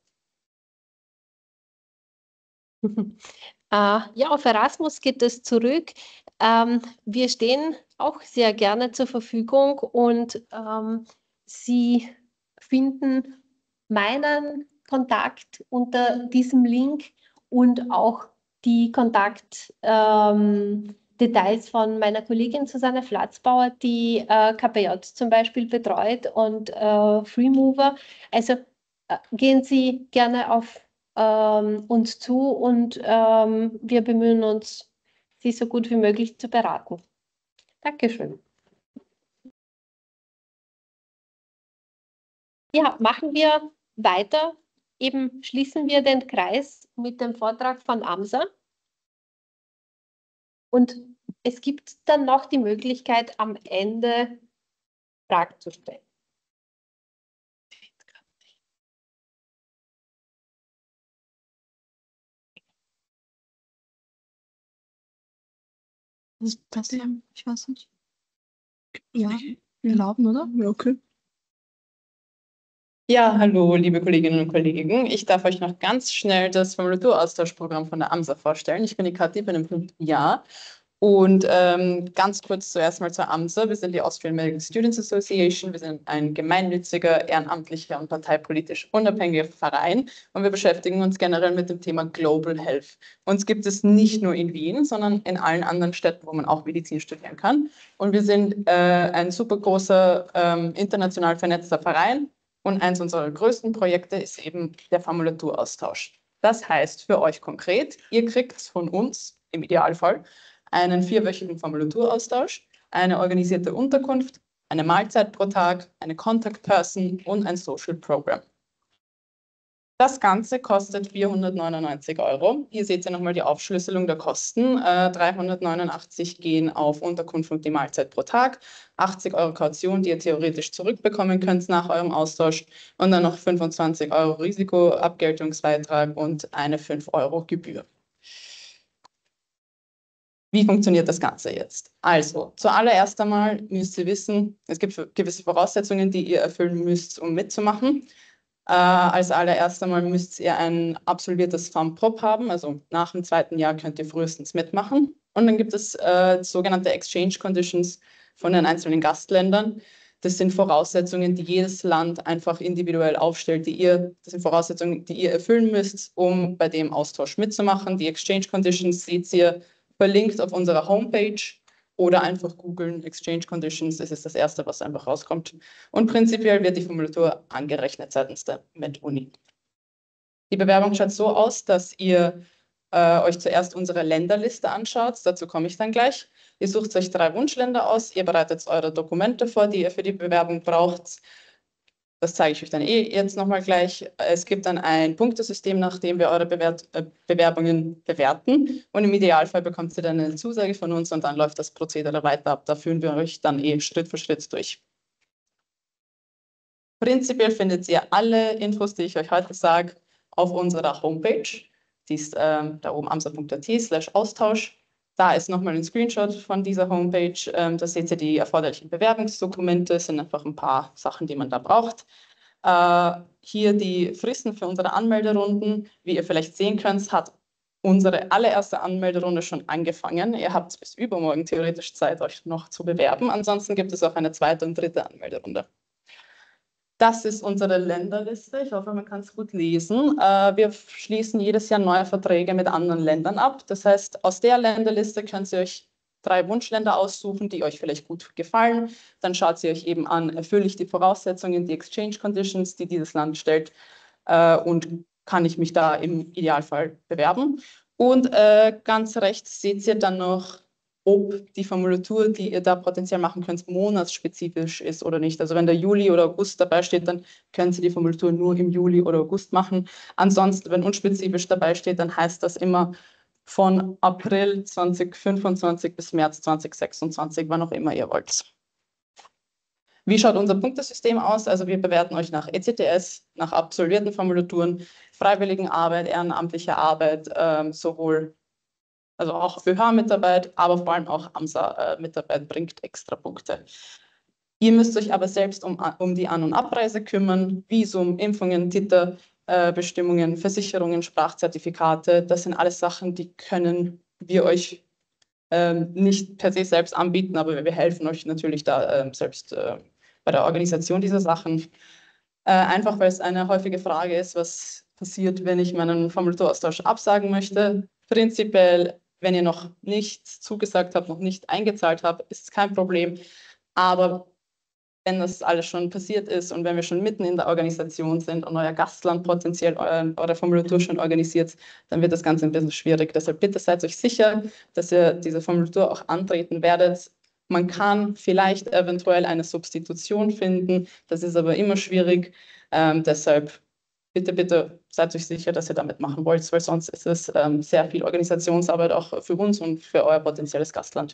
Uh, ja, auf Erasmus geht es zurück. Ähm, wir stehen auch sehr gerne zur Verfügung und ähm, Sie finden meinen Kontakt unter diesem Link und auch die Kontaktdetails ähm, von meiner Kollegin Susanne Flatzbauer, die äh, K P J zum Beispiel betreut und äh, Freemover. Also äh, gehen Sie gerne auf Ähm, uns zu und ähm, wir bemühen uns, Sie so gut wie möglich zu beraten. Dankeschön. Ja, machen wir weiter. Eben schließen wir den Kreis mit dem Vortrag von AMSA. Und es gibt dann noch die Möglichkeit, am Ende Fragen zu stellen. Das passiert, ich weiß nicht. Ja, wir erlauben, oder? Ja, okay. Ja, hallo, liebe Kolleginnen und Kollegen. Ich darf euch noch ganz schnell das Formulaturaustauschprogramm von der AMSA vorstellen. Ich bin die Kathi, bin im fünften Jahr. Und ähm, ganz kurz zuerst mal zur AMSA. Wir sind die Austrian Medical Students Association. Wir sind ein gemeinnütziger, ehrenamtlicher und parteipolitisch unabhängiger Verein. Und wir beschäftigen uns generell mit dem Thema Global Health. Uns gibt es nicht nur in Wien, sondern in allen anderen Städten, wo man auch Medizin studieren kann. Und wir sind äh, ein super großer, ähm, international vernetzter Verein. Und eins unserer größten Projekte ist eben der Formulaturaustausch. Das heißt für euch konkret, ihr kriegt von uns im Idealfall einen vierwöchigen Formulaturaustausch, eine organisierte Unterkunft, eine Mahlzeit pro Tag, eine Contact Person und ein Social Program. Das Ganze kostet vierhundertneunundneunzig Euro. Hier seht ihr nochmal die Aufschlüsselung der Kosten. Äh, dreihundertneunundachtzig gehen auf Unterkunft und die Mahlzeit pro Tag, achtzig Euro Kaution, die ihr theoretisch zurückbekommen könnt nach eurem Austausch und dann noch fünfundzwanzig Euro Risikoabgeltungsbeitrag und eine fünf Euro Gebühr. Wie funktioniert das Ganze jetzt? Also, zuallererst einmal müsst ihr wissen, es gibt gewisse Voraussetzungen, die ihr erfüllen müsst, um mitzumachen. Äh, als allererst einmal müsst ihr ein absolviertes FAMPROP haben, also nach dem zweiten Jahr könnt ihr frühestens mitmachen. Und dann gibt es äh, sogenannte Exchange Conditions von den einzelnen Gastländern. Das sind Voraussetzungen, die jedes Land einfach individuell aufstellt, die ihr, das sind Voraussetzungen, die ihr erfüllen müsst, um bei dem Austausch mitzumachen. Die Exchange Conditions seht ihr verlinkt auf unserer Homepage oder einfach googeln Exchange Conditions, das ist das Erste, was einfach rauskommt. Und prinzipiell wird die Formulatur angerechnet seitens der MedUni. Die Bewerbung schaut so aus, dass ihr äh, euch zuerst unsere Länderliste anschaut, dazu komme ich dann gleich. Ihr sucht euch drei Wunschländer aus, ihr bereitet eure Dokumente vor, die ihr für die Bewerbung braucht. Das zeige ich euch dann eh jetzt nochmal gleich. Es gibt dann ein Punktesystem, nach dem wir eure Bewert äh, Bewerbungen bewerten. Und im Idealfall bekommt ihr dann eine Zusage von uns und dann läuft das Prozedere weiter ab. Da führen wir euch dann eh Schritt für Schritt durch. Prinzipiell findet ihr alle Infos, die ich euch heute sage, auf unserer Homepage. Die ist äh, da oben amsa punkt a t slash Austausch. Da ist nochmal ein Screenshot von dieser Homepage. Ähm, da seht ihr die erforderlichen Bewerbungsdokumente. Das sind einfach ein paar Sachen, die man da braucht. Äh, hier die Fristen für unsere Anmelderunden. Wie ihr vielleicht sehen könnt, hat unsere allererste Anmelderunde schon angefangen. Ihr habt bis übermorgen theoretisch Zeit, euch noch zu bewerben. Ansonsten gibt es auch eine zweite und dritte Anmelderunde. Das ist unsere Länderliste. Ich hoffe, man kann es gut lesen. Äh, wir schließen jedes Jahr neue Verträge mit anderen Ländern ab. Das heißt, aus der Länderliste könnt ihr euch drei Wunschländer aussuchen, die euch vielleicht gut gefallen. Dann schaut ihr euch eben an, erfülle ich die Voraussetzungen, die Exchange Conditions, die dieses Land stellt, äh, und kann ich mich da im Idealfall bewerben. Und äh, ganz rechts seht ihr dann noch, ob die Formulatur, die ihr da potenziell machen könnt, monatsspezifisch ist oder nicht. Also wenn der Juli oder August dabei steht, dann können Sie die Formulatur nur im Juli oder August machen. Ansonsten, wenn unspezifisch dabei steht, dann heißt das immer von April zweitausendfünfundzwanzig bis März zweitausendsechsundzwanzig, wann auch immer ihr wollt. Wie schaut unser Punktesystem aus? Also wir bewerten euch nach E C T S, nach absolvierten Formulaturen, Freiwilligenarbeit, ehrenamtlicher Arbeit, ähm, sowohl, also auch B H-Mitarbeit, aber vor allem auch AMSA-Mitarbeit bringt extra Punkte. Ihr müsst euch aber selbst um, um die An- und Abreise kümmern, Visum, Impfungen, Titerbestimmungen, äh, Versicherungen, Sprachzertifikate. Das sind alles Sachen, die können wir euch ähm, nicht per se selbst anbieten, aber wir helfen euch natürlich da ähm, selbst äh, bei der Organisation dieser Sachen. Äh, einfach weil es eine häufige Frage ist, was passiert, wenn ich meinen Formulaturaustausch absagen möchte. Prinzipiell, wenn ihr noch nicht zugesagt habt, noch nicht eingezahlt habt, ist es kein Problem. Aber wenn das alles schon passiert ist und wenn wir schon mitten in der Organisation sind und euer Gastland potenziell eure, eure Formulatur schon organisiert, dann wird das Ganze ein bisschen schwierig. Deshalb bitte seid euch sicher, dass ihr diese Formulatur auch antreten werdet. Man kann vielleicht eventuell eine Substitution finden, das ist aber immer schwierig. Ähm, deshalb bitte, bitte seid euch sicher, dass ihr damit machen wollt, weil sonst ist es ähm, sehr viel Organisationsarbeit auch für uns und für euer potenzielles Gastland.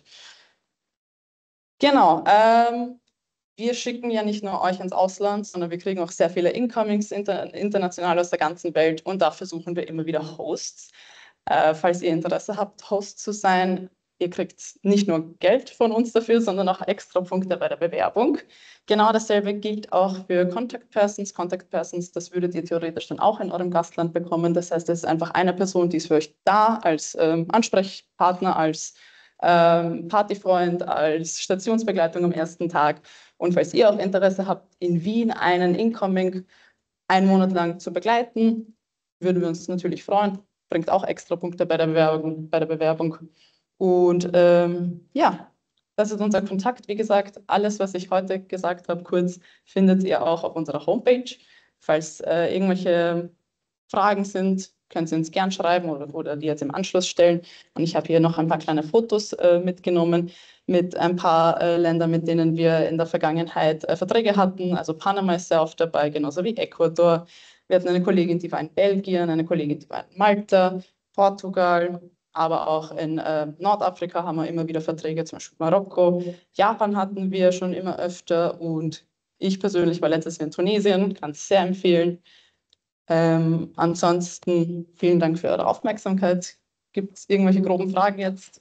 Genau. Ähm, Wir schicken ja nicht nur euch ins Ausland, sondern wir kriegen auch sehr viele Incomings inter, international aus der ganzen Welt und dafür suchen wir immer wieder Hosts. Äh, falls ihr Interesse habt, Host zu sein, ihr kriegt nicht nur Geld von uns dafür, sondern auch extra Punkte bei der Bewerbung. Genau dasselbe gilt auch für Contact Persons. Contact Persons, das würdet ihr theoretisch dann auch in eurem Gastland bekommen. Das heißt, es ist einfach eine Person, die ist für euch da als ähm, Ansprechpartner, als ähm, Partyfreund, als Stationsbegleitung am ersten Tag. Und falls ihr auch Interesse habt, in Wien einen Incoming einen Monat lang zu begleiten, würden wir uns natürlich freuen. Bringt auch extra Punkte bei der Bewerbung. Bei der Bewerbung. Und ähm, ja, das ist unser Kontakt. Wie gesagt, alles, was ich heute gesagt habe, kurz, findet ihr auch auf unserer Homepage. Falls äh, irgendwelche Fragen sind, können Sie uns gern schreiben oder, oder die jetzt im Anschluss stellen. Und ich habe hier noch ein paar kleine Fotos äh, mitgenommen mit ein paar äh, Ländern, mit denen wir in der Vergangenheit äh, Verträge hatten. Also Panama ist sehr oft dabei, genauso wie Ecuador. Wir hatten eine Kollegin, die war in Belgien, eine Kollegin, die war in Malta, Portugal, aber auch in äh, Nordafrika haben wir immer wieder Verträge, zum Beispiel Marokko. Japan hatten wir schon immer öfter und ich persönlich war letztes Jahr in Tunesien, kann es sehr empfehlen. Ähm, ansonsten vielen Dank für eure Aufmerksamkeit. Gibt es irgendwelche groben Fragen jetzt?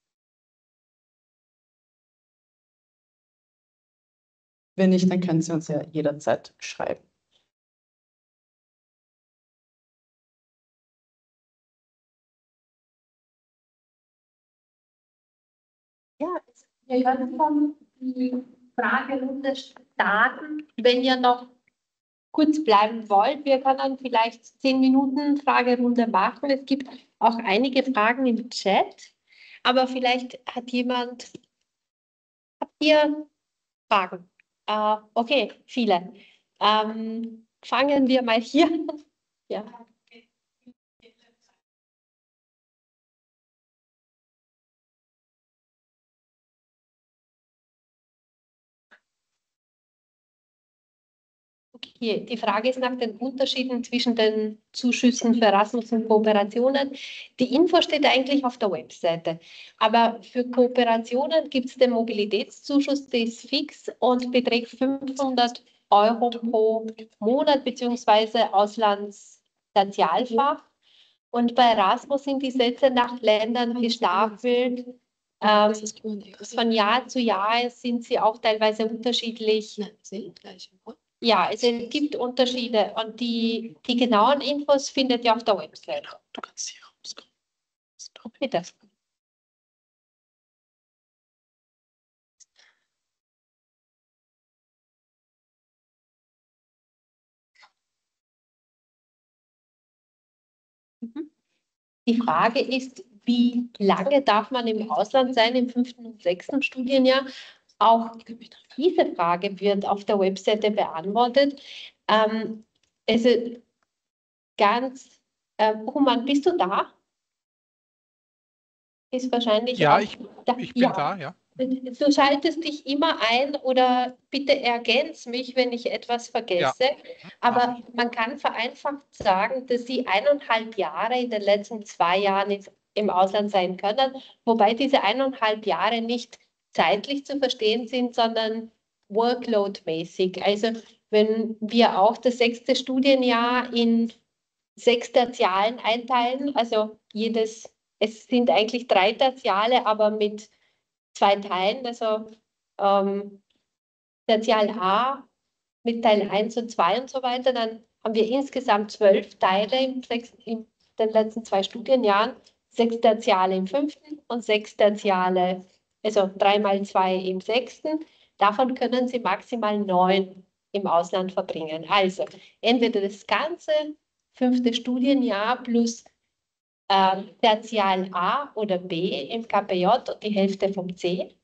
Wenn nicht, dann können Sie uns ja jederzeit schreiben. Ja, wir können dann die Fragerunde starten. Wenn ihr noch kurz bleiben wollt, wir können vielleicht zehn Minuten Fragerunde machen. Es gibt auch einige Fragen im Chat, aber vielleicht hat jemand, habt ihr Fragen? Äh, okay, viele. Ähm, fangen wir mal hier an. Ja. Okay, die Frage ist nach den Unterschieden zwischen den Zuschüssen für Erasmus und Kooperationen. Die Info steht eigentlich auf der Webseite, aber für Kooperationen gibt es den Mobilitätszuschuss, der ist fix und beträgt fünfhundert Euro pro Monat bzw. Auslandstertialfach. Und bei Erasmus sind die Sätze nach Ländern gestaffelt. Ähm, von Jahr zu Jahr sind sie auch teilweise unterschiedlich. Ja, es gibt Unterschiede und die, die genauen Infos findet ihr auf der Website. Du kannst hier rauskommen. Bitte. Die Frage ist, wie lange darf man im Ausland sein im fünften und sechsten Studienjahr? Auch diese Frage wird auf der Webseite beantwortet. Ähm, also ganz, äh, Human, bist du da? Ist wahrscheinlich Ja, auch ich, da. ich bin Ja. da, ja. Du schaltest dich immer ein oder bitte ergänz mich, wenn ich etwas vergesse. Aber man kann vereinfacht sagen, dass Sie eineinhalb Jahre in den letzten zwei Jahren im- im Ausland sein können, wobei diese eineinhalb Jahre nicht zeitlich zu verstehen sind, sondern workload-mäßig. Also wenn wir auch das sechste Studienjahr in sechs Tertialen einteilen, also jedes, es sind eigentlich drei Tertiale, aber mit zwei Teilen, also ähm, Tertial A mit Teil eins und zwei und so weiter, dann haben wir insgesamt zwölf Teile im sechs, in den letzten zwei Studienjahren, sechs Tertiale im fünften und sechs Tertiale, also drei mal zwei im sechsten. Davon können Sie maximal neun im Ausland verbringen. Also entweder das ganze fünfte Studienjahr plus äh, Tertial A oder B im K P J und die Hälfte vom C.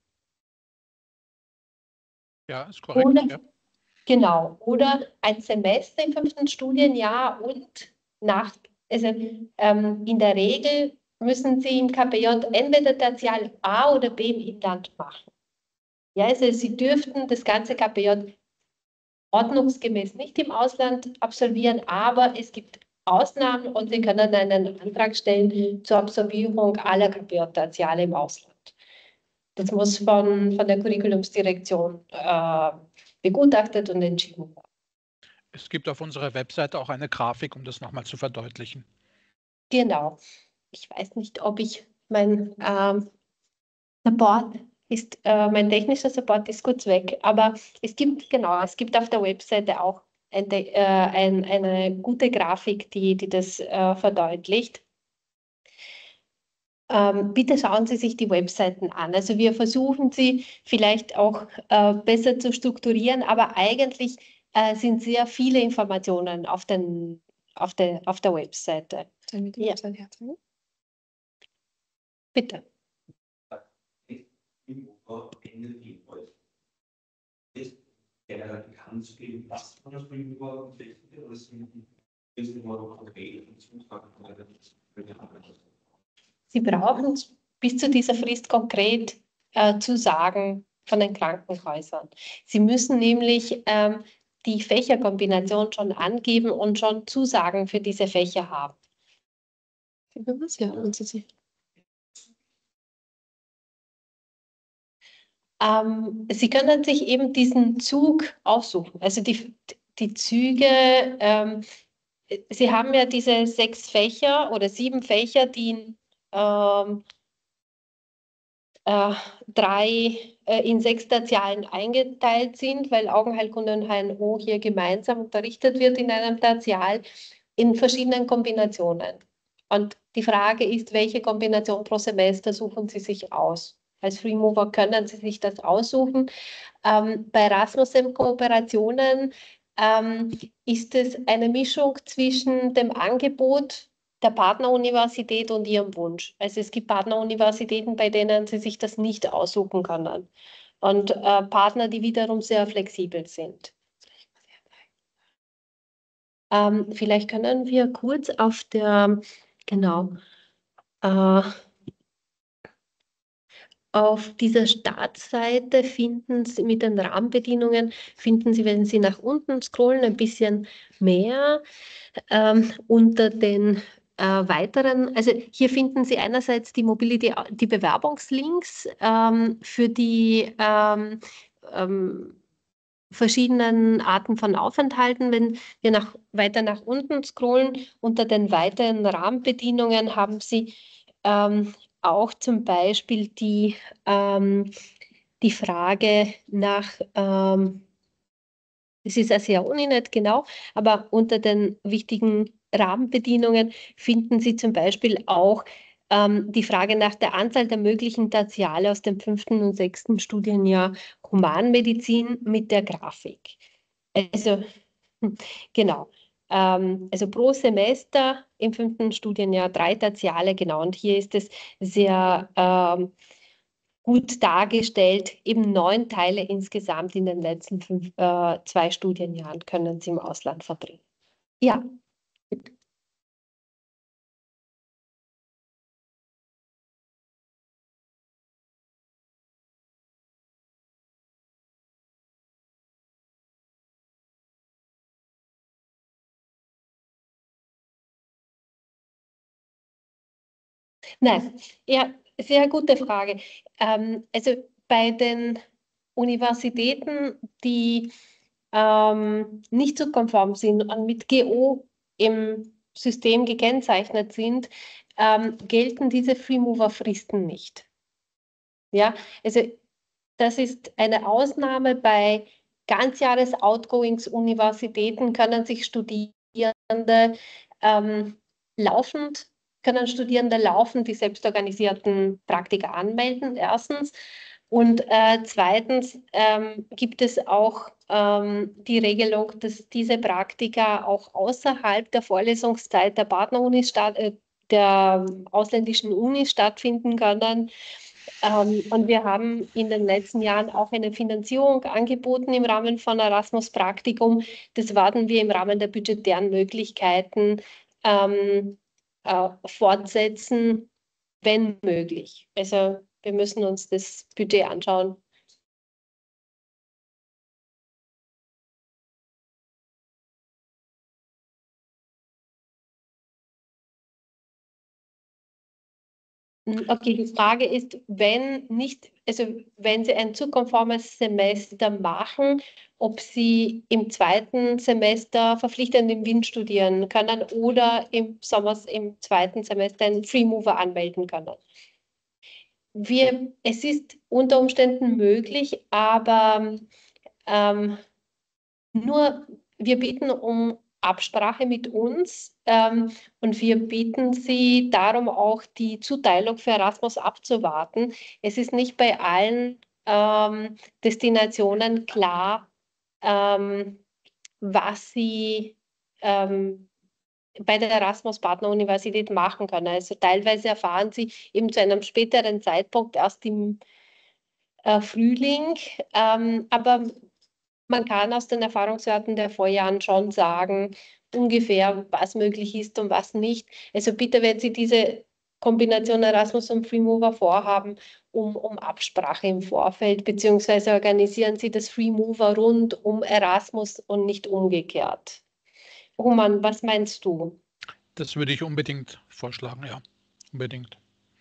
Ja, ist korrekt. Oder, Ja. genau, oder ein Semester im fünften Studienjahr und nach, also ähm, in der Regel müssen Sie im K P J entweder Tertial A oder B im Inland machen. Ja, also Sie dürften das ganze K P J ordnungsgemäß nicht im Ausland absolvieren, aber es gibt Ausnahmen und Sie können einen Antrag stellen zur Absolvierung aller K P J-Tertiale im Ausland. Das muss von, von der Curriculumsdirektion äh, begutachtet und entschieden werden. Es gibt auf unserer Webseite auch eine Grafik, um das nochmal zu verdeutlichen. Genau. Ich weiß nicht, ob ich mein ähm, Support ist, äh, mein technischer Support ist kurz weg, aber es gibt, genau, es gibt auf der Webseite auch eine, äh, ein, eine gute Grafik, die, die das äh, verdeutlicht. Ähm, bitte schauen Sie sich die Webseiten an. Also wir versuchen sie vielleicht auch äh, besser zu strukturieren, aber eigentlich äh, sind sehr viele Informationen auf, den, auf, der, auf der Webseite. Sollen wir die Ja. Webseite herzeigen? Bitte. Ist generell bekannt zu geben, was von der Springboard berichtet wird, oder ist es nur konkret und Zutrag für die Arbeit? Sie brauchen bis zu dieser Frist konkret äh, Zusagen von den Krankenhäusern. Sie müssen nämlich ähm, die Fächerkombination schon angeben und schon Zusagen für diese Fächer haben. Für was? Ja, und sie. Ähm, Sie können sich eben diesen Zug aussuchen. Also die, die Züge, ähm, Sie haben ja diese sechs Fächer oder sieben Fächer, die in ähm, äh, drei äh, in sechs Tertialen eingeteilt sind, weil Augenheilkunde und H N O hier gemeinsam unterrichtet wird in einem Tertial in verschiedenen Kombinationen. Und die Frage ist, welche Kombination pro Semester suchen Sie sich aus? Als Freemover können Sie sich das aussuchen. Ähm, bei Rasmussen-Kooperationen ähm, ist es eine Mischung zwischen dem Angebot der Partneruniversität und Ihrem Wunsch. Also es gibt Partneruniversitäten, bei denen Sie sich das nicht aussuchen können. Und äh, Partner, die wiederum sehr flexibel sind. Ähm, vielleicht können wir kurz auf der, genau, äh, auf dieser Startseite finden Sie mit den Rahmenbedingungen, finden Sie, wenn Sie nach unten scrollen, ein bisschen mehr ähm, unter den äh, weiteren, also hier finden Sie einerseits die Mobility, die Bewerbungslinks ähm, für die ähm, ähm, verschiedenen Arten von Aufenthalten. Wenn wir nach, weiter nach unten scrollen, unter den weiteren Rahmenbedingungen haben Sie ähm, auch zum Beispiel die, ähm, die Frage nach, ähm, es ist also ja Uninet, genau, aber unter den wichtigen Rahmenbedingungen finden Sie zum Beispiel auch ähm, die Frage nach der Anzahl der möglichen Tertiale aus dem fünften und sechsten Studienjahr Humanmedizin mit der Grafik. Also, genau. Ähm, also pro Semester im fünften Studienjahr drei Tertiale, genau. Und hier ist es sehr ähm, gut dargestellt. Eben neun Teile insgesamt in den letzten fünf, äh, zwei Studienjahren können Sie im Ausland verbringen. Ja. Nein, ja, sehr gute Frage. Ähm, also bei den Universitäten, die ähm, nicht so konform sind und mit G O im System gekennzeichnet sind, ähm, gelten diese Free-Mover-Fristen nicht. Ja, also das ist eine Ausnahme. Bei Ganzjahres-Outgoings-Universitäten können sich Studierende ähm, laufend, können Studierende laufend die selbstorganisierten Praktika anmelden, erstens. Und äh, zweitens ähm, gibt es auch ähm, die Regelung, dass diese Praktika auch außerhalb der Vorlesungszeit der Partneruni statt, äh, der ausländischen Uni stattfinden können. Ähm, und wir haben in den letzten Jahren auch eine Finanzierung angeboten im Rahmen von Erasmus Praktikum. Das werden wir im Rahmen der budgetären Möglichkeiten ähm, äh, fortsetzen, wenn möglich. Also wir müssen uns das Budget anschauen. Okay, die Frage ist, wenn nicht, also wenn Sie ein zu konformes Semester machen, ob Sie im zweiten Semester verpflichtend in Wien studieren können oder im Sommer im zweiten Semester einen Free Mover anmelden können. Wir, es ist unter Umständen möglich, aber ähm, nur wir bitten um Absprache mit uns ähm, und wir bitten Sie darum auch die Zuteilung für Erasmus abzuwarten. Es ist nicht bei allen ähm, Destinationen klar, ähm, was Sie ähm, bei der Erasmus-Partner-Universität machen können. Also teilweise erfahren Sie eben zu einem späteren Zeitpunkt erst im äh, Frühling, ähm, aber man kann aus den Erfahrungswerten der Vorjahren schon sagen, ungefähr, was möglich ist und was nicht. Also bitte, wenn Sie diese Kombination Erasmus und Free Mover vorhaben, um, um Absprache im Vorfeld, beziehungsweise organisieren Sie das Free Mover rund um Erasmus und nicht umgekehrt. Roman, was meinst du? Das würde ich unbedingt vorschlagen, ja, unbedingt.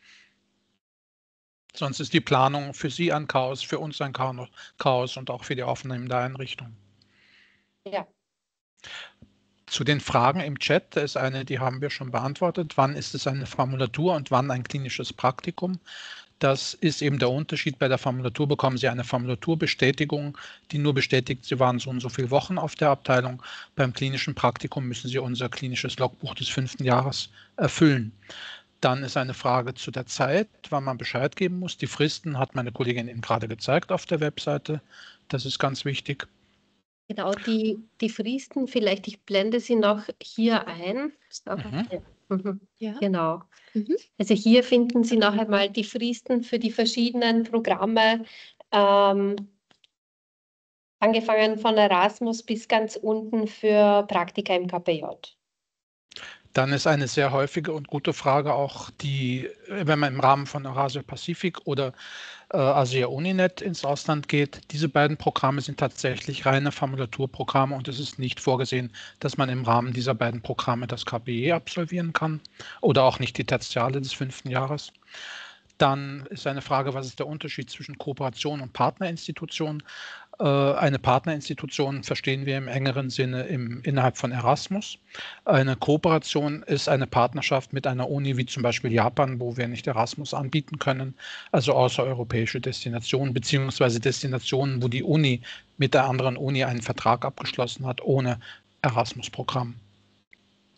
Sonst ist die Planung für Sie ein Chaos, für uns ein Chaos und auch für die aufnehmende Einrichtung. Ja. Zu den Fragen im Chat, da ist eine, die haben wir schon beantwortet. Wann ist es eine Formulatur und wann ein klinisches Praktikum? Das ist eben der Unterschied. Bei der Formulatur bekommen Sie eine Formulaturbestätigung, die nur bestätigt, Sie waren so und so viele Wochen auf der Abteilung. Beim klinischen Praktikum müssen Sie unser klinisches Logbuch des fünften Jahres erfüllen. Dann ist eine Frage zu der Zeit, wann man Bescheid geben muss. Die Fristen hat meine Kollegin Ihnen gerade gezeigt auf der Webseite. Das ist ganz wichtig. Genau, die, die Fristen, vielleicht, ich blende sie noch hier ein. So. Mhm. Ja. Mhm. Ja. Genau. Mhm. Also hier finden Sie noch einmal die Fristen für die verschiedenen Programme, ähm, angefangen von Erasmus bis ganz unten für Praktika im K P J. Dann ist eine sehr häufige und gute Frage auch die, wenn man im Rahmen von Eurasia Pacific oder äh, Asia Uninet ins Ausland geht. Diese beiden Programme sind tatsächlich reine Formulaturprogramme und es ist nicht vorgesehen, dass man im Rahmen dieser beiden Programme das K P E absolvieren kann oder auch nicht die Tertiale des fünften Jahres. Dann ist eine Frage, was ist der Unterschied zwischen Kooperation und Partnerinstitution? Äh, eine Partnerinstitution verstehen wir im engeren Sinne im, innerhalb von Erasmus. Eine Kooperation ist eine Partnerschaft mit einer Uni wie zum Beispiel Japan, wo wir nicht Erasmus anbieten können, also außereuropäische Destinationen, beziehungsweise Destinationen, wo die Uni mit der anderen Uni einen Vertrag abgeschlossen hat, ohne Erasmus-Programm.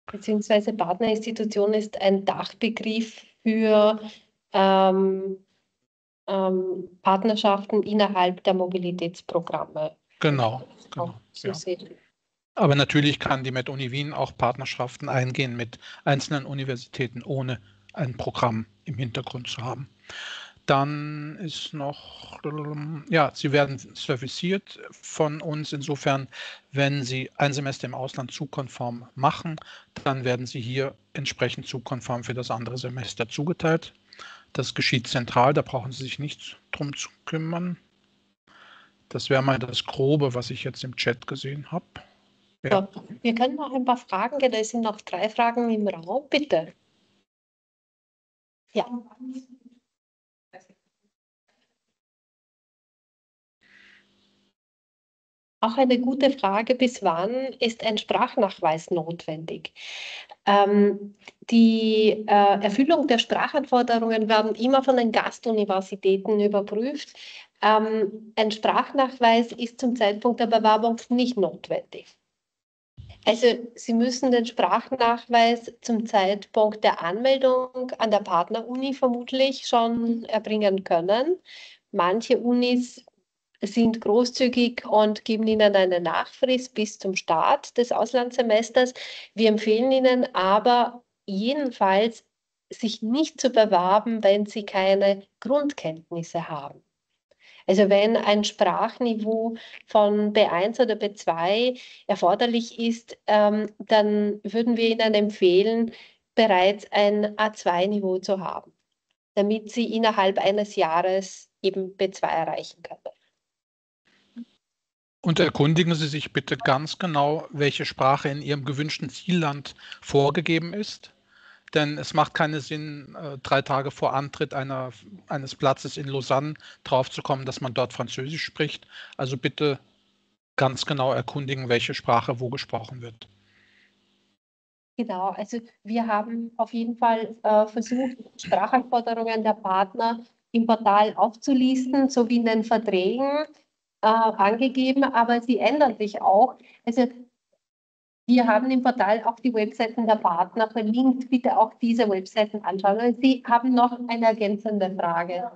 beziehungsweise Partnerinstitution ist ein Dachbegriff für ähm, ähm, Partnerschaften innerhalb der Mobilitätsprogramme. Genau, genau. So Ja. sehen. Aber natürlich kann die MedUni Wien auch Partnerschaften eingehen mit einzelnen Universitäten, ohne ein Programm im Hintergrund zu haben. Dann ist noch, ja, Sie werden serviciert von uns. Insofern, wenn Sie ein Semester im Ausland zugkonform machen, dann werden Sie hier entsprechend zugkonform für das andere Semester zugeteilt. Das geschieht zentral, da brauchen Sie sich nicht drum zu kümmern. Das wäre mal das Grobe, was ich jetzt im Chat gesehen habe. Ja. So, wir können noch ein paar Fragen, da sind noch drei Fragen im Raum, bitte. Ja. Auch eine gute Frage, bis wann ist ein Sprachnachweis notwendig? Ähm, die äh, Erfüllung der Sprachanforderungen werden immer von den Gastuniversitäten überprüft. Ähm, ein Sprachnachweis ist zum Zeitpunkt der Bewerbung nicht notwendig. Also Sie müssen den Sprachnachweis zum Zeitpunkt der Anmeldung an der Partneruni vermutlich schon erbringen können. Manche Unis sind großzügig und geben Ihnen eine Nachfrist bis zum Start des Auslandssemesters. Wir empfehlen Ihnen aber jedenfalls, sich nicht zu bewerben, wenn Sie keine Grundkenntnisse haben. Also wenn ein Sprachniveau von B eins oder B zwei erforderlich ist, ähm, dann würden wir Ihnen empfehlen, bereits ein A zwei Niveau zu haben, damit Sie innerhalb eines Jahres eben B zwei erreichen können. Und erkundigen Sie sich bitte ganz genau, welche Sprache in Ihrem gewünschten Zielland vorgegeben ist. Denn es macht keinen Sinn, drei Tage vor Antritt einer, eines Platzes in Lausanne draufzukommen, dass man dort Französisch spricht. Also bitte ganz genau erkundigen, welche Sprache wo gesprochen wird. Genau, also wir haben auf jeden Fall äh, versucht, Sprachanforderungen der Partner im Portal aufzulisten, sowie in den Verträgen äh, angegeben, aber sie ändern sich auch. Also wir haben im Portal auch die Webseiten der Partner verlinkt. Bitte auch diese Webseiten anschauen. Und Sie haben noch eine ergänzende Frage.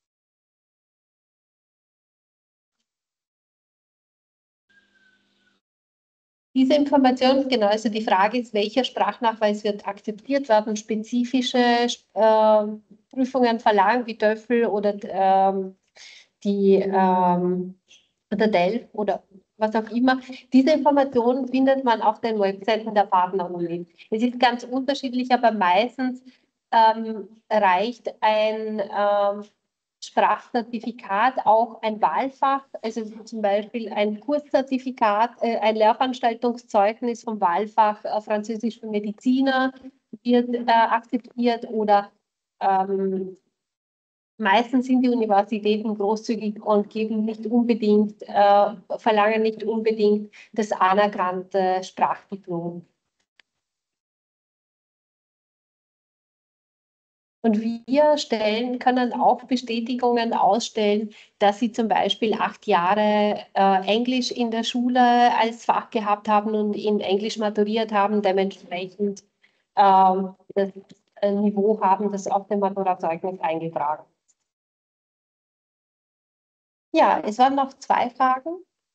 Diese Information, genau, also die Frage ist, welcher Sprachnachweis wird akzeptiert werden? Spezifische äh, Prüfungen verlangen wie TOEFL oder ähm, die ähm, oder D E L oder was auch immer. Diese Informationen findet man auf den Webseiten der Partneruni. Es ist ganz unterschiedlich, aber meistens ähm, reicht ein ähm, Sprachzertifikat, auch ein Wahlfach, also zum Beispiel ein Kurszertifikat, äh, ein Lehrveranstaltungszeugnis vom Wahlfach äh, Französisch für Mediziner wird äh, akzeptiert oder ähm, meistens sind die Universitäten großzügig und geben nicht unbedingt, äh, verlangen nicht unbedingt das anerkannte Sprachdiplom. Und wir stellen, können auch Bestätigungen ausstellen, dass sie zum Beispiel acht Jahre äh, Englisch in der Schule als Fach gehabt haben und in Englisch maturiert haben, dementsprechend äh, das Niveau haben, das auf dem Maturazeugnis eingetragen. Ja, es waren noch zwei Fragen.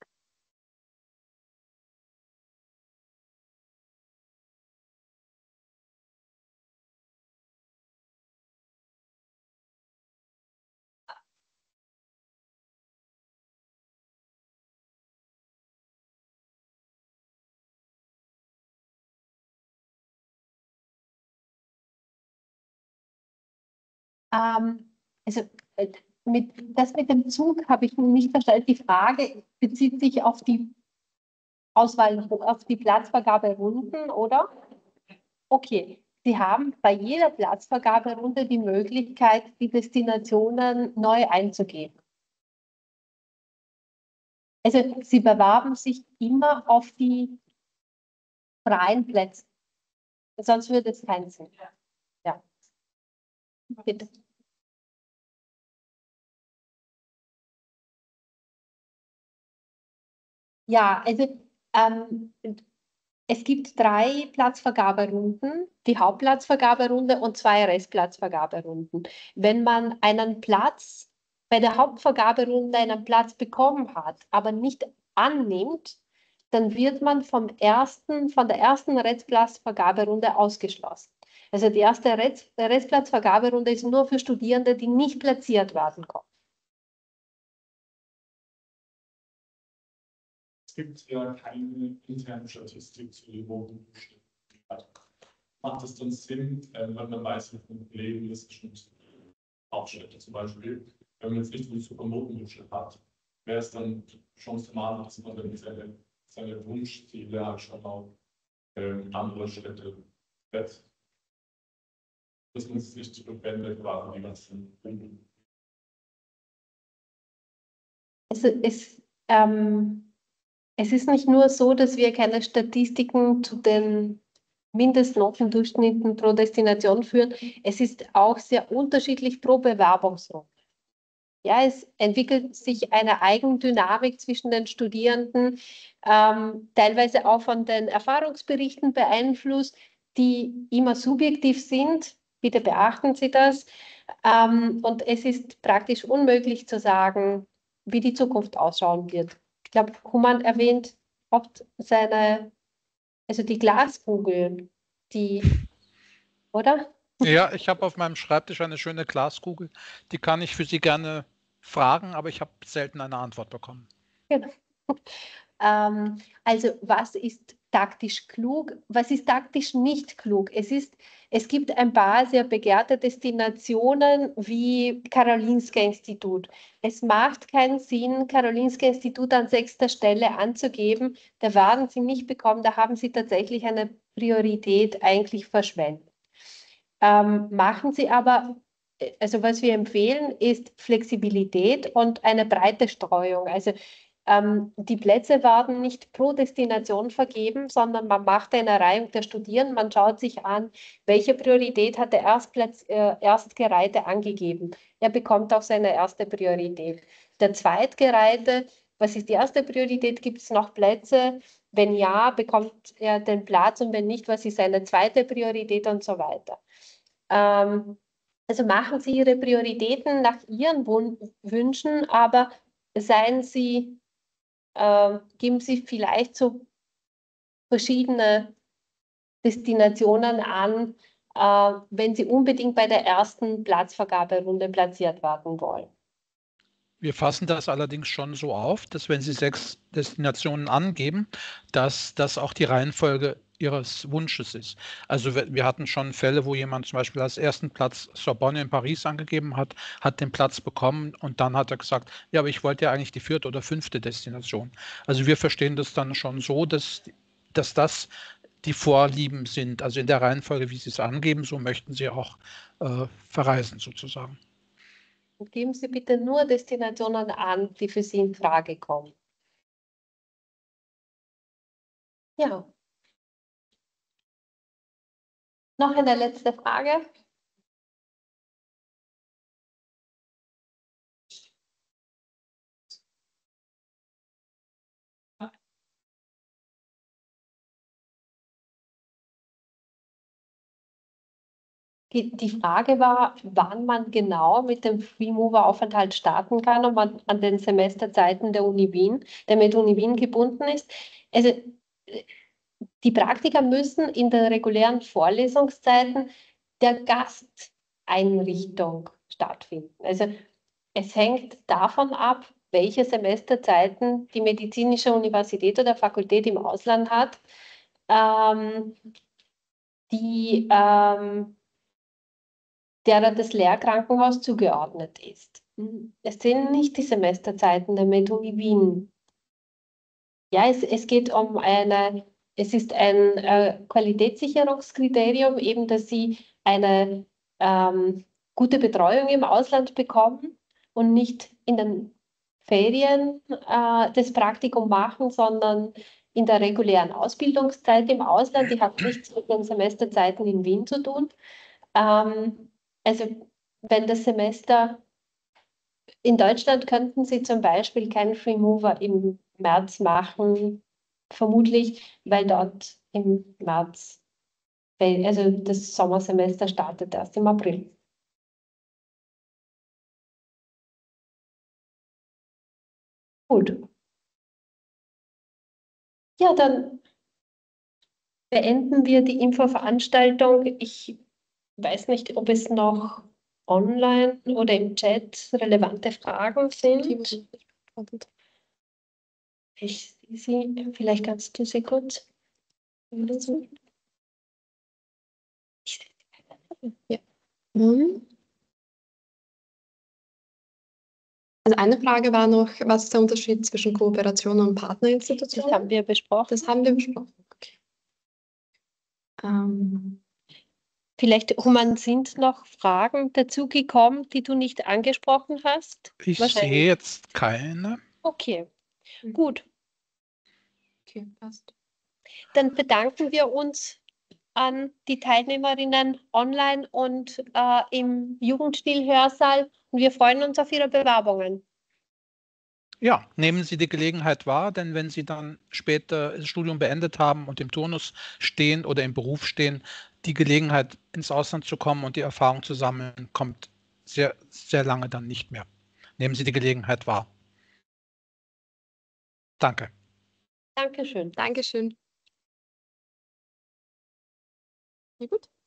Ähm, also äh, mit, das mit dem Zug habe ich nicht verstanden. Die Frage bezieht sich auf die Auswahl, auf die Platzvergaberunden, oder? Okay. Sie haben bei jeder Platzvergaberunde die Möglichkeit, die Destinationen neu einzugeben. Also Sie bewerben sich immer auf die freien Plätze. Sonst würde es keinen Sinn. Ja. Bitte. Ja, also ähm, Es gibt drei Platzvergaberunden, die Hauptplatzvergaberunde und zwei Restplatzvergaberunden. Wenn man einen Platz bei der Hauptvergaberunde einen Platz bekommen hat, aber nicht annimmt, dann wird man vom ersten, von der ersten Restplatzvergaberunde ausgeschlossen. Also die erste Rest, Restplatzvergaberunde ist nur für Studierende, die nicht platziert werden konnten. Es gibt ja keine interne Statistik zu den Noten. Macht es dann Sinn, wenn man weiß, wie viele Kollegen das schon Hauptstädte zum Beispiel, wenn man jetzt nicht einen super Notendurchschnitt hat, wäre es dann schon normal, dass man dann seine, seine Wunschziele halt schon auf ähm, andere Städte setzt. Dass man es nicht verwendet, war die ganzen Punkte. Es, es, ähm, es ist nicht nur so, dass wir keine Statistiken zu den Mindestnotendurchschnitten pro Destination führen. Es ist auch sehr unterschiedlich pro Bewerbungsrunde. Ja, es entwickelt sich eine Eigendynamik zwischen den Studierenden, ähm, teilweise auch von den Erfahrungsberichten beeinflusst, die immer subjektiv sind. Bitte beachten Sie das. Ähm, und es ist praktisch unmöglich zu sagen, wie die Zukunft ausschauen wird. Ich glaube, Human erwähnt oft seine, also die Glaskugel, die, oder? Ja, ich habe auf meinem Schreibtisch eine schöne Glaskugel. Die kann ich für Sie gerne fragen, aber ich habe selten eine Antwort bekommen. Genau. Ähm, also was ist taktisch klug? Was ist taktisch nicht klug? Es ist, es gibt ein paar sehr begehrte Destinationen wie Karolinska-Institut. Es macht keinen Sinn, Karolinska-Institut an sechster Stelle anzugeben. Da werden Sie nicht bekommen, da haben Sie tatsächlich eine Priorität eigentlich verschwendet. Ähm, machen Sie aber, also was wir empfehlen, ist Flexibilität und eine breite Streuung. Also ähm, die Plätze werden nicht pro Destination vergeben, sondern man macht eine Reihung der Studierenden. Man schaut sich an, welche Priorität hat der Erstplatz, äh, Erstgereihte angegeben. Er bekommt auch seine erste Priorität. Der Zweitgereihte, was ist die erste Priorität? Gibt es noch Plätze? Wenn ja, bekommt er den Platz und wenn nicht, was ist seine zweite Priorität und so weiter. Ähm, also machen Sie Ihre Prioritäten nach Ihren Wun Wünschen, aber seien Sie Äh, geben Sie vielleicht so verschiedene Destinationen an, äh, wenn Sie unbedingt bei der ersten Platzvergaberunde platziert werden wollen. Wir fassen das allerdings schon so auf, dass wenn Sie sechs Destinationen angeben, dass das auch die Reihenfolge Ihres Wunsches ist. Also wir, wir hatten schon Fälle, wo jemand zum Beispiel als ersten Platz Sorbonne in Paris angegeben hat, hat den Platz bekommen und dann hat er gesagt, ja, aber ich wollte ja eigentlich die vierte oder fünfte Destination. Also wir verstehen das dann schon so, dass, dass das die Vorlieben sind. Also in der Reihenfolge, wie Sie es angeben, so möchten Sie auch äh, verreisen sozusagen. Und geben Sie bitte nur Destinationen an, die für Sie in Frage kommen. Ja. Noch eine letzte Frage. Die, die Frage war, wann man genau mit dem Free-Mover-Aufenthalt starten kann und man an den Semesterzeiten der Uni Wien, der mit Uni Wien gebunden ist. Also die Praktika müssen in den regulären Vorlesungszeiten der Gasteinrichtung stattfinden. Also es hängt davon ab, welche Semesterzeiten die medizinische Universität oder Fakultät im Ausland hat, ähm, die ähm, derer das Lehrkrankenhaus zugeordnet ist. Es sind nicht die Semesterzeiten der MedUni Wien. Ja, es, es geht um eine, es ist ein äh, Qualitätssicherungskriterium, eben, dass Sie eine ähm, gute Betreuung im Ausland bekommen und nicht in den Ferien äh, das Praktikum machen, sondern in der regulären Ausbildungszeit im Ausland. Die hat nichts mit den Semesterzeiten in Wien zu tun. Ähm, also wenn das Semester in Deutschland könnten Sie zum Beispiel keinen Free Mover im März machen, vermutlich, weil dort im März. Also das Sommersemester startet erst im April. Gut. Ja, dann beenden wir die Infoveranstaltung. Ich weiß nicht, ob es noch online oder im Chat relevante Fragen sind. Ich sehe sie. Vielleicht kannst du sie kurz lösen. Ja. Mhm. Also eine Frage war noch, was ist der Unterschied zwischen Kooperation und Partnerinstitutionen? Das haben wir besprochen. Das haben wir besprochen. Okay. Ähm, Vielleicht, Roman, sind noch Fragen dazugekommen, die du nicht angesprochen hast? Ich sehe jetzt keine. Okay, gut. Okay, passt. Dann bedanken wir uns an die Teilnehmerinnen online und äh, im Jugendstil-Hörsaal und wir freuen uns auf Ihre Bewerbungen. Ja, nehmen Sie die Gelegenheit wahr, denn wenn Sie dann später das Studium beendet haben und im Turnus stehen oder im Beruf stehen, die Gelegenheit ins Ausland zu kommen und die Erfahrung zu sammeln, kommt sehr, sehr lange dann nicht mehr. Nehmen Sie die Gelegenheit wahr. Danke. Dankeschön. Dankeschön. Ja, gut.